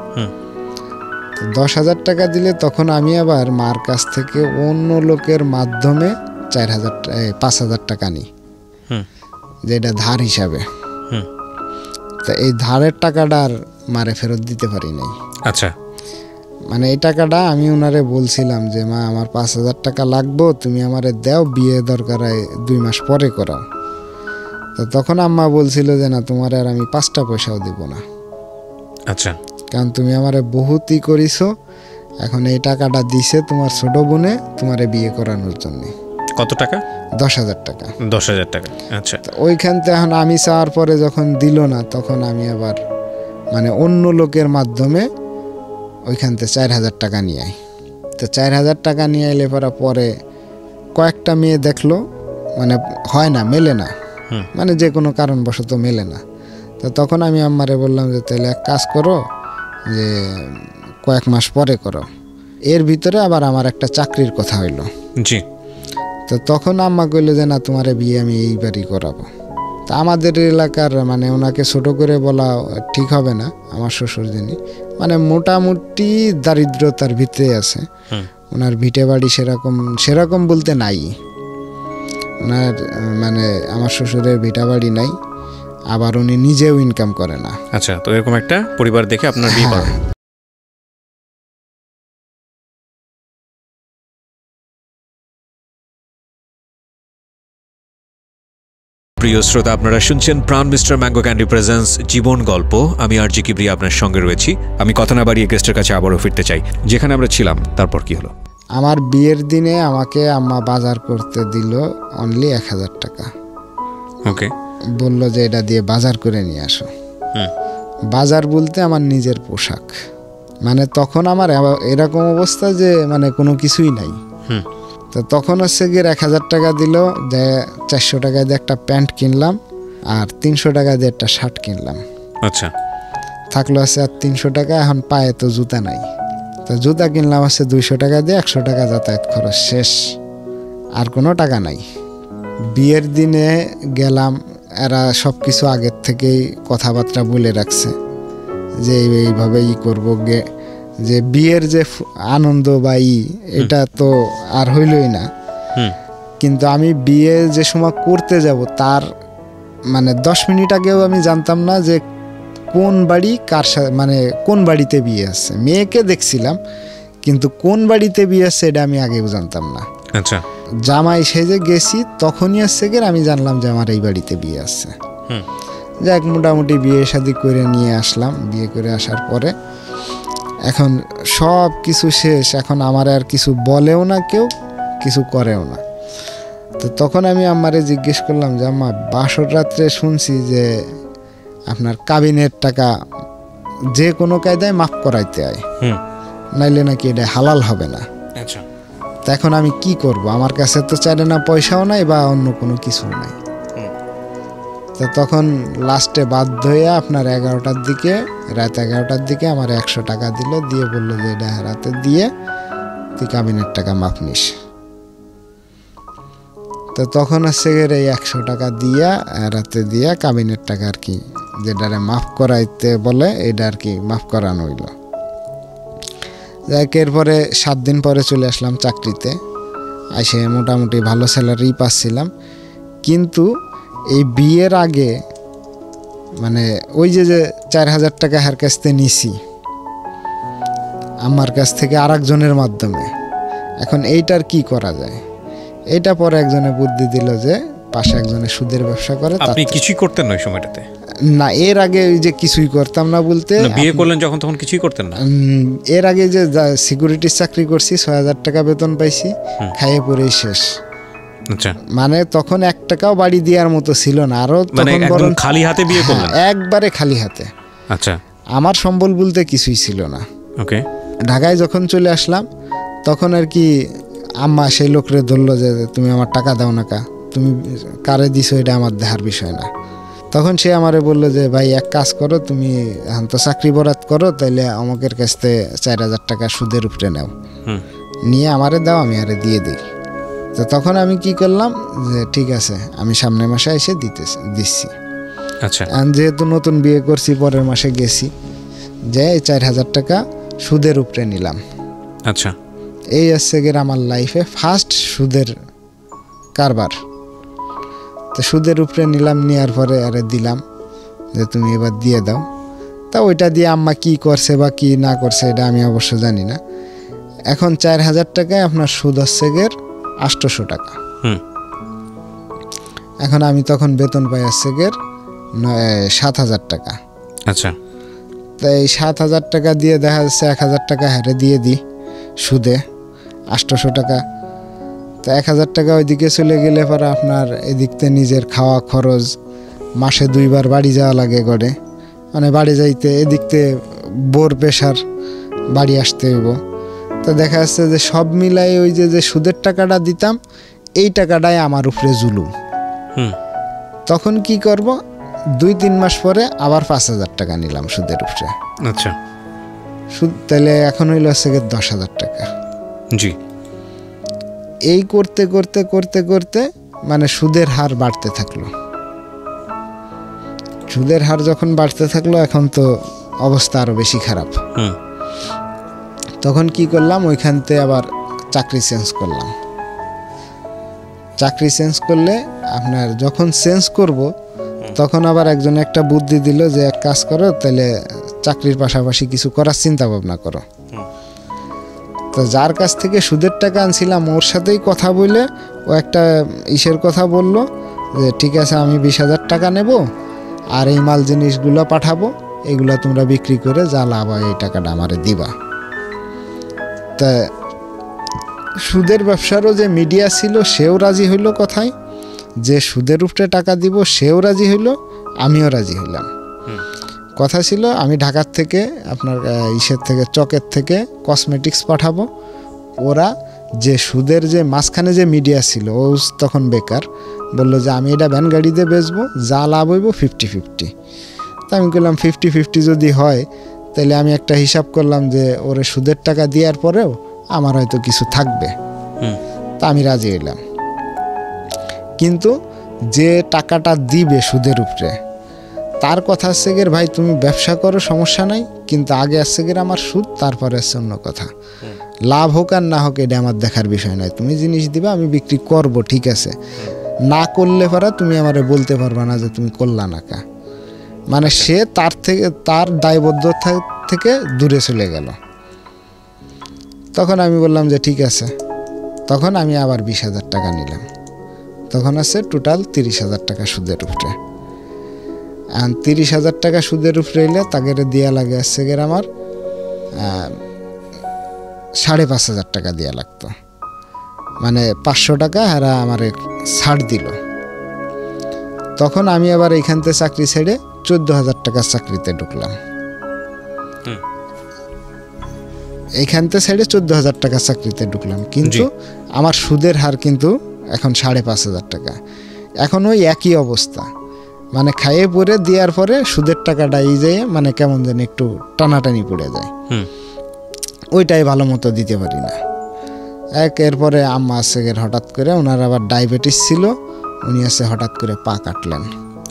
10,000 টাকা দিলে তখন আমি আবার মার কাছ থেকে অন্য লোকের মাধ্যমে 5,000 টাকা নিই, যেটা ধার হিসাবে। তা এই ধারের টাকাটা আর মারে ফেরত দিতে পারি নাই। আচ্ছা, মানে এই টাকাটা আমি ওনারে বলছিলাম যে মা, আমার 5,000 টাকা লাগবো, তুমি আমারে দাও, বিয়ে দরকার 2 মাস পরে করাও। তো তখন আম্মা বলছিল যে না, তোমার আর আমি 5টা পয়সাও দিব না। আচ্ছা, কারণ তুমি আমারে বহুতই করিছো, এখন এই টাকাটা দিছে তোমার ছোট বোনে তোমারে বিয়ে করানোর জন্য। কত টাকা? 10,000 টাকা। 10,000 টাকা। আচ্ছা, ওইখানতে এখন আমি চাওয়ার পরে যখন দিল না, তখন আমি আবার মানে অন্য লোকের মাধ্যমে ওইখানতে 4,000 টাকা নিয়ে আই। তো 4,000 টাকা নিয়ে এলে পরে কয়েকটা মেয়ে দেখলো, মানে হয় না, মেলে না, মানে যে কোনো কারণবশত মেলে না। তো তখন আমি আম্মারে বললাম যে তাহলে এক কাজ করো, যে কয়েক মাস পরে করো। এর ভিতরে আবার আমার একটা চাকরির কথা হইলো। জি। তো তখন আম্মা কইলো যে না, তোমারে বিয়ে আমি এইবারই করাবো। তা আমাদের এলাকার, মানে ওনাকে ছোট করে বলা ঠিক হবে না, আমার শ্বশুর যিনি, মানে মোটামুটি দারিদ্রতার ভিতরে আছে। ওনার ভিটে বাড়ি সেরকম বলতে নাই, ওনার মানে আমার শ্বশুরের ভিটা বাড়ি নাই, আবার উনি নিজেও ইনকাম করে না। আচ্ছা, তো এরকম একটা পরিবার দেখে আপনার বিয়ে করেন। প্রিয় শ্রোতা, আপনারা শুনছেন Pran mister mango candy presents জীবন গল্প। আমি আরজি কিবরিয়া আপনার সঙ্গে রয়েছি। আমি কথা না বাড়িয়ে গেস্টের কাছে আবারও ফিরতে চাই, যেখানে আমরা ছিলাম। তারপর কি হলো? আমার বিয়ের দিনে আমাকে আম্মা বাজার করতে দিল অনলি 1000 টাকা। ওকে। বলল যে এটা দিয়ে বাজার করে নিয়ে আসো। বাজার বলতে আমার নিজের পোশাক, মানে তখন আমার এরকম অবস্থা যে মানে কোনো কিছুই নাই। তো তখন হচ্ছে গিয়ে 1000 টাকা দিল, যে 400 টাকা দিয়ে একটা প্যান্ট কিনলাম আর 300 টাকা দিয়ে একটা শার্ট কিনলাম। আচ্ছা, থাকলো আছে আর 300 টাকা। এখন পায়ে তো জুতা নাই, তো জুতা কিনলাম আছে 200 টাকা দিয়ে, 100 টাকা যাতায়াত খরচ শেষ, আর কোনো টাকা নাই। বিয়ের দিনে গেলাম, এরা সব কিছু আগের থেকেই কথাবার্তা বলে রাখছে যে এইভাবে করবো গে, যে বিয়ের যে আনন্দ বা এটা তো আর হইলই না। কিন্তু আমি বিয়ে যে সময় করতে যাব তার মানে 10 মিনিট আগেও আমি জানতাম না যে কোন বাড়ি কার সাথে, মানে কোন বাড়িতে বিয়ে আছে। মেয়েকে দেখছিলাম, কিন্তু কোন বাড়িতে বিয়ে আছে এটা আমি আগেও জানতাম না। আচ্ছা, জামাই সেজে গেছি তখনই আসছে গিয়ে আমি জানলাম যে আমার এই বাড়িতে বিয়ে আছে। যাক, মোটামুটি বিয়ে শাদী করে নিয়ে আসলাম। বিয়ে করে আসার পরে এখন সব কিছু শেষ, এখন আমার আর কিছু বলেও না, কেউ কিছু করেও না। তো তখন আমি আম্মারে জিজ্ঞেস করলাম যে আম্মা, বাসর রাত্রে শুনছি যে আপনার কাবিনের টাকা যে কোনো কায়দায় মাফ করাইতে হয়, নাইলে নাকি এটা হালাল হবে না। আচ্ছা, তো এখন আমি কি করব? আমার কাছে তো চাইলে না পয়সাও নাই বা অন্য কোনো কিছু নাই। তো তখন লাস্টে বাধ্য হয়ে আপনার 11টার দিকে, রাত 11টার দিকে আমার 100 টাকা দিল, দিয়ে বললো যে এটা হারাতে দিয়ে তুই কাবিনের টাকা মাপ নিস। তো তখন হচ্ছে গেলে এই 100 টাকা দিয়া রাতে দিয়া কাবিনের টাকা আর কি যেটারে মাফ করাইতে বলে এটা আর কি মাফ করানো হইল। যাক, এরপরে 7 দিন পরে চলে আসলাম চাকরিতে। এসে মোটামুটি ভালো স্যালারি পাচ্ছিলাম, কিন্তু এই বিয়ের আগে মানে ওই যে 4000 টাকা হার কাছ থেকে নিছি আমার কাছ থেকে আরেকজনের মাধ্যমে, এখন এইটার কি করা যায়? এইটা পরে একজনে বুদ্ধি দিল যে পাশে একজনে সুদের ব্যবসা করে। আপনি কিছুই করতেন না ওই সময়টাতে? না, এর আগে ওই যে কিছুই করতাম না বলতে, বিয়ে করলেন যখন তখন কিছুই করতেন না? এর আগে যে সিকিউরিটির চাকরি করছি, 6000 টাকা বেতন পাইছি, খাইয়ে পরেই শেষ। আচ্ছা, মানে তখন 1 টাকাও বাড়ি দেওয়ার মতো ছিল না। আরো তখন বরং খালি হাতে বিয়ে করলেন? একবারে খালি হাতে। আচ্ছা, আমার সম্বল বলতে কিছুই ছিল না। ওকে। ঢাকায় যখন চলে আসলাম তখন আর কি আম্মা সেই লোকরে ধরলো যে তুমি আমার টাকা দাও না, তুমি কারে দিছো এটা আমার দেখার বিষয় না। তখন সে আমারে বললো যে ভাই এক কাজ করো, তুমি এখন তো চাকরি বরাত করো, তাইলে আমাকের কাছ থেকে 4000 টাকা সুদের উপরে নাও, নিয়ে আমারে দাও, আমি আরে দিয়ে দিই। তো তখন আমি কি করলাম যে ঠিক আছে, আমি সামনের মাসে এসে দিচ্ছি। আচ্ছা, যেহেতু নতুন বিয়ে করছি, পরের মাসে গেছি, যে 4000 টাকা সুদের উপরে নিলাম। আচ্ছা, এই হচ্ছে গিয়ে আমার লাইফে ফার্স্ট সুদের কারবার। তো সুদের উপরে নিলাম, নেওয়ার পরে আরে দিলাম যে তুমি এবার দিয়ে দাও। তা ওইটা দিয়ে আম্মা কি করছে বা কি না করছে এটা আমি অবশ্য জানি না। এখন 4000 টাকায় আপনার সুদ হচ্ছে গিয়ে 800 টাকা। এখন আমি তখন বেতন পাই হচ্ছে গিয়ে 7000 টাকা। আচ্ছা, তাই এই 7000 টাকা দিয়ে দেখা যাচ্ছে 1000 টাকা হারে দিয়ে দিই সুদে, 800 টাকা। তো 1000 টাকা ওইদিকে চলে গেলে পরে আপনার এদিকতে নিজের খাওয়া খরচ, মাসে 2 বার বাড়ি যাওয়া লাগে গড়ে, মানে বাড়ি যাইতে এদিকতে বোর প্রেশার, বাড়ি আসতে হইব। তো দেখা যাচ্ছে যে সব মিলাই ওই যে সুদের টাকাটা দিতাম, এই টাকাটাই আমার উপরে জুলুম। তখন কি করব, 2-3 মাস পরে আবার 5000 টাকা নিলাম সুদের উপরে। আচ্ছা, সুদ তাহলে এখন হইল হচ্ছে 10,000 টাকা। জি। এই করতে করতে করতে করতে মানে সুদের হার বাড়তে থাকলো। সুদের হার যখন বাড়তে থাকলো, এখন তো অবস্থা আরো বেশি খারাপ। তখন কি করলাম, ওইখানতে আবার চাকরি চেঞ্জ করলাম। চাকরি চেঞ্জ করলে আপনার যখন চেঞ্জ করব তখন আবার একজন একটা বুদ্ধি দিল যে এক কাজ করো, তাহলে চাকরির পাশাপাশি কিছু করার চিন্তা ভাবনা করো। তো যার কাছ থেকে সুদের টাকা আনছিলাম ওর সাথেই কথা বলে ও একটা ইসের কথা বলল যে ঠিক আছে আমি 20,000 টাকা নেব আর এই মাল জিনিসগুলো পাঠাবো, এগুলো তোমরা বিক্রি করে যা লাভ হয় এই টাকাটা আমারে দিবা। তা সুদের ব্যবসারও যে মিডিয়া ছিল সেও রাজি হইল কথায়, যে সুদের উপরে টাকা দিব সেও রাজি হইল, আমিও রাজি হইলাম। কথা ছিল আমি ঢাকার থেকে আপনার ইসের থেকে চকের থেকে কসমেটিক্স পাঠাবো, ওরা যে সুদের যে মাঝখানে যে মিডিয়া ছিল ও তখন বেকার, বললো যে আমি এটা ভ্যান গাড়িতে বেচবো, যা লাভ হইব 50-50। তা আমি বললাম 50-50 যদি হয় তাহলে আমি একটা হিসাব করলাম যে ওরে সুদের টাকা দেওয়ার পরেও আমার হয়তো কিছু থাকবে। তা আমি রাজি হইলাম। কিন্তু যে টাকাটা দিবে সুদের উপরে তার কথা আসছে গের ভাই তুমি ব্যবসা করো সমস্যা নাই, কিন্তু আগে আসছে গের আমার সুদ, তারপরে আসছে অন্য কথা। লাভ হোক আর না হোক এটা আমার দেখার বিষয় নয়, তুমি জিনিস দিবা আমি বিক্রি করব, ঠিক আছে, না করলে পারা তুমি আমারে বলতে পারবা না যে তুমি করলা না কা। মানে সে তার থেকে তার দায়বদ্ধতা থেকে দূরে চলে গেল। তখন আমি বললাম যে ঠিক আছে, তখন আমি আবার 20,000 টাকা নিলাম, তখন আছে টোটাল 30,000 টাকা সুদের উপরে। আর 30,000 টাকা সুদের উপরে এলে তাকে দেওয়া লাগে আসছে গের আমার 5,500 টাকা দেওয়া লাগতো, মানে 500 টাকা এরা আমার ছাড় দিল। তখন আমি আবার এইখান থেকে চাকরি ছেড়ে 14,000 টাকার চাকরিতে ঢুকলাম। এইখান থেকে ছেড়ে 14,000 টাকার চাকরিতে ঢুকলাম, কিন্তু আমার সুদের হার কিন্তু এখন 5,500 টাকা। এখন ওই একই অবস্থা, মানে খাইয়ে পরে দেওয়ার পরে সুদের টাকাটা এই যায় মানে কেমন যেন একটু টানাটানি পড়ে যায়, ওইটাই ভালো মতো দিতে পারি না। এরপরে আম্মা আছে হঠাৎ করে, ওনার আবার ডায়াবেটিস ছিল, উনি আছে হঠাৎ করে পা কাটলেন।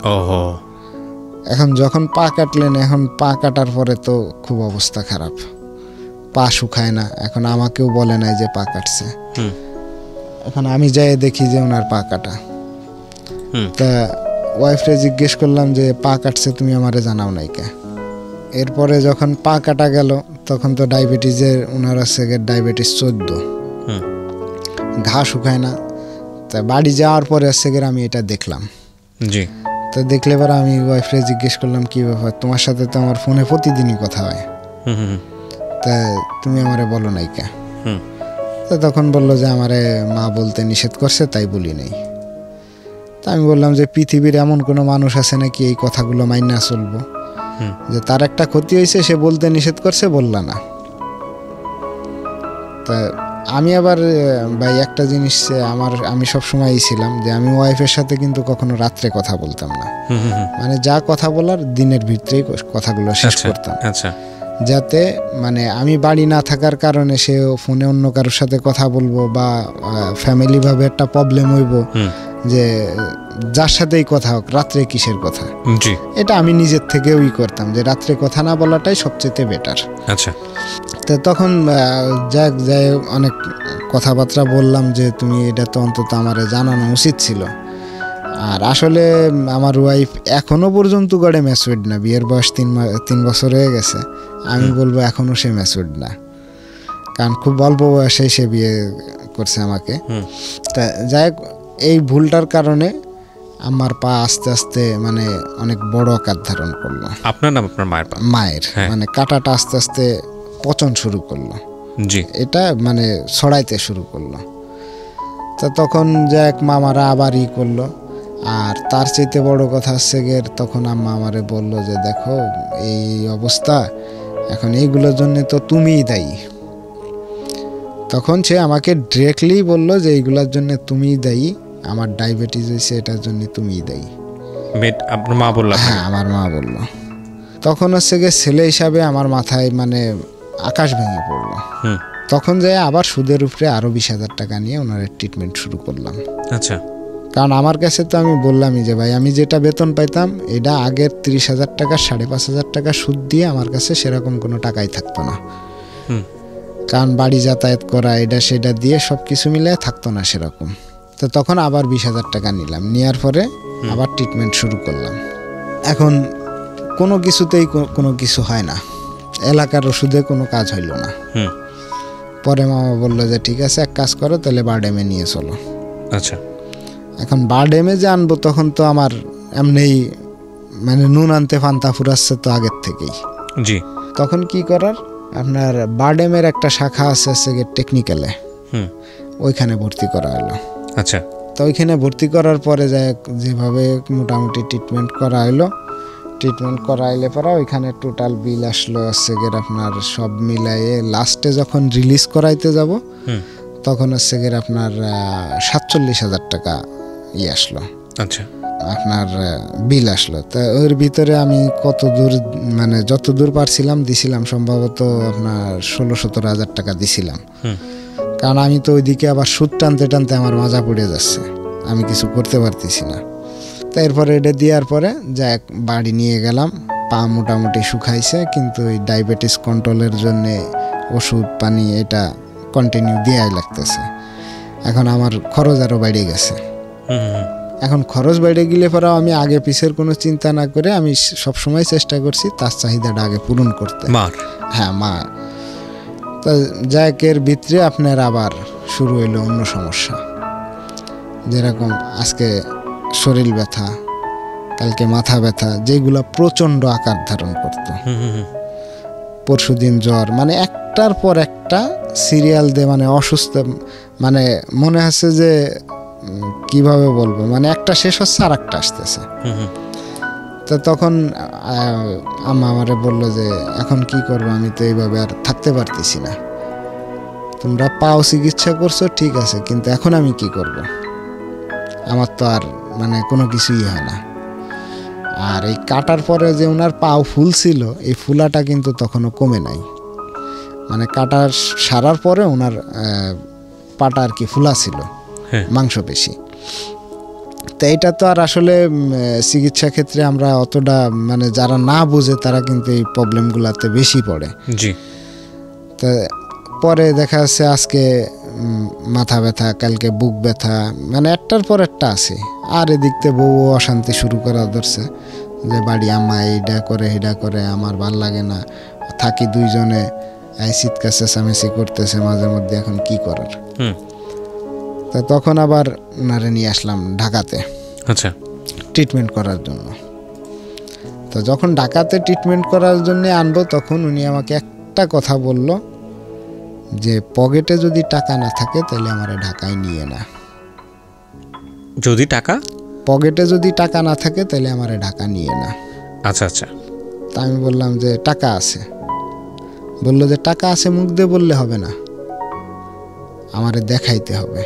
এখন যখন পা কাটলেন, এখন পা কাটার পরে তো খুব অবস্থা খারাপ, পা শুকায় না। এখন আমাকেও বলে নাই যে পা কাটছে, এখন আমি যাই দেখি যে ওনার পা কাটা। তা ওয়াইফরে জিজ্ঞেস করলাম যে পা কাটছে তুমি আমারে জানাও নাই কে। এরপরে যখন পা কাটা গেল তখন তো ডায়াবেটিসের ওনার আছে ডায়াবেটিস 14, ঘা শুকায় না। তা বাড়ি যাওয়ার পরে আছে আমি এটা দেখলাম। জি। তো দেখলে পরে আমি ওয়াইফরে জিজ্ঞেস করলাম কি ব্যাপার, তোমার সাথে তো আমার ফোনে প্রতিদিনই কথা হয়, তা তুমি আমারে বলো নাই কে। তো তখন বললো যে আমারে মা বলতে নিষেধ করছে তাই বলি নাই। তা আমি বললাম যে পৃথিবীর এমন কোনো মানুষ আছে নাকি এই কথাগুলো মাইনা চলবো, যে তার একটা ক্ষতি হয়েছে সে বলতে নিষেধ করছে বললা না। তা আমি আবার ভাই একটা জিনিস আমি সবসময়ই ছিলাম যে আমি ওয়াইফের সাথে কিন্তু কখনো রাত্রে কথা বলতাম না, মানে যা কথা বলার দিনের ভিতরেই কথাগুলো শেষ করতাম, যাতে মানে আমি বাড়ি না থাকার কারণে সে ফোনে অন্য কারোর সাথে কথা বলবো বা ফ্যামিলি ভাবে একটা প্রবলেম হইব যে যার সাথেই কথা হোক রাত্রে কিসের কথা। এটা আমি নিজের থেকেই করতাম যে রাত্রে কথা না বলাটাই সবচেয়ে বেটার। আচ্ছা, তো তখন যাই অনেক কথাবার্তা বললাম যে তুমি এটা তো অন্তত আমারে জানানো উচিত ছিল। আর আসলে আমার ওয়াইফ এখনো পর্যন্ত গড়ে ম্যাচুরড না, বিয়ের বয়স 3 বছর হয়ে গেছে, আমি বলবো এখনো সে ম্যাচুরড না, কারণ খুব অল্প বয়সে সে বিয়ে করছে আমাকে। তা যাই হোক, এই ভুলটার কারণে আমার পা আস্তে আস্তে মানে অনেক বড় আকার ধারণ করলো। আপনার নাম আপনার মায়ের পা? মায়ের, মানে কাটাটা আস্তে আস্তে পচন শুরু করলো, জি, এটা মানে ছড়াইতে শুরু করলো। তা তখন যাক মামারা আবার করলো। আর তার চাইতে বড় কথা হচ্ছে গিয়ে তখন আম্মা আমারে বললো যে দেখো এই অবস্থা, এখন এইগুলোর জন্য তো তুমিই দায়ী। তখন সে আমাকে ডিরেক্টলি বললো যে এইগুলোর জন্য তুমিই দায়ী, আমার ডায়াবেটিস হয়েছে এটার জন্য তুমিই দায়ী। আপনার মা বললো? হ্যাঁ, আমার মা বললো। তখন হচ্ছে গিয়ে ছেলে হিসাবে আমার মাথায় মানে আকাশ ভেঙে পড়লো। তখন যাই আবার সুদের উপরে আরো 20,000 টাকা নিয়ে ওনার ট্রিটমেন্ট শুরু করলাম। আচ্ছা, কারণ আমার কাছে তো আমি বললামই যে ভাই আমি যেটা বেতন পাইতাম এটা আগের 30,000 টাকা 5,500 টাকা সুদ দিয়ে আমার কাছে সেরকম কোনো টাকাই থাকতো না, কারণ বাড়ি যাতায়াত করা এটা সেটা দিয়ে সব কিছু মিলে থাকতো না সেরকম। তো তখন আবার 20,000 টাকা নিলাম, নেওয়ার পরে আবার ট্রিটমেন্ট শুরু করলাম। এখন কোনো কিছুতেই কোনো কিছু হয় না, এলাকার ওষুধে কোনো কাজ হইল না। পরে মামা বললো যে ঠিক আছে এক কাজ করো, তাহলে বারডেমে নিয়ে চলো। আচ্ছা, এখন বারডেমে যে আনবো তখন তো আমার এমনিই মানে নুন আনতে ফান্তা ফুরাচ্ছে তো আগের থেকেই। জি। তখন কি করার, আপনার বারডেমের একটা শাখা আছে টেকনিক্যালে, ওইখানে ভর্তি করা হলো। আচ্ছা। তো ওইখানে ভর্তি করার পরে যেভাবে মোটামুটি ট্রিটমেন্ট করা হলো, ট্রিটমেন্ট করাইলে পরে ওইখানে টোটাল বিল আসলো হচ্ছে গিয়ে আপনার সব মিলাইয়ে লাস্টে যখন রিলিজ করাইতে যাব তখন হচ্ছে গিয়ে আপনার 47,000 টাকা আসলো। আচ্ছা, আপনার বিল আসলো। তা ওর ভিতরে আমি কত দূর মানে যত দূর পারছিলাম দিছিলাম, সম্ভবত আপনার 16-17,000 টাকা দিছিলাম। কারণ আমি তো ওইদিকে আবার সুদ টানতে টানতে আমার মাজা পড়ে যাচ্ছে, আমি কিছু করতে পারতেছি না। তারপরে এটা দেওয়ার পরে বাড়ি নিয়ে গেলাম, পা মোটামুটি শুকাইছে, কিন্তু ওই ডায়াবেটিস কন্ট্রোলের জন্যে ওষুধ পানি এটা কন্টিনিউ দেওয়াই লাগতেছে। এখন আমার খরচ আরও বেড়ে গেছে। এখন খরচ বেড়ে গেলে পরেও আমি আগে পিছের কোনো চিন্তা না করে আমি সবসময় চেষ্টা করছি তার চাহিদাটা আগে পূরণ করতে। হ্যাঁ, মা। তা এর ভিতরে আপনার আবার শুরু হইলো অন্য সমস্যা, যেরকম আজকে শরীর ব্যথা, কালকে মাথা ব্যথা, যেগুলো প্রচণ্ড আকার ধারণ করত। পরশুদিন জ্বর, মানে একটার পর একটা সিরিয়াল দিয়ে মানে অসুস্থ, মানে মনে হচ্ছে যে কিভাবে বলবো, মানে একটা শেষ হচ্ছে আর একটা আসতেছে। তো তখন আম্মা আমারে বললো যে এখন কি করবো, আমি তো এইভাবে আর থাকতে পারতেছি না, তোমরা পাও চিকিৎসা করছো ঠিক আছে, কিন্তু এখন আমি কি করব, আমার তো আর মানে কোনো কিছুই হয় না। আর এই কাটার পরে যে ওনার পাও ফুল ছিল, এই ফুলাটা কিন্তু তখনও কমে নাই, মানে কাটার সারার পরে ওনার পাটা আর কি ফুলা ছিল, মাংসপেশি। তো এটা তো আর আসলে চিকিৎসা ক্ষেত্রে আমরা অতটা মানে যারা না বুঝে তারা কিন্তু এই প্রবলেমগুলোতে বেশি পড়ে। জি। তো পরে দেখা যাচ্ছে আজকে মাথা ব্যথা, কালকে বুক ব্যথা, মানে একটার পর একটা আছে। আর এদিকতে বউ অশান্তি শুরু করা ধরছে যে বাড়ি আম্মা এইটা করে হেডা করে, আমার ভাল লাগে না, থাকি দুইজনে, এই শীতকাল চেঁচামেচি করতেছে মাঝে মধ্যে, এখন কি করার। তা তখন আবার ওনারে নিয়ে আসলাম ঢাকাতে। আচ্ছা, ট্রিটমেন্ট করার জন্য। তো যখন ঢাকাতে ট্রিটমেন্ট করার জন্য আনবো তখন উনি আমাকে একটা কথা বলল যে পকেটে যদি টাকা না থাকে তাহলে আমারে ঢাকায় নিয়ে না। যদি টাকা পকেটে যদি টাকা না থাকে তাহলে আমারে ঢাকা নিয়ে না। আচ্ছা আচ্ছা। তা আমি বললাম যে টাকা আছে। বললো যে টাকা আছে মুখ দিয়ে বললে হবে না, আমারে দেখাইতে হবে।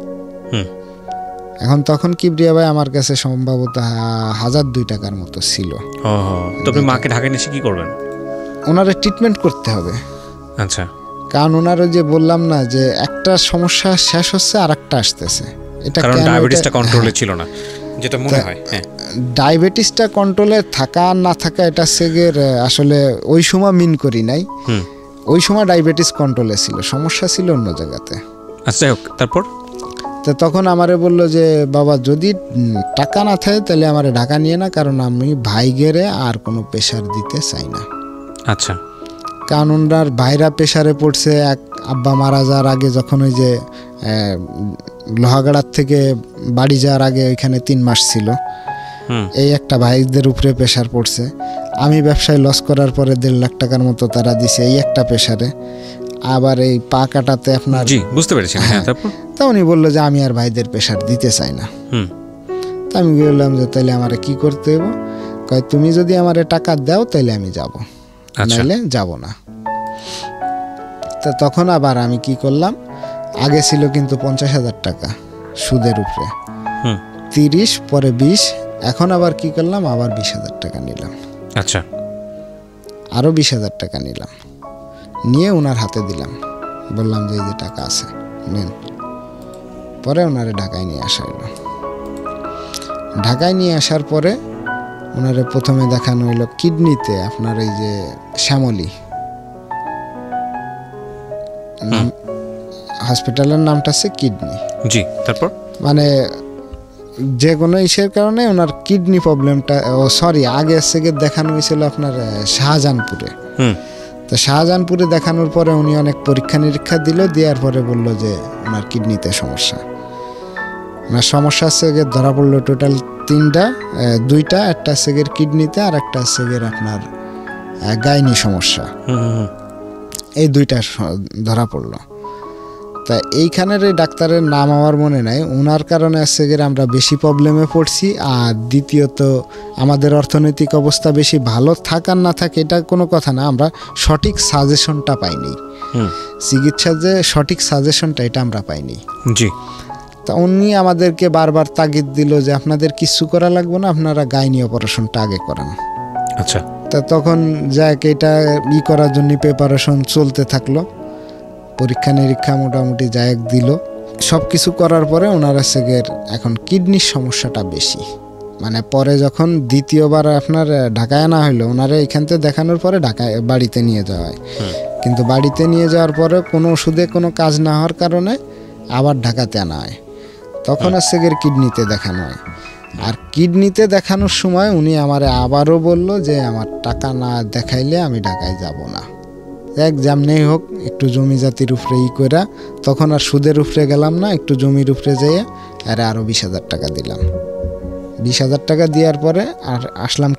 এখন তখন কিবরিয়া ভাই আমার কাছে সম্ভবত 1,002 টাকার মতো ছিল। তবে মাকে ঢাকায় নিয়ে কি করবেন? ওনারে ট্রিটমেন্ট করতে হবে। আচ্ছা। কারণ ওনারও যে বললাম না যে একটা সমস্যা শেষ হচ্ছে আর একটা আসতেছে, এটা কারণ ডায়াবেটিসটা কন্ট্রোলে ছিল না যেটা মনে হয়। হ্যাঁ, ডায়াবেটিসটা কন্ট্রোলে থাকা আর না থাকা এটা সেগের আসলে ওই সময় মিন করি নাই। ওই সময় ডায়াবেটিস কন্ট্রোলে ছিল, সমস্যা ছিল অন্য জায়গাতে। আচ্ছা, তারপর তো তখন আমারে বললো যে বাবা যদি টাকা না থাকে তাহলে আমারে ঢাকা নিয়ে না, কারণ আমি ভাই গেরে আর কোনো প্রেশার দিতে চাই না। আচ্ছা। কারণ ওনার ভাইরা প্রেশারে পড়ছে, এক আব্বা মারা যাওয়ার আগে যখন ওই যে লোহাগাড়ার থেকে বাড়ি যাওয়ার আগে ওইখানে 3 মাস ছিল, এই একটা ভাইদের উপরে প্রেশার পড়ছে। আমি ব্যবসায় লস করার পরে 1.5 লাখ টাকার মতো তারা দিছে এই একটা প্রেশারে। আবার এই পা কাটাতে আপনার, জি বুঝতে পেরেছি। হ্যাঁ, তারপর তা উনি বললো যে আমি আর ভাইদের প্রেশার দিতে চাই না। তা আমি বললাম যে তাহলে আমারে কি করতে হবে? কয় তুমি যদি আমারে টাকা দাও তাহলে আমি যাব, নাহলে যাব না। তা তখন আবার আমি কি করলাম, আগে ছিল কিন্তু 50,000 টাকা সুদের উপরে, 30 পরে 20, এখন আবার কি করলাম, আবার 20,000 টাকা নিলাম। আচ্ছা। আরও 20,000 টাকা নিলাম, নিয়ে ওনার হাতে দিলাম, বললাম যে এই যে টাকা আছে নেন। পরে ওনারে ঢাকায় নিয়ে আসা হলো। ঢাকায় নিয়ে আসার পরে ওনারে প্রথমে দেখানো হলো কিডনিতে আপনার এই যে শ্যামলী হসপিটালের নামটা আছে কিডনি। জি। তারপর মানে যে কোনো ইসের কারণে ওনার কিডনি প্রবলেমটা আগে থেকে দেখানো হয়েছিল আপনার শাহজাহানপুরে। তো শাহজাহানপুরে দেখানোর পরে উনি অনেক পরীক্ষা নিরীক্ষা দিল, দেওয়ার পরে বলল যে ওনার কিডনিতে সমস্যা। ওনার সমস্যা সেগের ধরা পড়লো টোটাল 2টা, একটা সেগের কিডনিতে আর একটা সেগের আপনার গাইনি সমস্যা, এই 2টা ধরা পড়লো। তা এইখানের এই ডাক্তারের নাম আমার মনে নাই, ওনার কারণে সেগের আমরা বেশি প্রবলেমে পড়ছি। আর দ্বিতীয়ত আমাদের অর্থনৈতিক অবস্থা বেশি ভালো থাকার না থাকে এটা কোনো কথা না, আমরা সঠিক সাজেশনটা পাইনি, চিকিৎসার যে সঠিক সাজেশনটা এটা আমরা পাইনি। জি। তা উনি আমাদেরকে বারবার তাগিদ দিল যে আপনাদের কিছু করা লাগবে না, আপনারা গাইনি অপারেশনটা আগে করান। আচ্ছা। তা তখন যাক এটা করার জন্য প্রিপারেশন চলতে থাকলো, পরীক্ষা নিরীক্ষা মোটামুটি যাই দিল, সব কিছু করার পরে ওনারা সেগের এখন কিডনির সমস্যাটা বেশি। মানে পরে যখন দ্বিতীয়বার আপনার ঢাকায় আনা হইলো, ওনারা এখান থেকে দেখানোর পরে ঢাকায় বাড়িতে নিয়ে যাওয়া হয়, কিন্তু বাড়িতে নিয়ে যাওয়ার পরে কোনো ওষুধে কোনো কাজ না হওয়ার কারণে আবার ঢাকাতে আনা হয়, তখন আর সেগের কিডনিতে দেখানো হয়। আর কিডনিতে দেখানোর সময় উনি আমারে আবারও বলল যে আমার টাকা না দেখাইলে আমি ঢাকায় যাব না, এক যেমনেই হোক একটু জমি জাতির উপরে করা। তখন আর সুদের উপরে গেলাম না, একটু জমির উপরে যেয়ে আরও 20,000 টাকা দিলাম। 20,000 টাকা দেওয়ার পরে আর আসলাম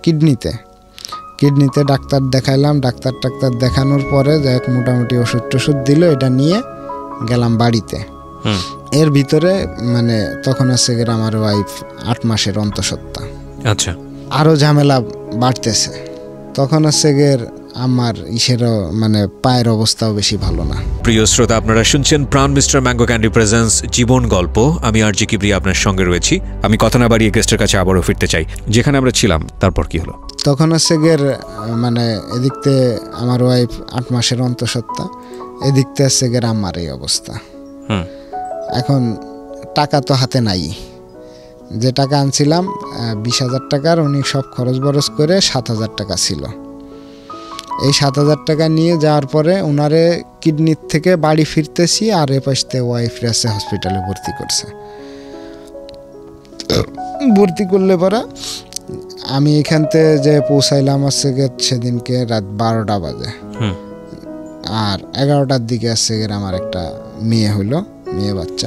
কিডনিতে ডাক্তার দেখাইলাম, ডাক্তার দেখানোর পরে যাক মোটামুটি ওষুধ টষুধ দিল, এটা নিয়ে গেলাম বাড়িতে। এর ভিতরে মানে তখন আছে আমার ওয়াইফ 8 মাসের অন্তঃসত্ত্বা। আচ্ছা। আরও ঝামেলা বাড়তেছে, তখন আছে আমার ইসেরও মানে পায়ের অবস্থাও বেশি ভালো না। প্রিয় শ্রোতা, আপনারা শুনছেন Pran mister mango candy presents জীবন গল্প। আমি আরজি কিবরিয়া আপনার সঙ্গে রয়েছি। আমি কথা না বাড়িয়ে গেস্টের কাছে আবারও ফিরতে চাই যেখানে আমরা ছিলাম। তারপর কি হলো? তখন আছে মানে এদিকতে আমার ওয়াইফ 8 মাসের অন্তঃসত্ত্বা, এদিকতে আছে আমার এই অবস্থা। এখন টাকা তো হাতে নাই, যে টাকা আনছিলাম 20,000 টাকার, উনি সব খরচ বরচ করে 7,000 টাকা ছিল। এই 7,000 টাকা নিয়ে যাওয়ার পরে ওনারে কিডনির থেকে বাড়ি ফিরতেছি, আর এ পাশে ওয়াইফ আছে হসপিটালে ভর্তি করছে। ভর্তি করলে পরে আমি এখান থেকে যে পৌঁছাইলাম আছে সেদিনকে রাত 12টা বাজে, আর 11টার দিকে আছে আমার একটা মেয়ে বাচ্চা।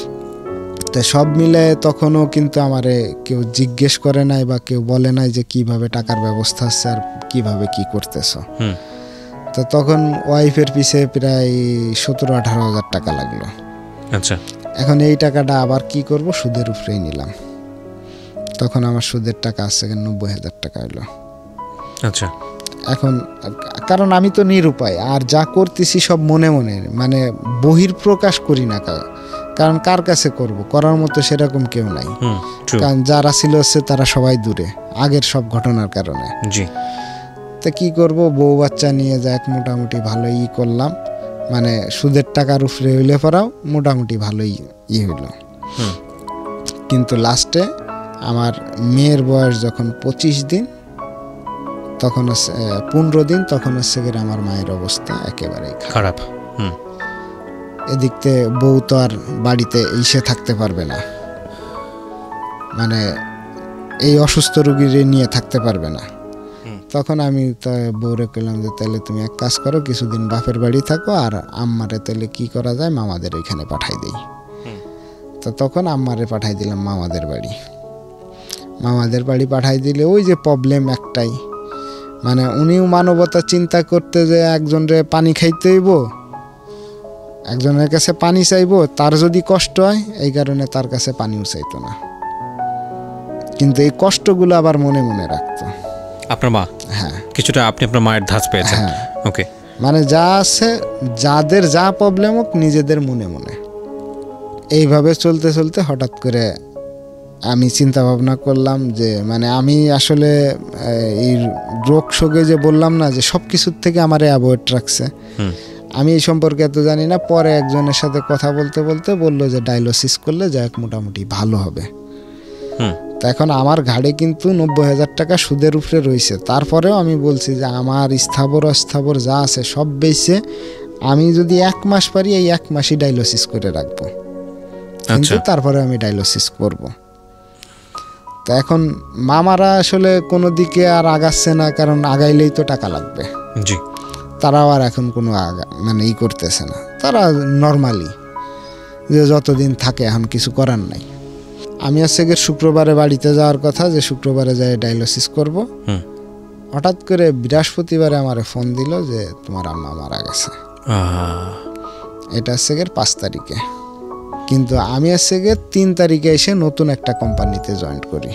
তো সব মিলে তখনও কিন্তু আমারে কেউ জিজ্ঞেস করে নাই বা কেউ বলে নাই যে কিভাবে টাকার ব্যবস্থা আছে আর কিভাবে কি করতেছ। তো তখন ওয়াইফের পিছে প্রায় 17-18 হাজার টাকা লাগলো। আচ্ছা। এখন এই টাকাটা আবার কি করব, সুদের উপরেই নিলাম। তখন আমার সুদের টাকা আছে 90,000 টাকা হলো। আচ্ছা। এখন কারণ আমি তো নিরুপায়, আর যা করতেছি সব মনে মনে, মানে বহির প্রকাশ করি না, কারণ কার কাছে করব, করার মতো সেরকম কেউ নাই। কারণ যারা ছিল তারা সবাই দূরে আগের সব ঘটনার কারণে। জি। তা কি করব, বউ বাচ্চা নিয়ে যাক মোটামুটি ভালোই করলাম, মানে সুদের টাকার উপরে হইলে পরাও মোটামুটি ভালোই হইল। কিন্তু লাস্টে আমার মেয়ের বয়স যখন 25 দিন, তখন 15 দিন, তখন হচ্ছে আমার মায়ের অবস্থা একেবারেই খারাপ। এদিকতে বউ তো আর বাড়িতে এসে থাকতে পারবে না, মানে এই অসুস্থ রোগীর নিয়ে থাকতে পারবে না। তখন আমি তো বউরে কইলাম যে তাহলে তুমি এক কাজ করো, কিছুদিন বাপের বাড়ি থাকো, আর আম্মারে তাহলে কি করা যায় মামাদের ওইখানে পাঠাই দেই। তো তখন আম্মারে পাঠাই দিলাম মামাদের বাড়ি পাঠাই দিলে ওই যে প্রবলেম একটাই, মানে উনিও মানবতা চিন্তা করতে যে একজনের পানি খাইতে হইব, একজনের কাছে পানি চাইবো, তার যদি কষ্ট হয় এই কারণে তার কাছে পানিও চাইতো না, কিন্তু এই কষ্টগুলো আবার মনে মনে রাখতো। আপনার মা? হ্যাঁ, কিছুটা আপনি আপনার মায়ের ধাঁচ পেয়েছেন। ওকে, মানে যা আছে, যাদের যা প্রবলেম হোক নিজেদের মনে মনে, এইভাবে চলতে চলতে হঠাৎ করে আমি চিন্তা ভাবনা করলাম যে মানে আমি আসলে এই রোগ শোকে যে বললাম না যে সব কিছুর থেকে আমার অ্যাভয়েড রাখছে, আমি এই সম্পর্কে এত জানি না। পরে একজনের সাথে কথা বলতে বলতে বললো যে ডায়ালিসিস করলে যাক মোটামুটি ভালো হবে। তা এখন আমার ঘাড়ে কিন্তু 90,000 টাকা সুদের উপরে রয়েছে, তারপরেও আমি বলছি যে আমার স্থাবর অস্থাবর যা আছে সব বেচে আমি যদি 1 মাস পারি এই 1 মাসই ডায়ালিসিস করে রাখবো, কিন্তু তারপরে আমি ডায়ালিসিস করব। তো এখন মামারা আসলে কোনো দিকে আর আগাচ্ছে না, কারণ আগাইলেই তো টাকা লাগবে। জি, তারাও আর এখন কোনো মানে করতেছে না, তারা নর্মালি যে যতদিন থাকে এখন কিছু করার নাই। আমি আজকে শুক্রবারে বাড়িতে যাওয়ার কথা, যে শুক্রবারে যাই ডায়ালিসিস করব। হঠাৎ করে বৃহস্পতিবারে আমার ফোন দিল যে তোমার আম্মা মারা গেছে। এটা আজকে 5 তারিখে, কিন্তু আমি আজকে 3 তারিখে এসে নতুন একটা কোম্পানিতে জয়েন করি।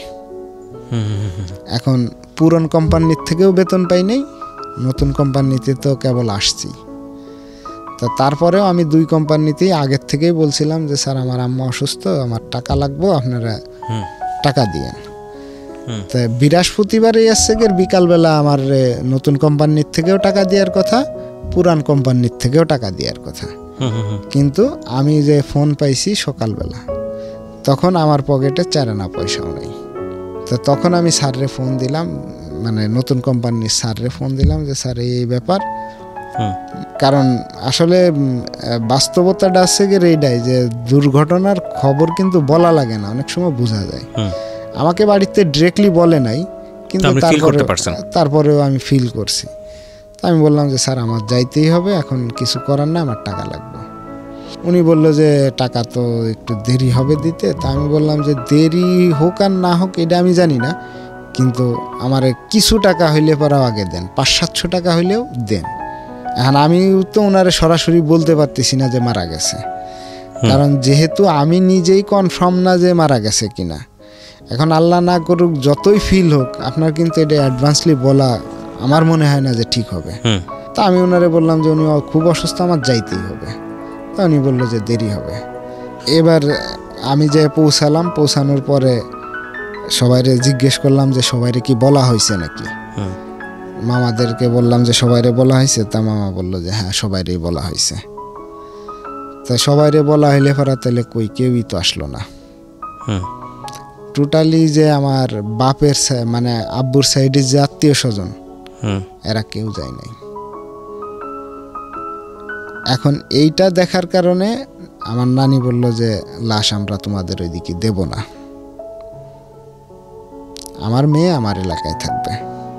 এখন পুরনো কোম্পানির থেকেও বেতন পাই নাই, নতুন কোম্পানিতে তো কেবল আসছি। তো তারপরেও আমি 2 কোম্পানিতেই আগের থেকেই বলছিলাম যে স্যার আমার আম্মা অসুস্থ, আমার টাকা লাগবে, আপনারা টাকা দিয়েন। তো বৃহস্পতিবারে এসে বিকালবেলা আমার নতুন কোম্পানির থেকেও টাকা দেওয়ার কথা, পুরান কোম্পানির থেকেও টাকা দেওয়ার কথা, কিন্তু আমি যে ফোন পাইছি সকালবেলা, তখন আমার পকেটে 4 আনা পয়সাও নেই। তো তখন আমি স্যাররে ফোন দিলাম, মানে নতুন কোম্পানির স্যাররে ফোন দিলাম যে স্যার এই ব্যাপার। কারণ আসলে বাস্তবতাটা আছে এইটাই যে দুর্ঘটনার খবর কিন্তু বলা লাগে না, অনেক সময় বোঝা যায়। আমাকে বাড়িতে ডিরেক্টলি বলে নাই, কিন্তু তারপরেও আমি ফিল করছি। তা আমি বললাম যে স্যার আমার যাইতেই হবে, এখন কিছু করার না, আমার টাকা লাগবে। উনি বলল যে টাকা তো একটু দেরি হবে দিতে। তা আমি বললাম যে দেরি হোক আর না হোক এটা আমি জানি না, কিন্তু আমার কিছু টাকা হইলে পরাও আগে দেন, 500-700 টাকা হইলেও দেন। এখন আমি তো ওনারে সরাসরি বলতে পারতেছি না যে মারা গেছে, কারণ যেহেতু আমি নিজেই কনফার্ম না যে মারা গেছে কিনা। এখন আল্লাহ না করুক, যতই ফিল হোক, আপনার কিন্তু এটা অ্যাডভান্সলি বলা আমার মনে হয় না যে ঠিক হবে। তা আমি ওনারে বললাম যে উনি খুব অসুস্থ, আমার যাইতেই হবে। তা উনি বললো যে দেরি হবে। এবার আমি যে পৌঁছালাম, পৌঁছানোর পরে সবাইরে জিজ্ঞেস করলাম যে সবাইরে কি বলা হয়েছে নাকি। মামাদেরকে বললাম যে সবাইরে বলা হয়েছে। তা মামা বললো যে হ্যাঁ সবাইরেই বলা হয়েছে। তা সবাইরে বলা হইলে পরে তাহলে কই কেউই তো আসলো না। টোটালি যে আমার বাপের মানে আব্বুর সাইডের যে আত্মীয় স্বজন, এরা কেউ যায় নাই। এখন এইটা দেখার কারণে আমার নানি বলল যে লাশ আমরা তোমাদের ওইদিকে দেব না, আমার মেয়ে আমার এলাকায় থাকবে।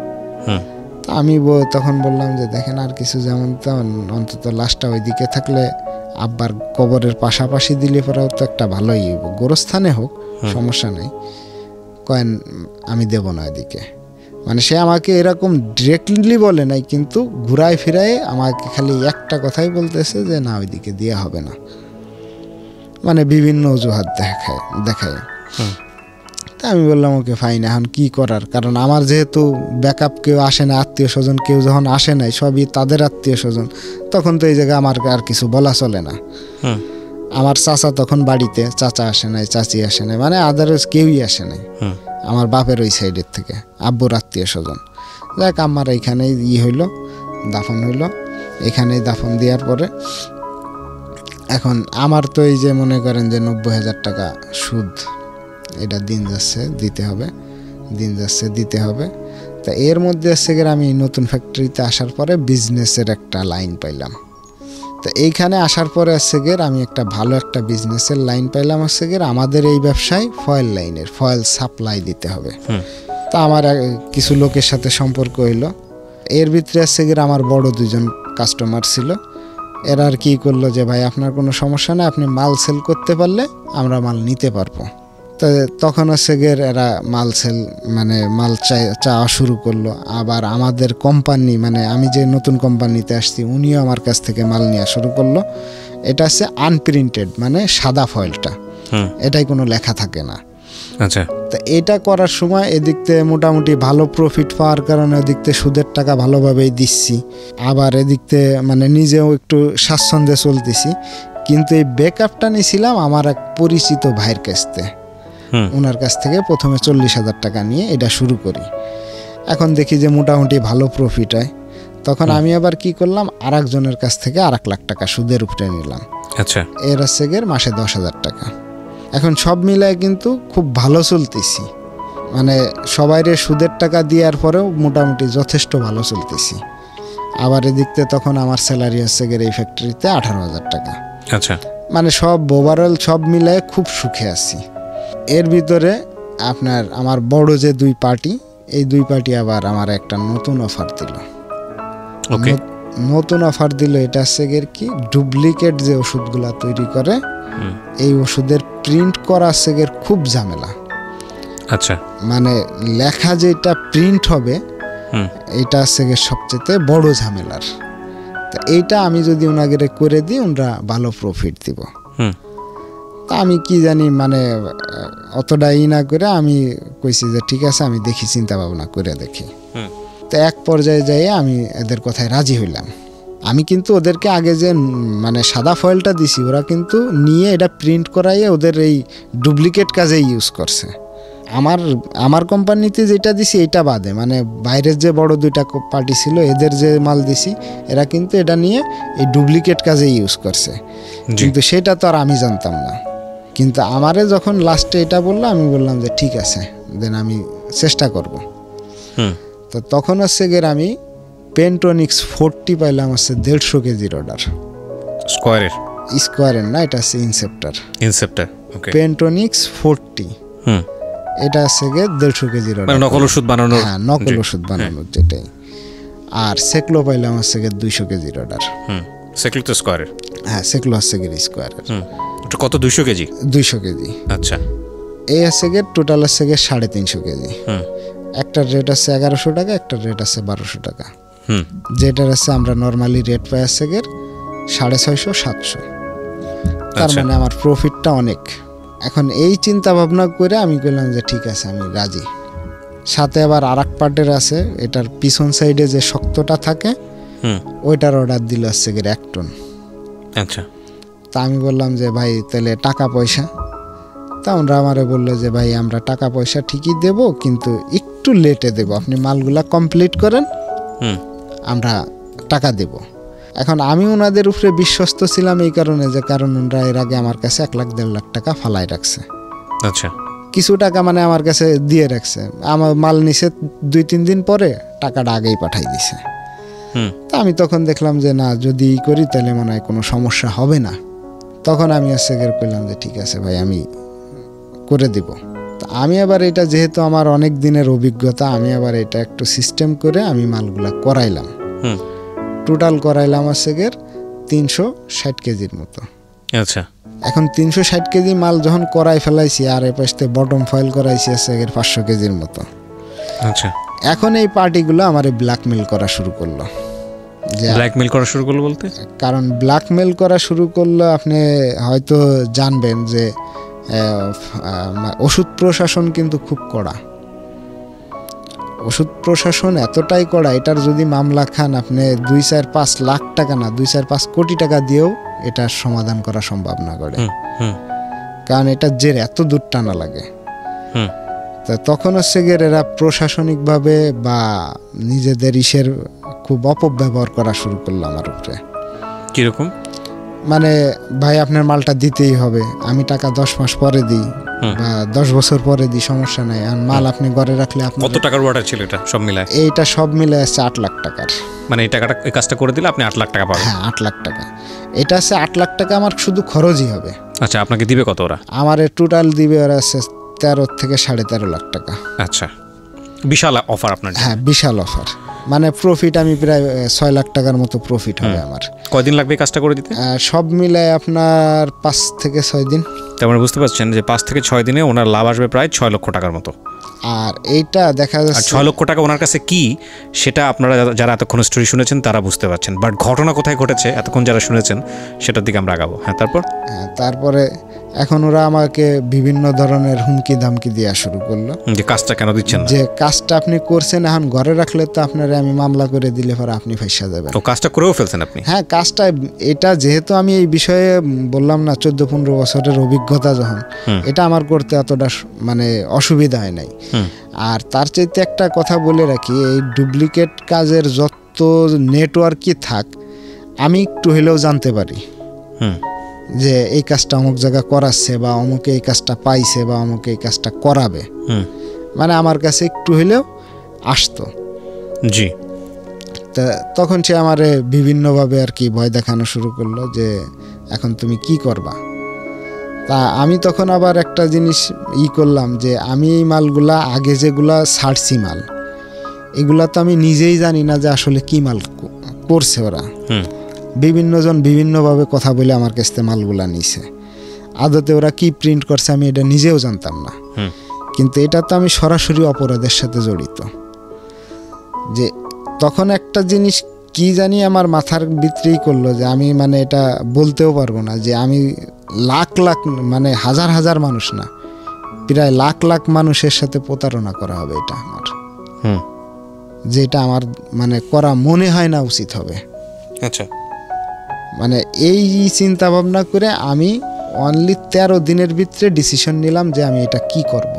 আমি তখন বললাম যে দেখেন আর কিছু যেমন তেমন, অন্তত লাশটা ওইদিকে থাকলে আব্বার কবরের পাশাপাশি দিলে পরেও তো একটা ভালোই গোরস্থানে হোক, সমস্যা নেই। কয়েন আমি দেব না ওইদিকে। মানে সে আমাকে এরকম ডিরেক্টলি বলে নাই, কিন্তু ঘুরায় ফিরায় আমাকে খালি একটা কথাই বলতেছে যে না ওইদিকে দেওয়া হবে না, মানে বিভিন্ন অজুহাত দেখায়। তা আমি বললাম ওকে ফাইন, এখন কি করার, কারণ আমার যেহেতু ব্যাকআপ কেউ আসে না, আত্মীয় স্বজন কেউ যখন আসে নাই, সবই তাদের আত্মীয় স্বজন, তখন তো এই জায়গায় আমার আর কিছু বলা চলে না। আমার চাচা তখন বাড়িতে, চাচা আসে নাই, চাচি আসে নাই, মানে আদারওয়াইজ কেউই আসে নাই আমার বাপের ওই সাইডের থেকে, আব্বুর আত্মীয় স্বজন। যাক আমার এইখানেই হইলো, দাফন হইলো। এখানেই দাফন দেওয়ার পরে এখন আমার তো এই যে মনে করেন যে 90,000 টাকা সুদ, এটা দিন যাচ্ছে দিতে হবে, দিন যাচ্ছে দিতে হবে। তা এর মধ্যে আমি নতুন ফ্যাক্টরিতে আসার পরে বিজনেসের একটা লাইন পাইলাম। তো এইখানে আসার পরে আমি একটা ভালো একটা বিজনেসের লাইন পাইলাম। আমাদের এই ব্যবসায় ফয়েল লাইনের, ফয়েল সাপ্লাই দিতে হবে। তা আমার কিছু লোকের সাথে সম্পর্ক হইলো। এর ভিতরে আমার বড় 2জন কাস্টমার ছিল। এরা আর কি করলো যে ভাই আপনার কোনো সমস্যা নেই, আপনি মাল সেল করতে পারলে আমরা মাল নিতে পারবো। তো তখন এরা মাল সেল মানে মাল চাওয়া শুরু করলো। আবার আমাদের কোম্পানি, মানে আমি যে নতুন কোম্পানিতে আসছি, উনিও আমার কাছ থেকে মাল নেওয়া শুরু করলো। এটা আনপ্রিন্টেড, মানে সাদা ফয়েলটা, এটাই কোনো লেখা থাকে না। আচ্ছা। তো এটা করার সময় এদিক থেকে মোটামুটি ভালো প্রফিট পাওয়ার কারণে ওদিক থেকে সুদের টাকা ভালোভাবেই দিচ্ছি, আবার এদিক থেকে মানে নিজেও একটু স্বাচ্ছন্দ্যে চলতেছি। কিন্তু এই ব্যাকআপটা নিয়েছিলাম আমার এক পরিচিত ভাইয়ের কাছ থেকে। ওনার কাছ থেকে প্রথমে 40,000 টাকা নিয়ে এটা শুরু করি। এখন দেখি যে মোটামুটি ভালো প্রফিট হয়। তখন আমি আবার কি করলাম, আর একজনের কাছ থেকে 1 লাখ টাকা সুদের উপরে নিলাম। আচ্ছা। এর মাসে 10,000 টাকা। এখন সব মিলায় কিন্তু খুব ভালো চলতেছি, মানে সবাইরে সুদের টাকা দেওয়ার পরেও মোটামুটি যথেষ্ট ভালো চলতেছি। আবার এদিক থেকে তখন আমার স্যালারি এই ফ্যাক্টরিতে 18,000 টাকা। আচ্ছা। মানে সব ওভারঅল সব মিলায়ে খুব সুখে আছি। এর ভিতরে আপনার আমার বড় যে 2 পার্টি, এই 2 পার্টি আবার আমার একটা নতুন অফার দিল। ওকে, নতুন অফার দিল, এটা হচ্ছে কি ডুপ্লিকেট যে ওষুধগুলা তৈরি করে এই ওষুধের প্রিন্ট করা হচ্ছে খুব ঝামেলা। আচ্ছা, মানে লেখা যেটা প্রিন্ট হবে এটা হচ্ছে সবচেয়ে বড় ঝামেলার। তা এইটা আমি যদি ওনাকে করে দিই ওনারা ভালো প্রফিট দিব। তা আমি কি জানি মানে অতটা না করে আমি কইছি যে ঠিক আছে আমি দেখি, চিন্তা ভাবনা করে দেখি। তো এক পর্যায়ে যাই আমি এদের কথায় রাজি হইলাম। আমি কিন্তু ওদেরকে আগে যে মানে সাদা ফয়েলটা দিছি ওরা কিন্তু নিয়ে এটা প্রিন্ট করাইয়ে ওদের এই ডুপ্লিকেট কাজে ইউজ করছে। আমার কোম্পানিতে যেটা দিছি এটা বাদে মানে বাইরের যে বড় 2টা পার্টি ছিল এদের যে মাল দিছি এরা কিন্তু এটা নিয়ে এই ডুপ্লিকেট কাজে ইউজ করছে, কিন্তু সেটা তো আর আমি জানতাম না। কিন্তু আমারে যখন লাস্টে এটা বললো আমি বললাম যে ঠিক আছে দেন আমি চেষ্টা করব। তো তখন হচ্ছে আমি পেন্টোনিক্স 40 পাইলাম হচ্ছে 150 কেজির অর্ডার। স্কোয়ারের না, এটা হচ্ছে ইনসেপ্টার। ওকে, পেন্টোনিক্স 40 এটা হচ্ছে 150 কেজির অর্ডার, মানে নকল ওষুধ বানানোর। হ্যাঁ, নকল ওষুধ বানানোর যেটাই। আর সেকলো পাইলাম হচ্ছে 200 কেজির অর্ডার। সেকলো তো স্কোয়ারের? হ্যাঁ, সেকলো হচ্ছে স্কোয়ারের। এটা কত? 200 কেজি? 200 কেজি। আচ্ছা, এই হচ্ছে টোটাল হচ্ছে 350 কেজি। একটার রেট আছে 1100 টাকা, একটার রেট আছে 1200 টাকা। যেটার আছে আমরা নর্মালি রেট পাই আছে 650-700। তার মানে আমার প্রফিটটা অনেক। এখন এই চিন্তা ভাবনা করে আমি বললাম যে ঠিক আছে আমি রাজি। সাথে আবার আরেক পার্টের আছে, এটার পিছন সাইডে যে শক্তটা থাকে ওইটার অর্ডার দিল হচ্ছে 1 টন। আচ্ছা, তা আমি বললাম যে ভাই তাহলে টাকা পয়সা? তা ওরা আমারে বললো যে ভাই আমরা টাকা পয়সা ঠিকই দেব কিন্তু একটু লেটে দেব, আপনি মালগুলা কমপ্লিট করেন আমরা টাকা দেব। এখন আমি ওনাদের উপরে বিশ্বস্ত ছিলাম এই কারণে যে কারণ ওনারা এর আগে আমার কাছে 1-1.5 লাখ টাকা ফালাই রাখছে। আচ্ছা, কিছু টাকা মানে আমার কাছে দিয়ে রাখছে, আমার মাল নিছে 2-3 দিন পরে টাকাটা আগেই পাঠাই দিছে। তা আমি তখন দেখলাম যে না, যদি করি তাহলে মনে হয় কোনো সমস্যা হবে না। তখন আমি কইলাম যে ঠিক আছে ভাই আমি করে দিব। তা আমি আবার এটা যেহেতু আমার অনেক দিনের অভিজ্ঞতা, আমি আবার এটা একটু সিস্টেম করে আমি মালগুলা করাইলাম। টোটাল করাইলাম 360 কেজির মতো। আচ্ছা, এখন 360 কেজি মাল যখন করাই ফেলাইছি আর এই পাশে বটম ফয়েল করাইছি 500 কেজির মতো। আচ্ছা, এখন এই পার্টিগুলো আমার ব্ল্যাকমেল করা শুরু করলো। ব্ল্যাকমেল করা শুরু করলো বলতে? কারণ ব্ল্যাকমেল করা শুরু করলো, আপনি হয়তো জানবেন যে ওষুধ প্রশাসন কিন্তু খুব কড়া। ওষুধ প্রশাসন এতটাই কড়া, এটার যদি মামলা খান আপনি 2-4-5 লাখ টাকা না 2-4-5 কোটি টাকা দিয়েও এটার সমাধান করা সম্ভব না করে। কারণ এটা জের এত দূর টানা লাগে। তা তখন হচ্ছে এরা প্রশাসনিকভাবে বা নিজেদের ইসের খুব অপব্যবহার করা শুরু করলো আমার উপরে। কিরকম? মানে ভাই আপনার মালটা দিতেই হবে, আমি টাকা 10 মাস পরে দিই বা 10 বছর পরে দিই, সমস্যা নাই। আর মাল আপনি ঘরে রাখলে আপনি কত টাকার অর্ডার ছিল এটা সব মিলায়? এইটা সব মিলে আছে 8 লাখ টাকার। মানে এই টাকাটা এই কাজটা করে দিলে আপনি 8 লাখ টাকা পাবেন? হ্যাঁ, 8 লাখ টাকা। এটা আছে 8 লাখ টাকা আমার শুধু খরচই হবে। আচ্ছা, আপনাকে দিবে কত ওরা? আমার টোটাল দিবে ওরা আছে 13 থেকে 13.5 লাখ টাকা। আচ্ছা, বিশাল অফার আপনার। হ্যাঁ, বিশাল অফার। মানে প্রফিট আমি প্রায় 6 লাখ টাকার মতো প্রফিট হবে আমার। কয়দিন লাগবে কাজটা করে দিতে? সব মিলায় আপনার 5 থেকে 6 দিন। তার মানে বুঝতে পারছেন যে 5 থেকে 6 দিনে ওনার লাভ আসবে প্রায় 6 লক্ষ টাকার মতো। আর এইটা দেখা যাচ্ছে 6 লক্ষ টাকা ওনার কাছে কি সেটা আপনারা যারা এতক্ষণ স্টোরি শুনেছেন তারা বুঝতে পারছেন, বাট ঘটনা কোথায় ঘটেছে এতক্ষণ যারা শুনেছেন সেটার দিকে আমরা আগাবো। হ্যাঁ, তারপরে এখন ওরা আমাকে বিভিন্ন ধরনের হুমকি ধামকি দেওয়া শুরু করলো যে কাজটা কেন দিচ্ছেন না, যে কাজটা আপনি করছেন এখন ঘরে রাখলে তো আপনারা আমি মামলা করে দিলে পরে আপনি ফাঁসা যাবেন। তো কাজটা করেও ফেলছেন আপনি? হ্যাঁ, কাজটা এটা যেহেতু আমি এই বিষয়ে বললাম না 14-15 বছরের অভিজ্ঞতা, যখন এটা আমার করতে এতটা মানে অসুবিধা হয় নাই। আর তার চাইতে একটা কথা বলে রাখি, এই ডুপ্লিকেট কাজের যত নেটওয়ার্কই থাক আমি একটু হলেও জানতে পারি যে এই কাজটা অমুক জায়গা করাচ্ছে বা অমুকে এই কাজটা পাইছে বা অমুকে এই কাজটা করাবে, মানে আমার কাছে একটু হলেও আসতো। জি। তা তখন সে আমারে বিভিন্নভাবে আর কি ভয় দেখানো শুরু করলো যে এখন তুমি কি করবা। তা আমি তখন আবার একটা জিনিস করলাম যে আমি এই মালগুলা আগে যেগুলা ছাড়ছি মাল, এগুলা তো আমি নিজেই জানি না যে আসলে কি মাল করছে ওরা। বিভিন্নজন বিভিন্নভাবে কথা বলে আমার কাছ থেকে মালগুলা নিছে। আদতে ওরা কি প্রিন্ট করছে আমি এটা নিজেও জানতাম না, কিন্তু এটা তো আমি সরাসরি অপরাধের সাথে জড়িত। যে তখন একটা জিনিস কি জানি আমার মাথার ভিতরেই করলো যে আমি মানে এটা বলতেও পারবো না যে আমি লাখ লাখ মানে হাজার হাজার মানুষ না, প্রায় লাখ লাখ মানুষের সাথে প্রতারণা করা হবে, এটা আমার যেটা আমার মানে করা মনে হয় না উচিত হবে। আচ্ছা, মানে এই চিন্তা ভাবনা করে আমি অনলি 13 দিনের ভিতরে ডিসিশন নিলাম যে আমি এটা কি করব,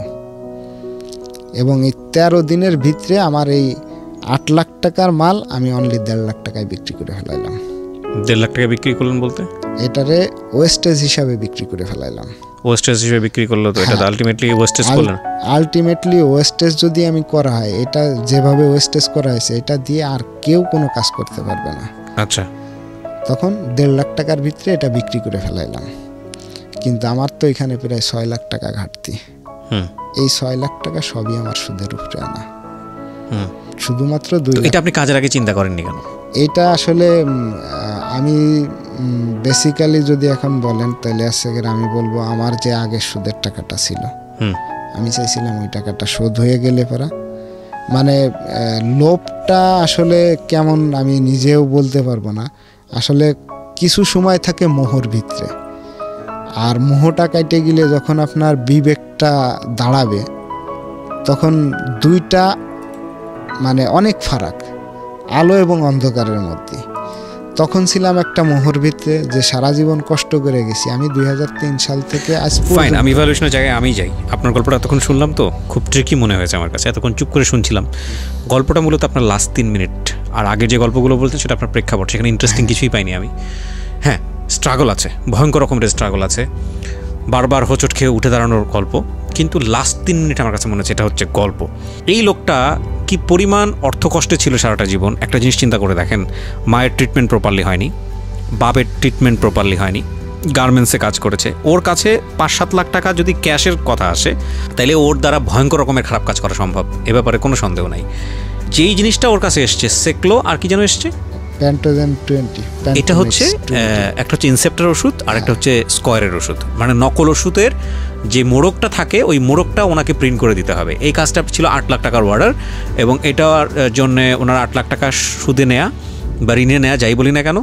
এবং এই 13 দিনের ভিতরে আমার এই 8 লাখ টাকার মাল আমি অনলি 1.5 লাখ টাকায় বিক্রি করে ফেলাইলাম। 1.5 লাখ টাকা বিক্রি করলেন বলতে? এটারে ওয়েস্টেজ হিসাবে বিক্রি করে ফেলাইলাম। ওয়েস্টেজ হিসেবে বিক্রি করলো তো এটা আলটিমেটলি ওয়েস্টেজ করলেন। আলটিমেটলি ওয়েস্টেজ যদি আমি করা হয়, এটা যেভাবে ওয়েস্টেজ করা হয়েছে এটা দিয়ে আর কেউ কোনো কাজ করতে পারবে না। আচ্ছা, তখন 1.5 লাখ টাকার ভিতরে এটা বিক্রি করে ফেলাইলাম। কিন্তু আমার তো এখানে প্রায় 6 লাখ টাকা ঘাটতি। এই 6 লাখ টাকা সবই আমার সুদের উপরে আনা। শুধুমাত্র 2 লাখ। এটা আপনি কাজের আগে চিন্তা করেননি কেন? এটা আসলে আমি বেসিক্যালি যদি এখন বলেন তাহলে আমি বলবো আমার যে আগের সুদের টাকাটা ছিল, আমি চাইছিলাম ওই টাকাটা শোধ হয়ে গেলে পরা মানে লোভটা আসলে কেমন আমি নিজেও বলতে পারবো না। আসলে কিছু সময় থাকে মোহর ভিতরে, আর মোহটা কাটে গেলে যখন আপনার বিবেকটা দাঁড়াবে তখন দুইটা মানে অনেক ফারাক, আলো এবং অন্ধকারের মধ্যে। তখন ছিলাম একটা মোহর ভিতরে যে সারা জীবন কষ্ট করে গেছি আমি 2003 সাল থেকে আজ ফাইন। আমি ইভালুয়েশনের জায়গায় আমি যাই। আপনার গল্পটা এতক্ষণ শুনলাম তো খুব ট্রিকি মনে হয়েছে আমার কাছে, এতক্ষণ চুপ করে শুনছিলাম। গল্পটা মূলত আপনার লাস্ট 3 মিনিট, আর আগের যে গল্পগুলো বলতেন সেটা আপনার প্রেক্ষাপট, সেখানে ইন্টারেস্টিং কিছুই পাইনি আমি। হ্যাঁ, স্ট্রাগল আছে, ভয়ঙ্কর রকমের স্ট্রাগল আছে, বারবার হোঁচট খেয়ে উঠে দাঁড়ানোর গল্প, কিন্তু লাস্ট 3 মিনিট আমার কাছে মনে হচ্ছে এটা হচ্ছে গল্প। এই লোকটা কি পরিমাণ অর্থকষ্টে ছিল সারাটা জীবন। একটা জিনিস চিন্তা করে দেখেন, মায়ের ট্রিটমেন্ট প্রপারলি হয়নি, বাপের ট্রিটমেন্ট প্রপারলি হয়নি, গার্মেন্টসে কাজ করেছে। ওর কাছে 5-7 লাখ টাকা যদি ক্যাশের কথা আসে তাইলে ওর দ্বারা ভয়ঙ্কর রকমের খারাপ কাজ করা সম্ভব, এ ব্যাপারে কোনো সন্দেহ নাই। যেই জিনিসটা ওর কাছে এসছে সেকলো, আর কি যেন এসছে, এটা হচ্ছে একটা হচ্ছে ইনসেপ্টার ওষুধ আর একটা হচ্ছে স্কয়ারের ওষুধ, মানে নকল ওষুধের যে মোড়কটা থাকে ওই মোড়কটা ওনাকে প্রিন্ট করে দিতে হবে। এই কাজটা ছিল 8 লাখ টাকার অর্ডার, এবং এটার জন্য ওনার 8 লাখ টাকা সুদে নেয়া বা ঋণে নেয়া যাই বলি না কেন,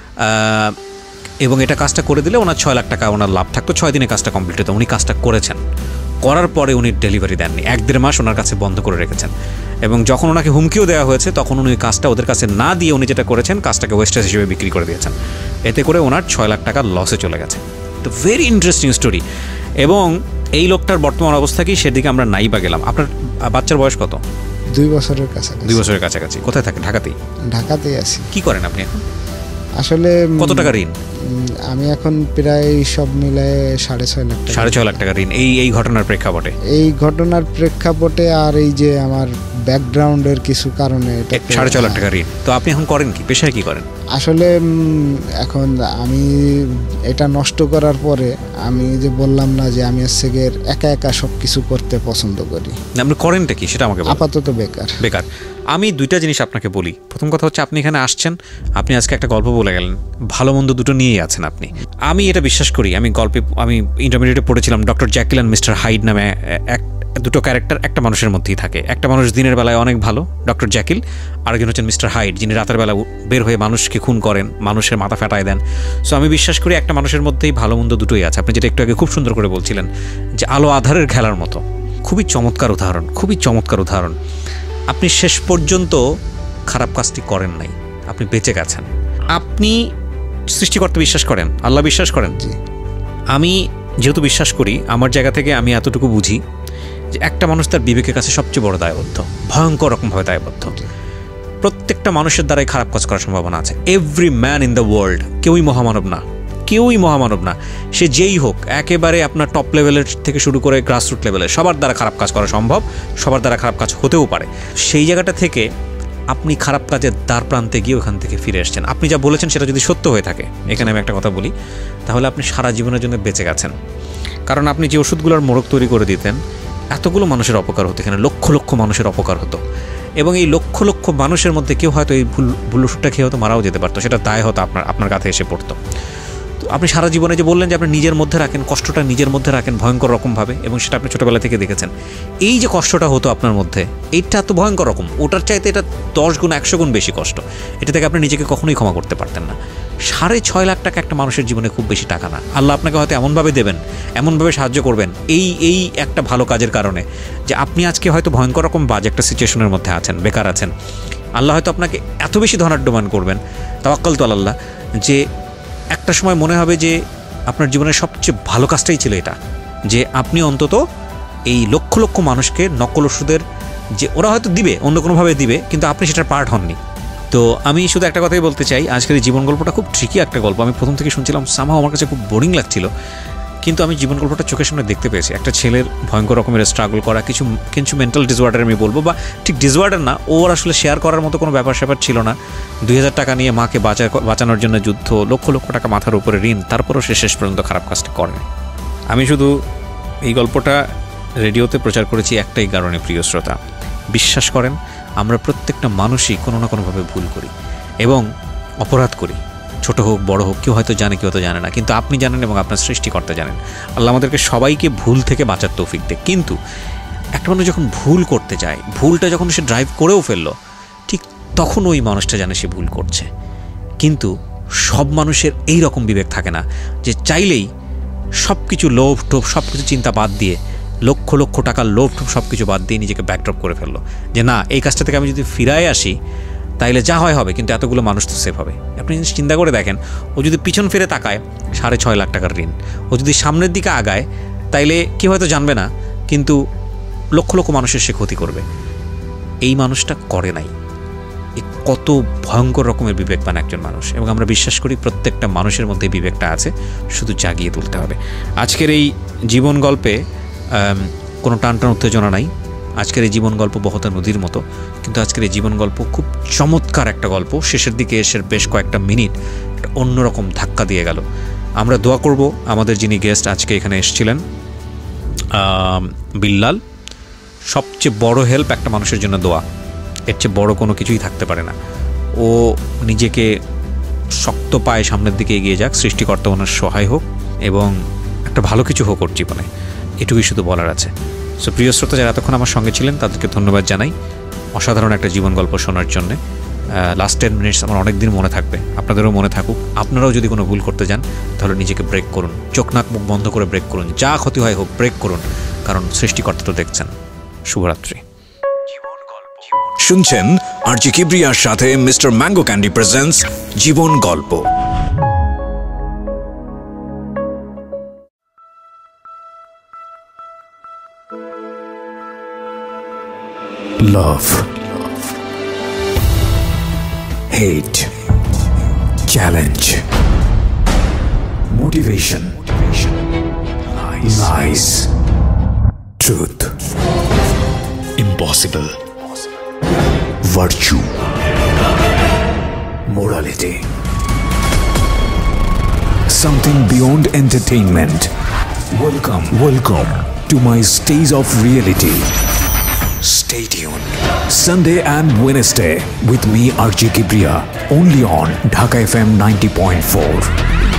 এবং এটা কাজটা করে দিলে ওনার 6 লাখ টাকা ওনার লাভ থাকতো। 6 দিনে কাজটা কমপ্লিট হতো। উনি কাজটা করেছেন, করার পরে উনি ডেলিভারি দেননি, 1-1.5 মাস ওনার কাছে বন্ধ করে রেখেছেন, এবং যখন ওনাকে হুমকিও দেওয়া হয়েছে তখন উনি কাজটা ওদের কাছে না দিয়ে উনি যেটা করেছেন কাজটাকে ওয়েস্টেজ হিসেবে বিক্রি করে দিয়েছেন। এতে করে ওনার 6 লাখ টাকা লসে চলে গেছে। তো ভেরি ইন্টারেস্টিং স্টোরি। এবং এই লোকটার বর্তমান অবস্থা কি সেদিকে আমরা নাই বা গেলাম। আপনার বাচ্চার বয়স কত? 2 বছরের কাছাকাছি। 2 বছরের কাছাকাছি। কোথায় থাকেন? ঢাকাতেই? ঢাকাতেই আছি। কি করেন আপনি এখন? আসলে কত টাকা ঋণ? আমি এখন প্রায় সব মিলায়ে 6.5 লাখ টাকা। 6.5 লাখ টাকা ঋণ এই ঘটনার প্রেক্ষাপটে? এই ঘটনার প্রেক্ষাপটে আর এই যে আমার ব্যাকগ্রাউন্ডের কিছু কারণে এটা 6.5 লাখ টাকা ঋণ। তো আপনি এখন করেন কি, পেশায় কি করেন? আসলে এখন আমি এটা নষ্ট করার পরে আমি যে বললাম না যে আমি হচ্ছে একা একা সব কিছু করতে পছন্দ করি। আপনি করেনটা কি সেটা আমাকে বলুন। আপাতত বেকার। আমি 2টা জিনিস আপনাকে বলি। প্রথম কথা হচ্ছে আপনি এখানে আসছেন, আপনি আজকে একটা গল্প বলে গেলেন, ভালো মন্দ দুটো নিয়েই আছেন আপনি। আমি এটা বিশ্বাস করি। আমি ইন্টারমিডিয়েটে পড়েছিলাম, doctor Jekyll and mister Hyde নামে দুটো ক্যারেক্টার একটা মানুষের মধ্যেই থাকে। একটা মানুষ দিনের বেলায় অনেক ভালো, ডক্টর জ্যাকিল, আরেকজন হচ্ছেন মিস্টার হাইড, যিনি রাতের বেলা বের হয়ে মানুষকে খুন করেন, মানুষের মাথা ফাটায় দেন। সো আমি বিশ্বাস করি একটা মানুষের মধ্যেই ভালো মন্দ দুটোই আছে। আপনি যেটা একটু আগে খুব সুন্দর করে বলছিলেন যে আলো আধারের খেলার মতো, খুবই চমৎকার উদাহরণ। আপনি শেষ পর্যন্ত খারাপ কাজটি করেন নাই, আপনি বেঁচে গেছেন। আপনি সৃষ্টিকর্তা বিশ্বাস করেন, আল্লাহ বিশ্বাস করেন? জি। আমি যেহেতু বিশ্বাস করি, আমার জায়গা থেকে আমি এতটুকু বুঝি যে একটা মানুষ তার বিবেকের কাছে সবচেয়ে বড় দায়বদ্ধ, ভয়ঙ্কর রকমভাবে দায়বদ্ধ। প্রত্যেকটা মানুষের দ্বারাই খারাপ কাজ করার সম্ভাবনা আছে। Every man in the world, কেউই মহামানব না, সে যেই হোক, একেবারে আপনার টপ লেভেলের থেকে শুরু করে গ্রাসরুট লেভেলের, সবার দ্বারা খারাপ কাজ করা সম্ভব, সবার দ্বারা খারাপ কাজ হতেও পারে। সেই জায়গাটা থেকে আপনি খারাপ কাজের দ্বার প্রান্তে গিয়ে ওখান থেকে ফিরে এসেছেন। আপনি যা বলেছেন সেটা যদি সত্য হয়ে থাকে, এখানে আমি একটা কথা বলি, তাহলে আপনি সারা জীবনের জন্য বেঁচে গেছেন। কারণ আপনি যে ওষুধগুলোর মোড়ক তৈরি করে দিতেন, এতগুলো মানুষের অপকার হতো, এখানে লক্ষ লক্ষ মানুষের অপকার হতো, এবং এই লক্ষ লক্ষ মানুষের মধ্যে কেউ হয়তো এই ভুল ওষুধটা খেয়ে হয়তো মারাও যেতে পারতো, সেটা দায় হতো আপনার কাছে এসে পড়তো। তো আপনি সারা জীবনে যে বললেন যে আপনি নিজের মধ্যে রাখেন, কষ্টটা নিজের মধ্যে রাখেন ভয়ঙ্কর রকমভাবে, এবং সেটা আপনি ছোটোবেলা থেকে দেখেছেন। এই যে কষ্টটা হতো আপনার মধ্যে, এইটা এত ভয়ঙ্কর রকম, ওটার চাইতে এটা 10 গুণ 100 গুণ বেশি কষ্ট। এটা থেকে আপনি নিজেকে কখনোই ক্ষমা করতে পারতেন না। 6.5 লাখ টাকা একটা মানুষের জীবনে খুব বেশি টাকা না। আল্লাহ আপনাকে হয়তো এমনভাবে দেবেন, এমনভাবে সাহায্য করবেন এই একটা ভালো কাজের কারণে, যে আপনি আজকে হয়তো ভয়ঙ্কর রকম বাজে একটা সিচুয়েশনের মধ্যে আছেন, বেকার আছেন। আল্লাহ হয়তো আপনাকে এত বেশি ধনাঢ্যমান করবেন, তাওয়াক্কাল তো আল্লাহ, যে একটা সময় মনে হবে যে আপনার জীবনের সবচেয়ে ভালো কাজটাই ছিল এটা, যে আপনি অন্তত এই লক্ষ লক্ষ মানুষকে নকল ওষুধের, যে ওরা হয়তো দিবে অন্য কোনোভাবে দিবে, কিন্তু আপনি সেটার পার্ট হননি। তো আমি শুধু একটা কথাই বলতে চাই, আজকের এই জীবন গল্পটা খুব ট্রিকি একটা গল্প। আমি প্রথম থেকে শুনছিলাম, সামহাও আমার কাছে খুব বোরিং লাগছিল, কিন্তু আমি জীবন গল্পটা চোখের সামনে দেখতে পেয়েছি। একটা ছেলের ভয়ঙ্কর রকমের স্ট্রাগল করা, কিছু মেন্টাল ডিসঅর্ডার আমি বলবো, বা ঠিক ডিসঅর্ডার না, ওর আসলে শেয়ার করার মতো কোনো ব্যাপার স্যাপার ছিল না। 2000 টাকা নিয়ে মাকে বাঁচানোর জন্য যুদ্ধ, লক্ষ লক্ষ টাকা মাথার উপরে ঋণ, তারপরও সে শেষ পর্যন্ত খারাপ কাজটা করেনি। আমি শুধু এই গল্পটা রেডিওতে প্রচার করেছি একটাই কারণে, প্রিয় শ্রোতা, বিশ্বাস করেন আমরা প্রত্যেকটা মানুষই কোনো না কোনোভাবে ভুল করি এবং অপরাধ করি, ছোট হোক বড় হোক, কেউ হয়তো জানে কেউ হয়তো জানে না, কিন্তু আপনি জানেন এবং আপনার সৃষ্টিকর্তা জানেন। আল্লাহ আমাদেরকে সবাইকে ভুল থেকে বাঁচার তৌফিক দেয়। কিন্তু একটা মানুষ যখন ভুল করতে যায়, ভুলটা যখন সে ড্রাইভ করেও ফেললো, ঠিক তখন ওই মানুষটা জানে সে ভুল করছে। কিন্তু সব মানুষের এই রকম বিবেক থাকে না যে চাইলেই সব কিছু লোভ টোভ সব কিছু চিন্তা বাদ দিয়ে, লক্ষ লক্ষ টাকার লোভ টোভ সব কিছু বাদ দিয়ে নিজেকে ব্যাকড্রপ করে ফেললো, যে না এই কাজটা থেকে আমি যদি ফিরায় আসি তাইলে যা হয় হবে, কিন্তু এতগুলো মানুষ তো সেভ হবে। আপনি চিন্তা করে দেখেন, ও যদি পিছন ফিরে তাকায় 6.5 লাখ টাকার ঋণ, ও যদি সামনের দিকে আগায় তাইলে কেউ হয়তো জানবে না, কিন্তু লক্ষ লক্ষ মানুষের সে ক্ষতি করবে। এই মানুষটা করে নাই। কত ভয়ঙ্কর রকমের বিবেকবান একজন মানুষ, এবং আমরা বিশ্বাস করি প্রত্যেকটা মানুষের মধ্যে বিবেকটা আছে, শুধু জাগিয়ে তুলতে হবে। আজকের এই জীবন গল্পে কোনো টানটান উত্তেজনা নাই। আজকের এই জীবন গল্প বহতা নদীর মতো, কিন্তু আজকের এই জীবন গল্প খুব চমৎকার একটা গল্প। শেষের দিকে এসে বেশ কয়েকটা মিনিট একটা অন্যরকম ধাক্কা দিয়ে গেল। আমরা দোয়া করব আমাদের যিনি গেস্ট আজকে এখানে এসেছিলেন, বিল্লাল। সবচেয়ে বড় হেল্প একটা মানুষের জন্য দোয়া, এর চেয়ে বড় কোনো কিছুই থাকতে পারে না। ও নিজেকে শক্ত পায়ে সামনের দিকে এগিয়ে যাক, সৃষ্টিকর্তা ওনার সহায় হোক এবং একটা ভালো কিছু হোক ওর জীবনে, এটুকুই শুধু বলার আছে। সো প্রিয় শ্রোতা যারা এতক্ষণ আমার সঙ্গে ছিলেন তাদেরকে ধন্যবাদ জানাই অসাধারণ একটা জীবন গল্প শোনার জন্যে। লাস্ট 10 মিনিটস আমার অনেক দিন মনে থাকবে, আপনাদেরও মনে থাকুক। আপনারাও যদি কোনো ভুল করতে যান তাহলে নিজেকে ব্রেক করুন, চোখ নাক মুখ বন্ধ করে ব্রেক করুন, যা ক্ষতি হয় হোক ব্রেক করুন, কারণ সৃষ্টিকর্তা তো দেখছেন। শুভরাত্রি। শুনছেন আরজি কিবরিয়ার সাথে মিস্টার ম্যাঙ্গো ক্যান্ডি প্রেজেন্টস জীবন গল্প। Love, hate, challenge, motivation, lies, truth, impossible, virtue, morality, something beyond entertainment. Welcome to my stage of reality. Stay tuned. Sunday and Wednesday with me, RJ Kebria, only on Dhaka FM 90.4.